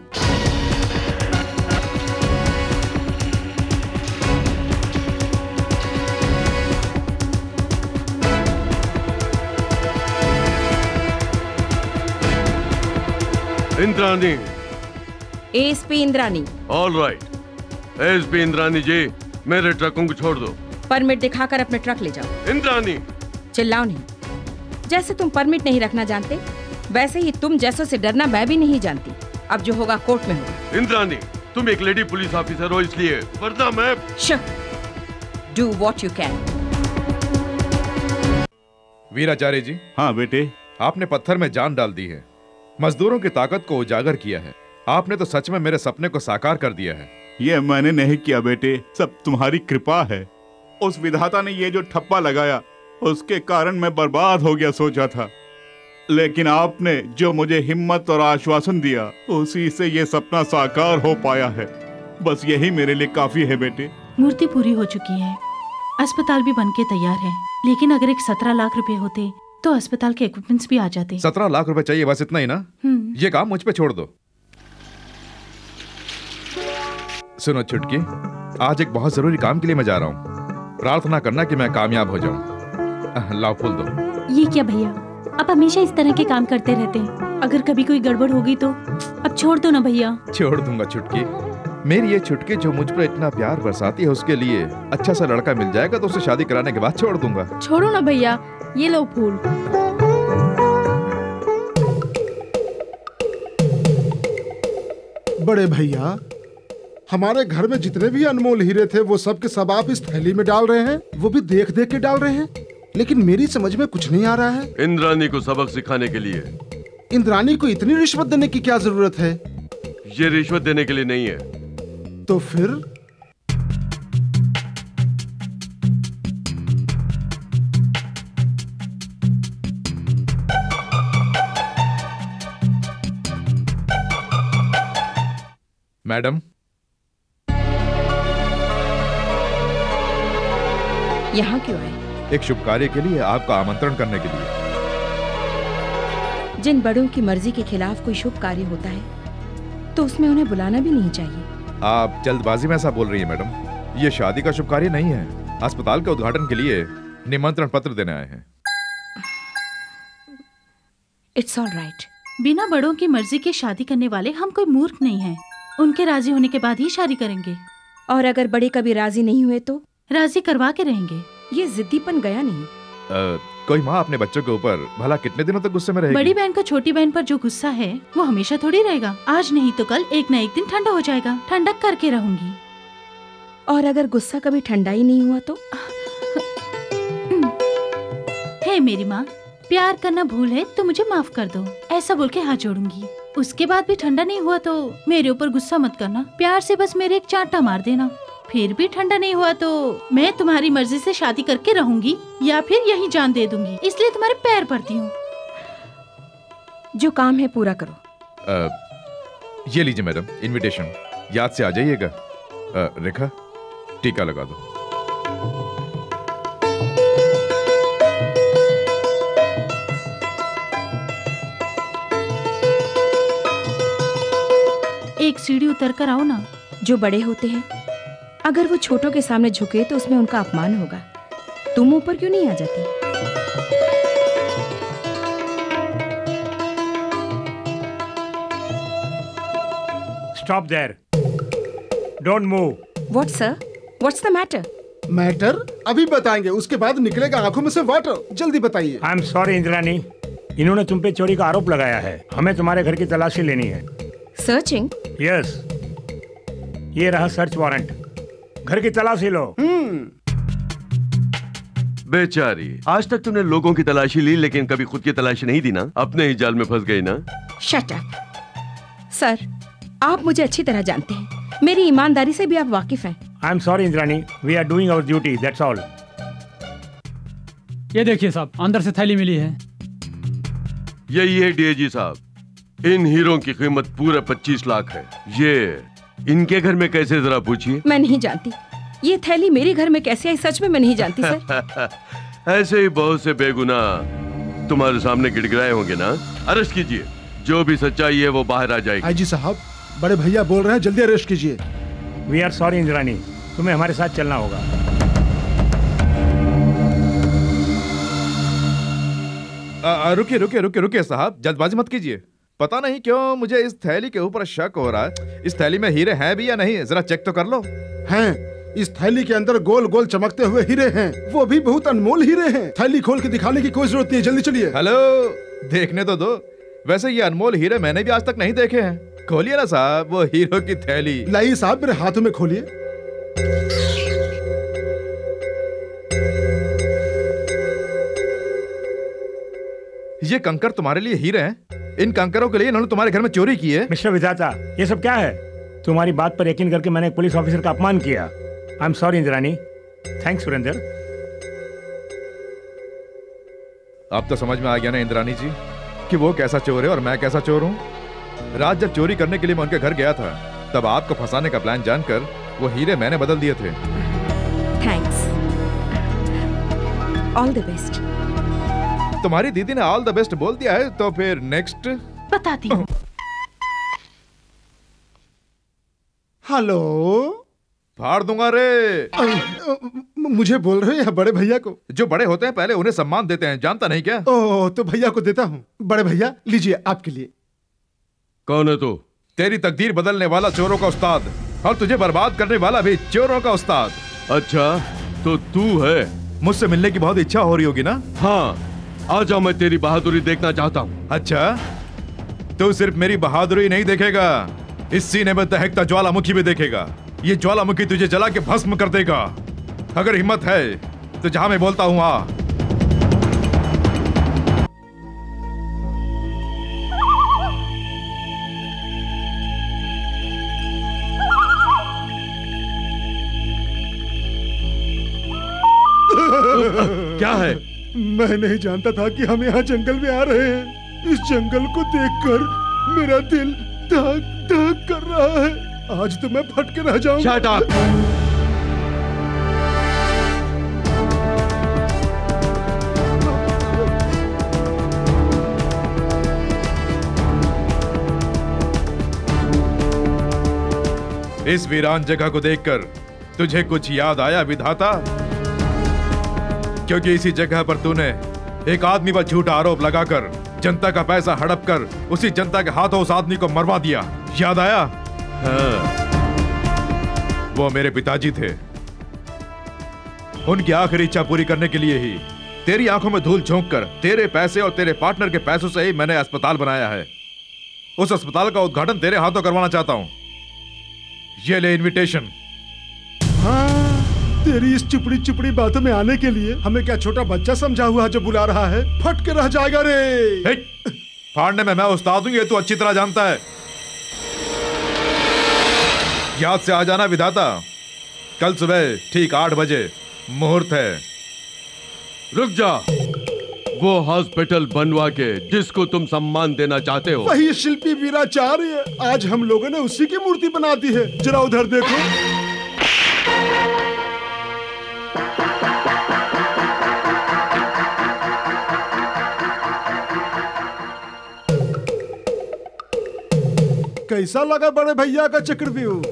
C: Indrani.
K: ASP Indrani.
C: All right. ASP Indrani ji, मेरे ट्रकों को छोड़ दो।
K: परमिट दिखाकर अपने ट्रक ले जाओ।
C: इंद्रानी।
K: चिल्लाओ नहीं। जैसे तुम परमिट नहीं रखना जानते, वैसे ही तुम जैसों से डरना मैं भी नहीं जानती। अब जो होगा कोर्ट में होगा।
C: इंद्रानी, तुम एक लेडी पुलिस ऑफिसर हो इसलिए, वरना मैं।
K: Do what you can.
E: Veeracharya ji.
H: हाँ बेटे।
E: आपने पत्थर में जान डाल दी है, मजदूरों की ताकत को उजागर किया है। आपने तो सच में मेरे सपने को साकार कर दिया है।
H: ये मैंने नहीं किया बेटे, सब तुम्हारी कृपा है। उस विधाता ने ये जो ठप्पा लगाया, उसके कारण मैं बर्बाद हो गया सोचा था, लेकिन आपने जो मुझे हिम्मत और आश्वासन दिया, उसी से ये सपना साकार हो पाया है। बस यही मेरे लिए काफी है बेटे।
I: मूर्ति पूरी हो चुकी है, अस्पताल भी बनके तैयार है, लेकिन अगर एक सत्रह लाख रुपए होते तो अस्पताल के इक्विपमेंट्स भी आ जाते।
E: सत्रह लाख रुपए चाहिए, बस इतना ही ना? ये काम मुझ पे छोड़ दो। सुनो छुटकी, आज एक बहुत जरूरी काम के लिए मैं जा रहा हूँ। प्रार्थना करना कि मैं कामयाब हो जाऊँ। लाओ फूल दो।
G: ये क्या भैया, आप हमेशा इस तरह के काम करते रहते हैं। अगर कभी कोई गड़बड़ होगी तो अब छोड़ दो ना भैया।
E: छोड़ दूंगा छुटकी। मेरी ये छुटकी जो मुझ पर इतना प्यार बरसाती है, उसके लिए अच्छा सा लड़का मिल जाएगा तो उससे शादी कराने के बाद छोड़ दूंगा।
M: छोड़ो ना भैया, ये लो फूल।
D: बड़े भैया, हमारे घर में जितने भी अनमोल हीरे थे वो सब के सब आप इस थैली में डाल रहे हैं, वो भी देख देख के डाल रहे हैं, लेकिन मेरी समझ में कुछ नहीं आ रहा है।
C: इंद्रानी को सबक सिखाने के लिए।
D: इंद्रानी को इतनी रिश्वत देने की क्या जरूरत है?
C: ये रिश्वत देने के लिए नहीं है।
D: तो फिर?
E: मैडम,
K: यहाँ क्यों आए?
E: एक शुभ कार्य के लिए, आपका आमंत्रण करने के लिए।
K: जिन बड़ों की मर्जी के खिलाफ कोई शुभ कार्य होता है तो उसमें उन्हें बुलाना भी नहीं चाहिए।
E: आप जल्दबाजी में ऐसा बोल रही हैं मैडम। ये शादी का शुभ कार्य नहीं है, अस्पताल के उद्घाटन के लिए निमंत्रण पत्र देने आए हैं।
K: It's all right.
I: बिना बड़ों की मर्जी के शादी करने वाले हम कोई मूर्ख नहीं हैं। उनके राजी होने के बाद ही शादी करेंगे।
K: और अगर बड़े कभी राजी नहीं हुए तो?
I: राजी करवा के रहेंगे।
K: ये जिद्दीपन गया नहीं।
E: आ, कोई माँ अपने बच्चों के ऊपर भला कितने दिनों तक गुस्से में रहेगी?
I: बड़ी बहन को छोटी बहन पर जो गुस्सा है वो हमेशा थोड़ी रहेगा। आज नहीं तो कल एक न एक दिन ठंडा हो जाएगा। ठंडक करके रहूंगी।
K: और अगर गुस्सा कभी ठंडा ही नहीं हुआ तो?
I: हे मेरी माँ, प्यार करना भूल है तो मुझे माफ कर दो, ऐसा बोल के हाथ जोड़ूंगी। उसके बाद भी ठंडा नहीं हुआ तो मेरे ऊपर गुस्सा मत करना, प्यार से बस मेरे एक चांटा मार देना। फिर भी ठंडा नहीं हुआ तो मैं तुम्हारी मर्जी से शादी करके रहूंगी या फिर यहीं जान दे दूंगी। इसलिए तुम्हारे पैर पड़ती हूँ।
K: जो काम है पूरा करो।
E: आ, ये लीजिए मैडम इनविटेशन, याद से आ जाइएगा। रेखा, टीका लगा दो।
I: एक सीढ़ी उतर कर आओ ना।
K: जो बड़े होते हैं अगर वो छोटों के सामने झुके तो उसमें उनका अपमान होगा। तुम ऊपर क्यों नहीं आ जाती?
B: Stop there, don't move.
K: What sir, what's the matter?
D: Matter अभी बताएंगे, उसके बाद निकलेगा आंखों में से वाटर। जल्दी बताइए।
B: आई एम सॉरी इंद्रानी, इन्होंने तुम पे चोरी का आरोप लगाया है। हमें तुम्हारे घर की तलाशी लेनी है।
K: सर्चिंग?
B: यस, ये रहा सर्च वारंट। घर की तलाशी लो।
C: बेचारी, आज तक तुमने लोगों की तलाशी ली लेकिन कभी खुद की तलाशी नहीं दी ना। अपने ही जाल में फंस गई ना।
K: Shut up. सर, आप मुझे अच्छी तरह जानते हैं, मेरी ईमानदारी से भी आप वाकिफ हैं।
B: I am sorry Indrani, we are doing our duty, that's all.
J: ये देखिए साहब, अंदर से थैली मिली है।
C: यही है डीएजी साहब, इन हीरों की कीमत पूरे पच्चीस लाख है। ये इनके घर में कैसे, जरा पूछिए।
K: मैं नहीं जानती ये थैली मेरे घर में कैसे आई, सच में मैं नहीं जानती सर।
C: ऐसे ही बहुत से बेगुनाह तुम्हारे सामने गिड़गिड़ाए होंगे ना। अरेस्ट कीजिए, जो भी सच्चाई है वो बाहर आ जाएगी।
D: आईजी साहब, बड़े भैया बोल रहे हैं, जल्दी अरेस्ट कीजिए।
B: वी आर सॉरी इंद्रानी, तुम्हें हमारे साथ चलना होगा।
E: रुकिए रुकिए रुकिए रुकिए साहब, जल्दबाजी मत कीजिए। पता नहीं क्यों मुझे इस थैली के ऊपर शक हो रहा है। इस थैली में हीरे हैं भी या नहीं, जरा चेक तो कर लो।
D: हैं, इस थैली के अंदर गोल गोल चमकते हुए हीरे हैं, वो भी बहुत अनमोल हीरे हैं। थैली खोल के दिखाने की कोई जरूरत नहीं है, जल्दी चलिए।
E: हेलो, देखने तो दो। वैसे ये अनमोल हीरे मैंने भी आज तक नहीं देखे हैं। खोलिए ना साहब वो हीरो की थैली।
D: लाइए साहब, मेरे हाथों में खोलिए।
E: ये कंकर तुम्हारे लिए हीरे हैं? इन कंकरों के लिए इन्होंने तुम्हारे घर में चोरी की है?
B: मिस्टर विधाता, ये सब क्या है? तुम्हारी बात पर यकीन करके मैंने एक पुलिस ऑफिसर का अपमान किया। I am sorry Indrani. Thanks Surendra.
E: अब तो समझ में आ गया ना इंद्रानी जी कि वो कैसा चोर है और मैं कैसा चोर हूँ। रात जब चोरी करने के लिए मैं उनके घर गया था, तब आपको फंसाने का प्लान जानकर वो हीरे मैंने बदल दिए थे।
K: Thanks, all the best.
E: तुम्हारी दीदी ने ऑल द बेस्ट बोल दिया है, तो फिर नेक्स्ट
I: बताती हूँ।
D: हेलो,
E: फाड़ दूंगा रे।
D: मुझे बोल रहे हैं बड़े भैया को?
E: जो बड़े होते हैं पहले उन्हें सम्मान देते हैं, जानता नहीं क्या?
D: ओह, तो भैया को देता हूँ। बड़े भैया लीजिए, आपके लिए।
C: कौन है तू?
E: तेरी तकदीर बदलने वाला चोरों का उस्ताद, और तुझे बर्बाद करने वाला भी चोरों का उस्ताद।
C: अच्छा, तो तू है?
E: मुझसे मिलने की बहुत इच्छा हो रही होगी ना?
C: हाँ, आजा, मैं तेरी बहादुरी देखना चाहता हूँ।
E: अच्छा, तू सिर्फ मेरी बहादुरी नहीं देखेगा, इस सीने में दहकता ज्वालामुखी भी देखेगा। ये ज्वालामुखी तुझे जला के भस्म कर देगा। अगर हिम्मत है तो जहां मैं बोलता हूं आ।
C: क्या है?
D: मैं नहीं जानता था कि हम यहाँ जंगल में आ रहे हैं। इस जंगल को देखकर मेरा दिल धक धक कर रहा है। आज तो मैं फट के रह जाऊंगा।
C: Shut up!
E: इस वीरान जगह को देखकर तुझे कुछ याद आया विधाता? क्योंकि इसी जगह पर तूने एक आदमी पर झूठा आरोप लगाकर जनता का पैसा हड़प कर उसी जनता के हाथों उस आदमी को मरवा दिया। याद आया? हाँ। वो मेरे पिताजी थे। उनकी आखिरी इच्छा पूरी करने के लिए ही तेरी आंखों में धूल झोंक कर तेरे पैसे और तेरे पार्टनर के पैसों से ही मैंने अस्पताल बनाया है। उस अस्पताल का उद्घाटन तेरे हाथों करवाना चाहता हूं। ये ले इनविटेशन।
D: हाँ, तेरी इस चुपड़ी चुपड़ी बातों में आने के लिए हमें क्या छोटा बच्चा समझा हुआ जो बुला रहा है? फट के रह जाएगा रे।
E: फाड़ने में मैं उस्ताद हूं, ये तू अच्छी तरह जानता है। याद से आ जाना विधाता, कल सुबह ठीक आठ बजे मुहूर्त है।
C: रुक जा, वो हॉस्पिटल बनवा के जिसको तुम सम्मान देना चाहते हो,
D: वही शिल्पी वीराचार्य, आज हम लोगों ने उसी की मूर्ति बना दी है। जरा उधर देखो। कैसा लगा बड़े भैया का चक्रव्यूह?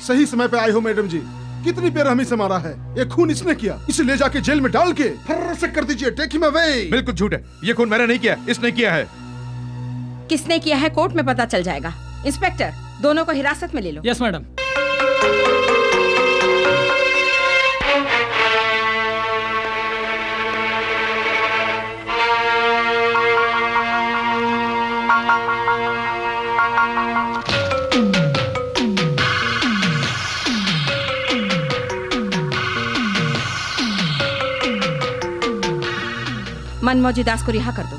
D: सही समय पे आए हो मैडम जी। कितनी बेरहमी से मारा है। ये खून इसने किया, इसे ले जाके जेल में डाल के फर्र से कर दीजिए। Take him away.
E: बिल्कुल झूठ है, ये खून मैंने नहीं किया, इसने किया है।
K: किसने किया है कोर्ट में पता चल जाएगा। इंस्पेक्टर, दोनों को हिरासत में ले लो।
J: Yes madam.
K: मनमौजी दास को रिहा कर दो।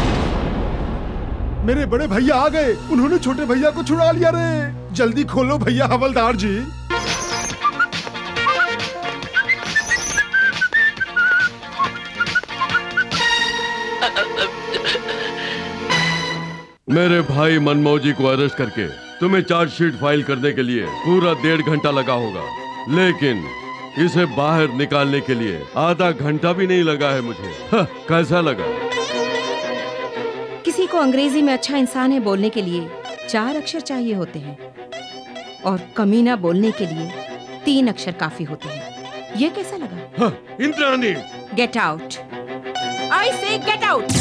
D: मेरे बड़े भैया आ गए, उन्होंने छोटे भैया को छुड़ा लिया रे। जल्दी खोलो भैया हवलदार जी।
C: मेरे भाई मनमौजी को अरेस्ट करके तुम्हें चार्जशीट फाइल करने के लिए पूरा डेढ़ घंटा लगा होगा, लेकिन इसे बाहर निकालने के लिए आधा घंटा भी नहीं लगा है मुझे। हाँ, कैसा लगा?
K: किसी को अंग्रेजी में अच्छा इंसान है बोलने के लिए चार अक्षर चाहिए होते हैं, और कमीना बोलने के लिए तीन अक्षर काफी होते हैं। ये कैसा लगा?
C: हाँ, Indrani,
K: gate out. I say get out.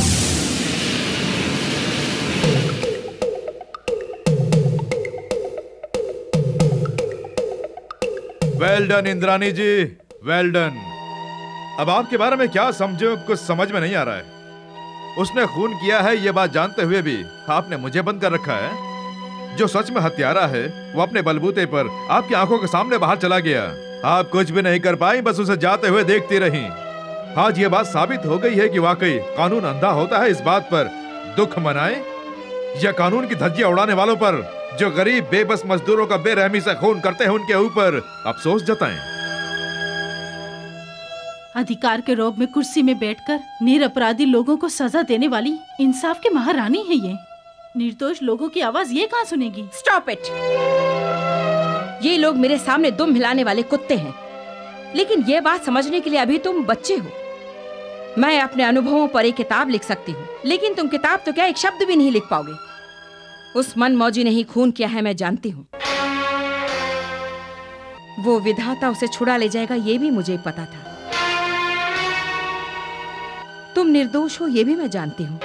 E: Well done Indrani ji, well done. अब आपके बारे में क्या समझो, कुछ समझ में नहीं आ रहा है। उसने खून किया है ये बात जानते हुए भी आपने मुझे बंद कर रखा है। जो सच में हत्यारा है वो अपने बलबूते पर आपकी आंखों के सामने बाहर चला गया। आप कुछ भी नहीं कर पाई, बस उसे जाते हुए देखती रही। आज ये बात साबित हो गई है कि वाकई कानून अंधा होता है। इस बात पर दुख मनाए या कानून की धज्जियां उड़ाने वालों पर, जो गरीब बेबस मजदूरों का बेरहमी से खून करते हैं, उनके ऊपर अफसोस जताएं।
I: अधिकार के रोब में कुर्सी में बैठकर निरपराधी लोगों को सजा देने वाली इंसाफ की महारानी है ये। निर्दोष लोगों की आवाज ये कहाँ सुनेगी?
K: Stop it. ये लोग मेरे सामने दुम हिलाने वाले कुत्ते हैं, लेकिन ये बात समझने के लिए अभी तुम बच्चे हो। मैं अपने अनुभवों पर एक किताब लिख सकती हूँ, लेकिन तुम किताब तो क्या एक शब्द भी नहीं लिख पाओगे। उस मनमौजी ने ही खून किया है, मैं जानती हूँ। वो विधाता उसे छुड़ा ले जाएगा ये भी मुझे पता था। तुम निर्दोष हो ये भी मैं जानती हूँ,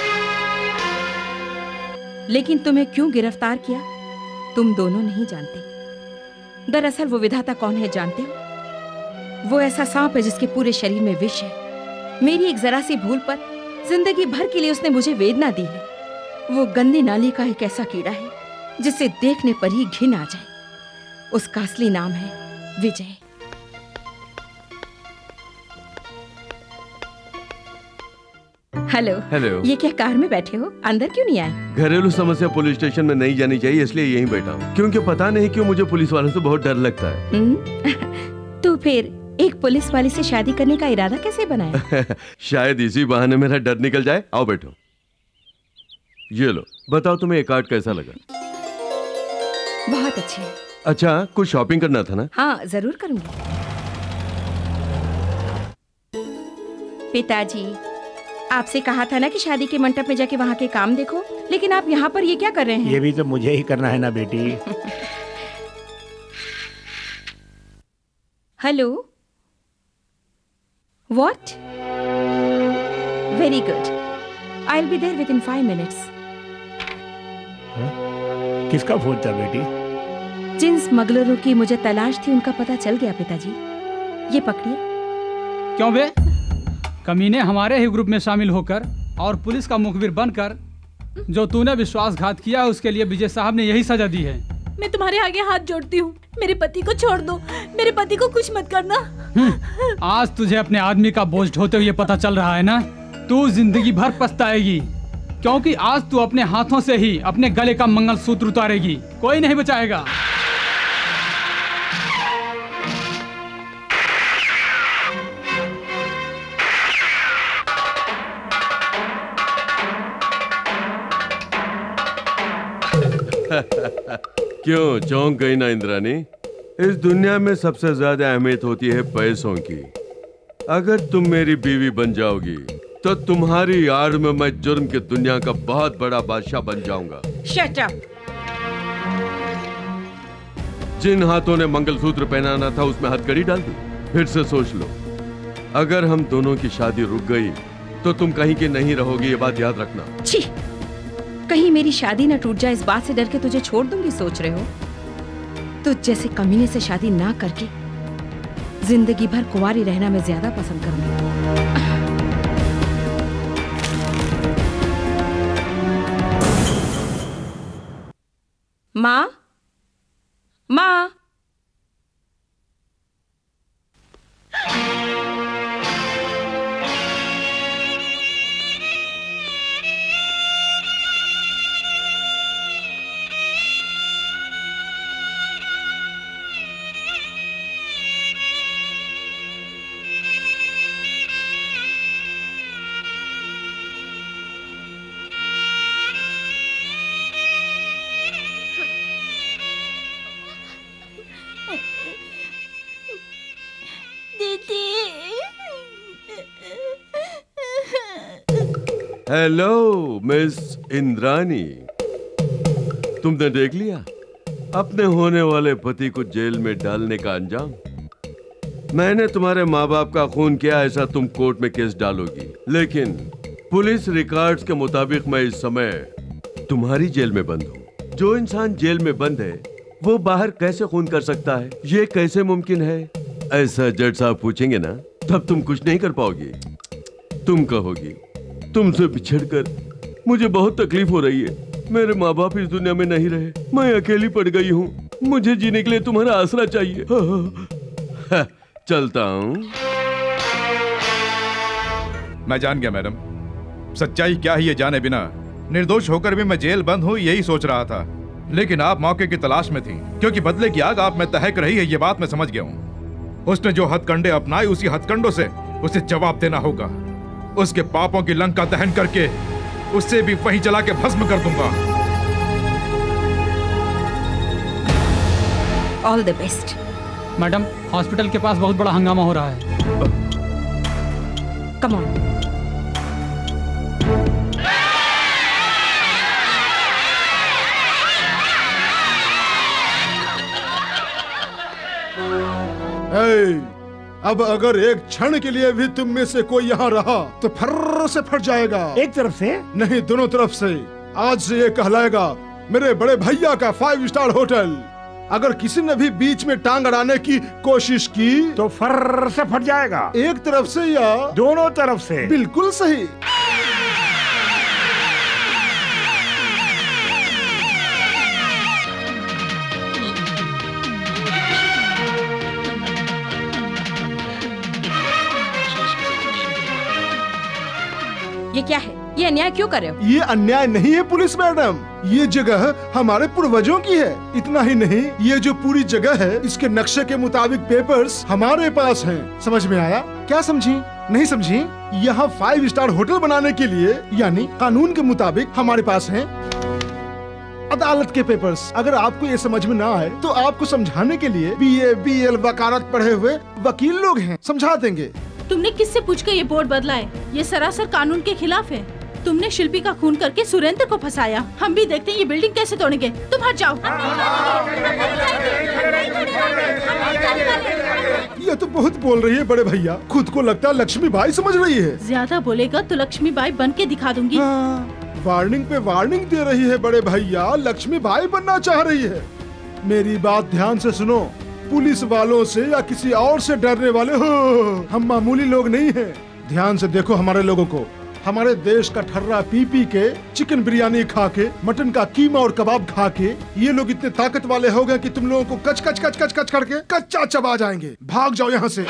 K: लेकिन तुम्हें क्यों गिरफ्तार किया तुम दोनों नहीं जानते। दरअसल वो विधाता कौन है जानते हो? वो ऐसा सांप है जिसके पूरे शरीर में विष है। मेरी एक जरा सी भूल पर जिंदगी भर के लिए उसने मुझे वेदना दी है। वो गंदी नाली का एक ऐसा कीड़ा है जिसे देखने पर ही घिन आ जाए। उसका असली नाम है विजय। हेलो।
C: हेलो।
K: ये क्या कार में बैठे हो? अंदर क्यों नहीं आए?
C: घरेलू समस्या पुलिस स्टेशन में नहीं जानी चाहिए, इसलिए यहीं बैठा हूँ। क्योंकि पता नहीं क्यों मुझे पुलिस वालों से बहुत डर लगता है।
K: तो फिर एक पुलिस वाली से शादी करने का इरादा कैसे बनाया?
C: शायद इसी बहाने मेरा डर निकल जाए। आओ बैठो। ये लो, बताओ तुम्हें ये कार्ड कैसा लगा?
K: बहुत अच्छे।
C: अच्छा, कुछ शॉपिंग करना था ना?
K: हाँ, जरूर करूंगी। पिताजी, आपसे कहा था ना कि शादी के मंडप में जाके वहाँ के काम देखो, लेकिन आप यहाँ पर ये क्या कर रहे हैं?
B: ये भी तो मुझे ही करना है ना बेटी।
K: Hello. What? Very good. I will be there within five minutes.
B: किसका फोन था बेटी?
K: जिन स्मगलरों की मुझे तलाश थी उनका पता चल गया पिताजी। ये पकड़िए।
J: क्यों बे? कमीने हमारे ही ग्रुप में शामिल होकर और पुलिस का मुखबिर बनकर जो तूने विश्वासघात किया है उसके लिए विजय साहब ने यही सजा दी है।
G: मैं तुम्हारे आगे हाथ जोड़ती हूँ, मेरे पति को छोड़ दो। मेरे पति को कुछ मत करना।
J: आज तुझे अपने आदमी का बोझ ढोते हुए पता चल रहा है ना, तू जिंदगी भर पछताएगी, क्योंकि आज तू अपने हाथों से ही अपने गले का मंगलसूत्र उतारेगी। कोई नहीं बचाएगा।
C: क्यों चौंक गई ना इंद्राणी? इस दुनिया में सबसे ज्यादा अहमियत होती है पैसों की। अगर तुम मेरी बीवी बन जाओगी तो तुम्हारी आड़ में मैं जुर्म की दुनिया का बहुत बड़ा बादशाह बन जाऊंगा।
K: Shut up.
C: जिन हाथों ने मंगलसूत्र पहनाना था उसमें हथकड़ी डाल दी। फिर से सोच लो, अगर हम दोनों की शादी रुक गई तो तुम कहीं की नहीं रहोगी, ये बात याद रखना।
K: छी, कहीं मेरी शादी न टूट जाए इस बात से डर के तुझे छोड़ दूंगी सोच रहे हो? तुझ जैसे कमीने से शादी ना करके जिंदगी भर कुंवारी रहना मैं ज्यादा पसंद करूंगी। माँ, माँ,
C: हेलो मिस इंद्रानी, तुमने देख लिया अपने होने वाले पति को जेल में डालने का अंजाम। मैंने तुम्हारे माँ बाप का खून किया, ऐसा तुम कोर्ट में केस डालोगी, लेकिन पुलिस रिकॉर्ड्स के मुताबिक मैं इस समय तुम्हारी जेल में बंद हूँ। जो इंसान जेल में बंद है वो बाहर कैसे खून कर सकता है, ये कैसे मुमकिन है? ऐसा जज साहब पूछेंगे ना, तब तुम कुछ नहीं कर पाओगी। तुम कहोगी तुमसे बिछड़कर मुझे बहुत तकलीफ हो रही है, मेरे माँ बाप इस दुनिया में नहीं रहे, मैं अकेली पड़ गई हूँ, मुझे जीने के लिए तुम्हारा आसरा चाहिए। हाँ, चलता हूँ।
E: मैं जान गया मैडम, सच्चाई क्या है ये जाने बिना निर्दोष होकर भी मैं जेल बंद हूँ यही सोच रहा था, लेकिन आप मौके की तलाश में थी, क्योंकि बदले की आग आप में तहक रही है, ये बात मैं समझ गया हूँ। उसने जो हथकंडे अपनाए उसी हथकंडों से उसे जवाब देना होगा। उसके पापों की लंका दहन करके उससे भी वहीं जला के भस्म कर दूंगा।
K: All the best.
J: Madam, hospital के पास बहुत बड़ा हंगामा हो रहा है।
K: Come on.
D: hey, अब अगर एक क्षण के लिए भी तुम में से कोई यहाँ रहा तो फर्र से फट जाएगा।
B: एक तरफ से
D: नहीं, दोनों तरफ से। आज से ये कहलाएगा मेरे बड़े भैया का फाइव स्टार होटल। अगर किसी ने भी बीच में टांग अड़ाने की कोशिश की
B: तो फर्र से फट जाएगा।
D: एक तरफ से या
B: दोनों तरफ से?
D: बिल्कुल सही।
K: ये क्या है? ये अन्याय क्यों कर रहे हो?
D: ये अन्याय नहीं है पुलिस मैडम, ये जगह हमारे पूर्वजों की है। इतना ही नहीं, ये जो पूरी जगह है इसके नक्शे के मुताबिक पेपर्स हमारे पास हैं। समझ में आया? क्या समझी? नहीं समझी? यहाँ फाइव स्टार होटल बनाने के लिए यानी कानून के मुताबिक हमारे पास हैं अदालत के पेपर्स। अगर आपको ये समझ में ना आए तो आपको समझाने के लिए बी ए बी एल वकालत पढ़े हुए वकील लोग हैं, समझा देंगे।
G: तुमने किससे पूछ कर ये बोर्ड बदला है? ये सरासर कानून के खिलाफ है। तुमने शिल्पी का खून करके सुरेंद्र को फंसाया। हम भी देखते हैं ये बिल्डिंग कैसे तोड़ेंगे। तुम हट जाओ।
D: ये तो बहुत बोल रही है बड़े भैया, खुद को लगता है लक्ष्मी बाई समझ रही है।
G: ज्यादा बोलेगा तो लक्ष्मी बाई बन के दिखा दूंगी।
D: हाँ, वार्निंग पे वार्निंग दे रही है बड़े भैया, लक्ष्मी बाई बनना चाह रही है। मेरी बात ध्यान से सुनो, पुलिस वालों से या किसी और से डरने वाले हो, हम मामूली लोग नहीं हैं। ध्यान से देखो हमारे लोगों को। हमारे देश का ठर्रा पी पी के, चिकन बिरयानी खा के, मटन का कीमा और कबाब खा के ये लोग इतने ताकत वाले हो गए कि तुम लोगों को कच कच कच कच कच करके कच्चा चबा जाएंगे। भाग जाओ यहाँ से।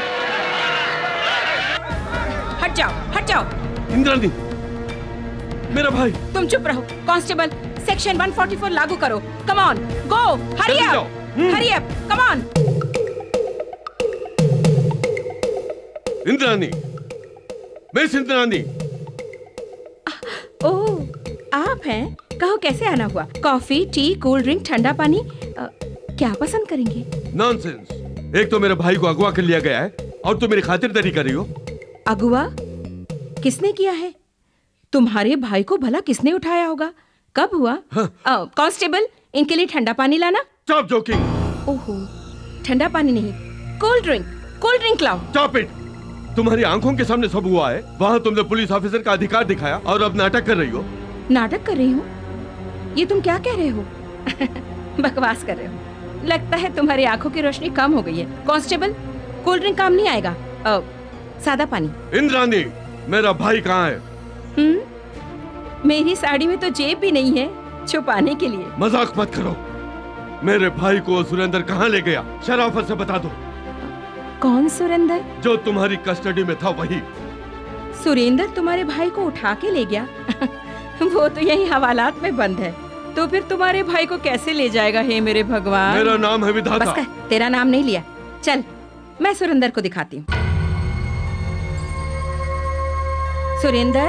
K: हट जाओ, हट जाओ।
C: इंद्रानी, मेरा भाई।
K: तुम चुप रहो। कांस्टेबल, सेक्शन एक सौ चौवालीस लागू करो। Come on, go, hurry up, hurry up, come on.
C: Indrani, miss Indrani.
K: ओह, आप हैं? कहो कैसे आना हुआ? कॉफी, टी, कोल्ड ड्रिंक, ठंडा पानी, आ, क्या पसंद करेंगे?
C: नॉनसेंस। एक तो मेरे भाई को अगवा कर लिया गया है और तुम मेरी खातिरदारी कर रही हो।
K: अगवा किसने किया है? तुम्हारे भाई को भला किसने उठाया होगा? कब हुआ? हाँ। कांस्टेबल, इनके लिए ठंडा पानी लाना।
C: Stop joking.
K: ओहो, ठंडा पानी नहीं, कोल्ड ड्रिंक, कोल्ड ड्रिंक लाओ।
C: Stop it. तुम्हारी आंखों के सामने सब हुआ है। वहाँ तुमने पुलिस ऑफिसर का अधिकार दिखाया और अब नाटक कर रही हो।
K: नाटक कर रही हूँ? ये तुम क्या कह रहे हो? बकवास कर रहे हो। लगता है तुम्हारी आंखों की रोशनी कम हो गई है। कांस्टेबल, कोल्ड ड्रिंक काम नहीं आएगा, आ, सादा पानी।
C: इंद्रानी, मेरा भाई कहाँ है?
K: हम्म, मेरी साड़ी में तो जेब भी नहीं है छुपाने के लिए।
C: मजाक मत करो। मेरे भाई को सुरेंद्र कहाँ ले गया? शराफत से बता दो।
K: कौन सुरेंद्र?
C: जो तुम्हारी कस्टडी में था वही।
K: सुरेंद्र तुम्हारे भाई को उठा के ले गया? वो तो यही हवालात में बंद है। तो फिर तुम्हारे भाई को कैसे ले जाएगा? हे मेरे भगवान।
C: मेरा नाम है विधाता।
K: बस कर, तेरा नाम नहीं लिया। चल, मैं सुरेंद्र को दिखाती हूँ। सुरेंद्र,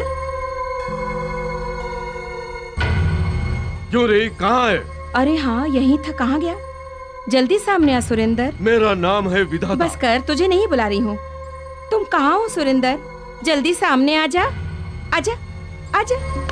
C: क्यों रे, कहाँ है?
K: अरे हाँ, यही था। कहाँ गया? जल्दी सामने आ सुरेंद्र।
C: मेरा नाम है विधाता।
K: बस कर, तुझे नहीं बुला रही हूँ। तुम कहाँ हो सुरेंद्र? जल्दी सामने आ जा, आजा, आजा।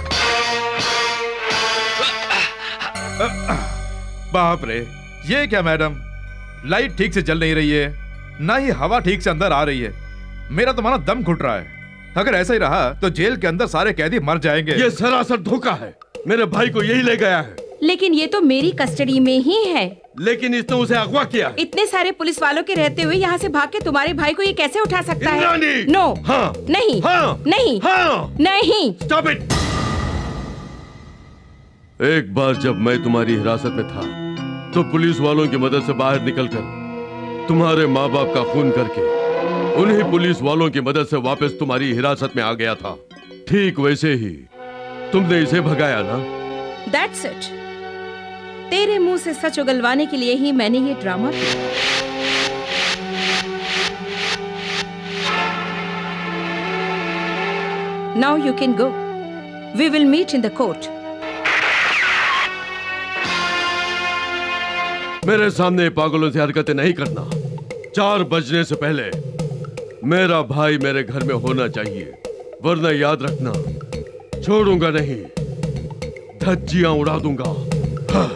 E: बाप रे, ये क्या मैडम, लाइट ठीक से जल नहीं रही है, ना ही हवा ठीक से अंदर आ रही है। मेरा तो मानो दम घुट रहा है। अगर ऐसा ही रहा तो जेल के अंदर सारे कैदी मर जाएंगे।
C: ये सरासर धोखा है। मेरे भाई को यही ले गया है।
K: लेकिन ये तो मेरी कस्टडी में ही है।
C: लेकिन इसने उसे अगवा किया।
K: इतने सारे पुलिस वालों के रहते हुए यहाँ से भाग के तुम्हारे भाई को ये कैसे उठा सकता है? नो,
C: हाँ,
K: नहीं,
C: हाँ,
K: नहीं,
C: हाँ,
K: नहीं।
C: Stop it. एक बार जब मैं तुम्हारी हिरासत में था तो पुलिस वालों की मदद से बाहर निकलकर तुम्हारे माँ बाप का खून करके उन्हीं पुलिस वालों की मदद से वापस तुम्हारी हिरासत में आ गया था। ठीक वैसे ही तुमने इसे भगाया ना?
K: That's it. तेरे मुंह से सच उगलवाने के लिए ही मैंने ये ड्रामा किया। Now you can go. We will meet in the court.
C: मेरे सामने पागलों से हरकतें नहीं करना। चार बजने से पहले मेरा भाई मेरे घर में होना चाहिए, वरना याद रखना छोड़ूंगा नहीं, धज्जियां उड़ा दूंगा। हाँ।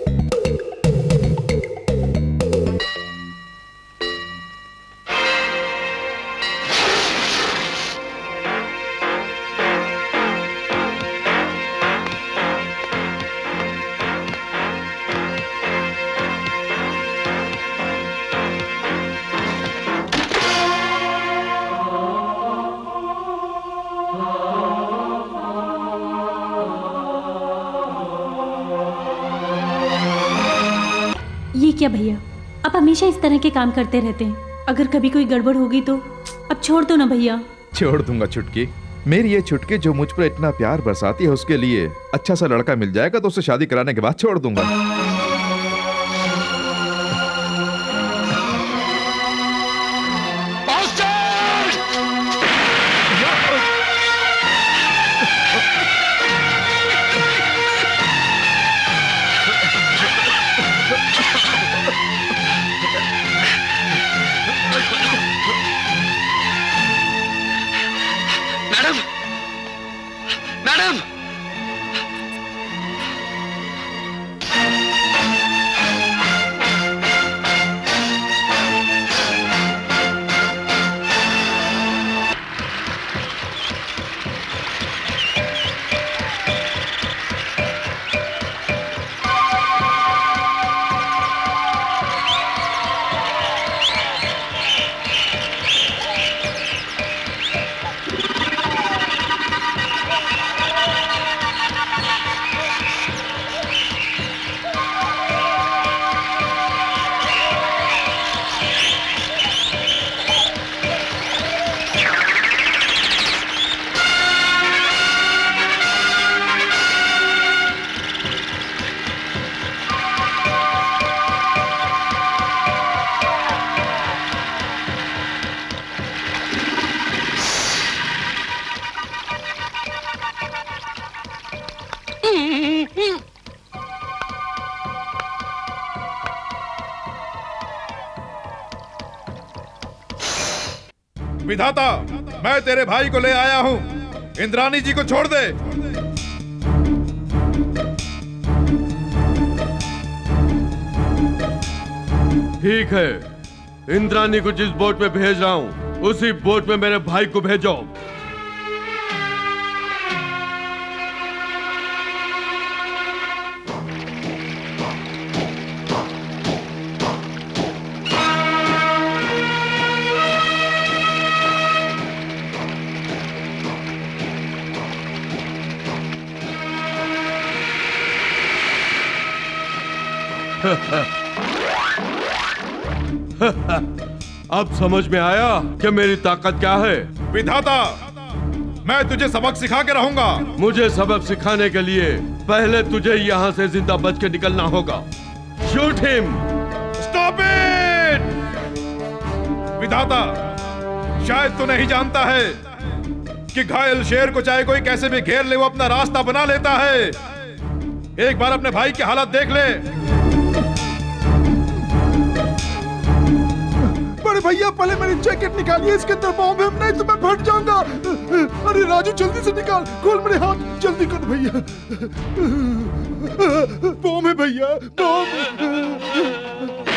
G: ये क्या भैया, आप हमेशा इस तरह के काम करते रहते हैं। अगर कभी कोई गड़बड़ होगी तो अब छोड़ दो ना भैया।
E: छोड़ दूंगा चुटकी। मेरी ये चुटकी जो मुझ पर इतना प्यार बरसाती है, उसके लिए अच्छा सा लड़का मिल जाएगा तो उससे शादी कराने के बाद छोड़ दूंगा।
P: मैडम, मैडम,
E: विधाता, मैं तेरे भाई को ले आया हूं। इंद्राणी जी को छोड़ दे।
C: ठीक है, इंद्राणी को जिस बोट में भेज रहा हूं उसी बोट में मेरे भाई को भेजो। अब समझ में आया कि मेरी ताकत क्या है?
E: विधाता, मैं तुझे सबक सिखा के रहूंगा।
C: मुझे सबक सिखाने के लिए पहले तुझे यहाँ से जिंदा बच के निकलना होगा। Shoot him.
E: Stop it! विधाता, शायद तू नहीं जानता है कि घायल शेर को चाहे कोई कैसे भी घेर ले, वो अपना रास्ता बना लेता है। एक बार अपने भाई की हालत देख ले।
D: बड़े भैया, पहले मेरी जैकेट निकालिए, इसके अंदर बॉम्ब है, नहीं तो मैं फट जाऊंगा। अरे राजू, जल्दी से निकाल, खोल मेरे हाथ, जल्दी कर भैया। बॉम्ब है भैया, बॉम्ब।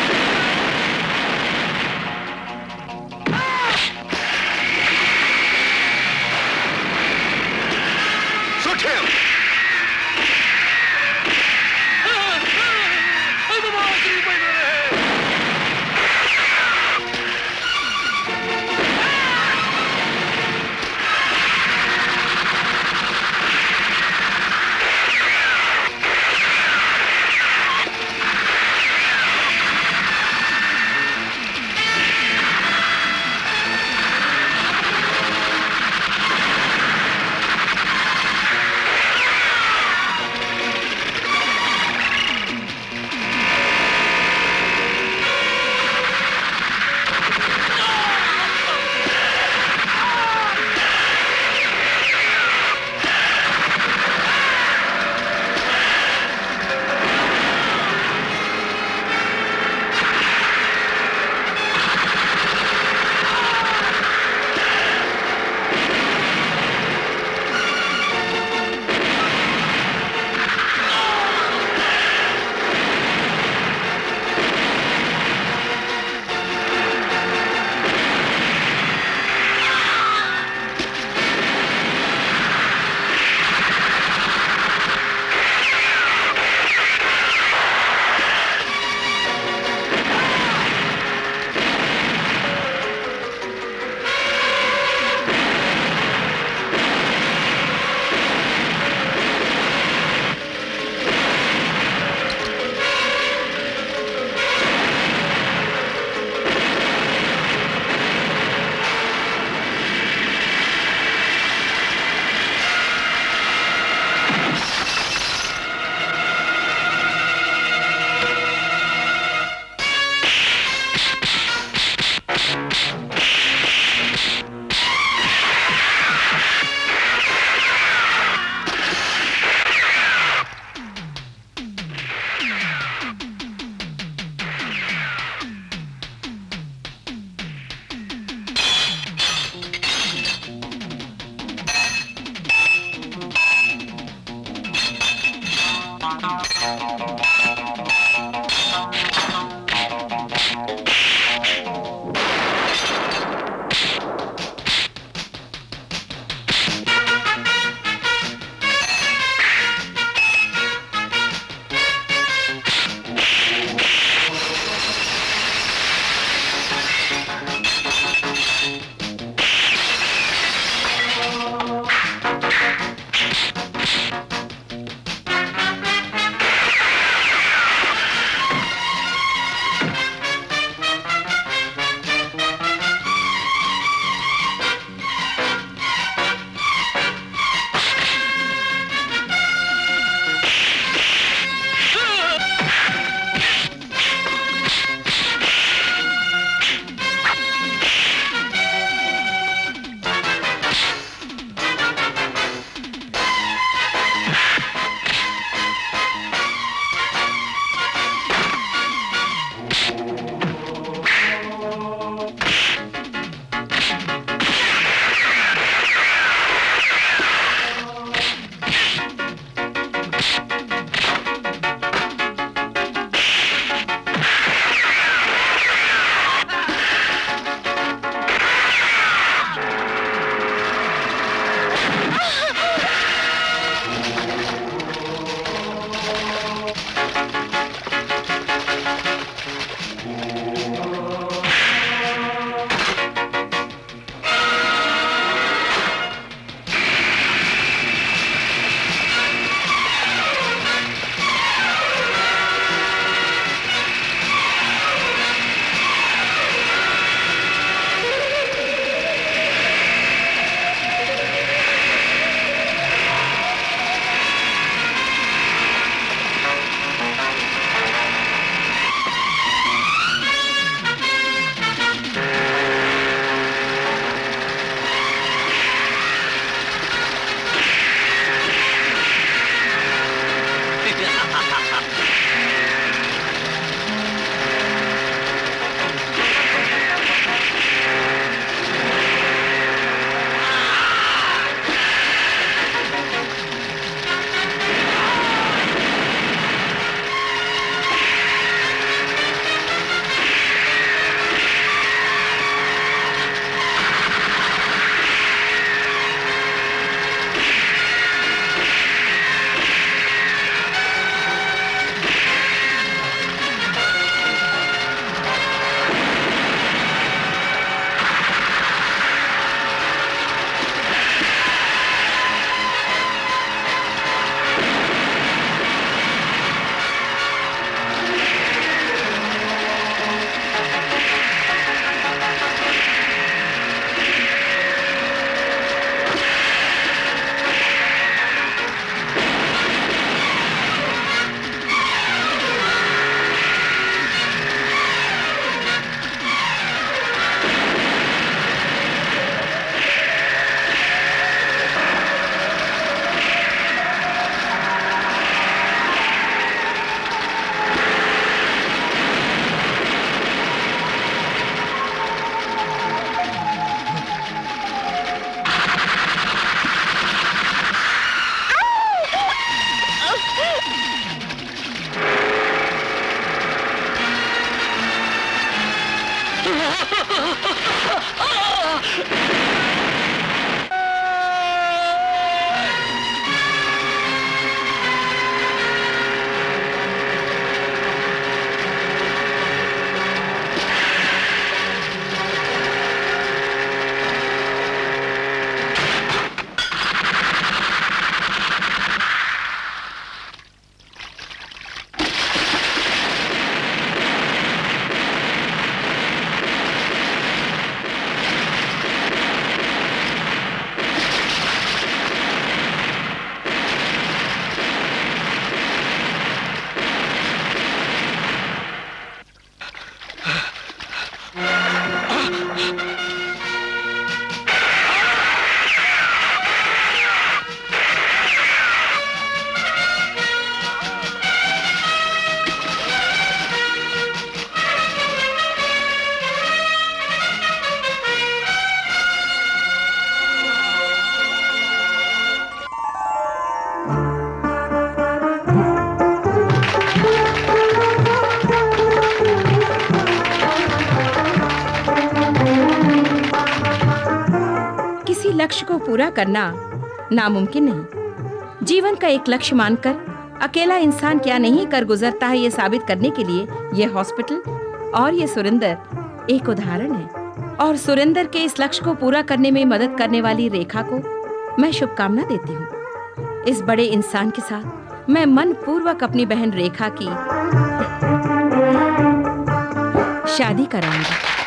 K: किसी लक्ष्य को पूरा करना नामुमकिन नहीं। जीवन का एक लक्ष्य मानकर अकेला इंसान क्या नहीं कर गुजरता है, ये साबित करने के लिए ये हॉस्पिटल और ये सुरेंदर एक उदाहरण है। और सुरेंदर के इस लक्ष्य को पूरा करने में मदद करने वाली रेखा को मैं शुभकामना देती हूँ। इस बड़े इंसान के साथ मैं मन पूर्वक अपनी बहन रेखा की शादी कराऊंगी।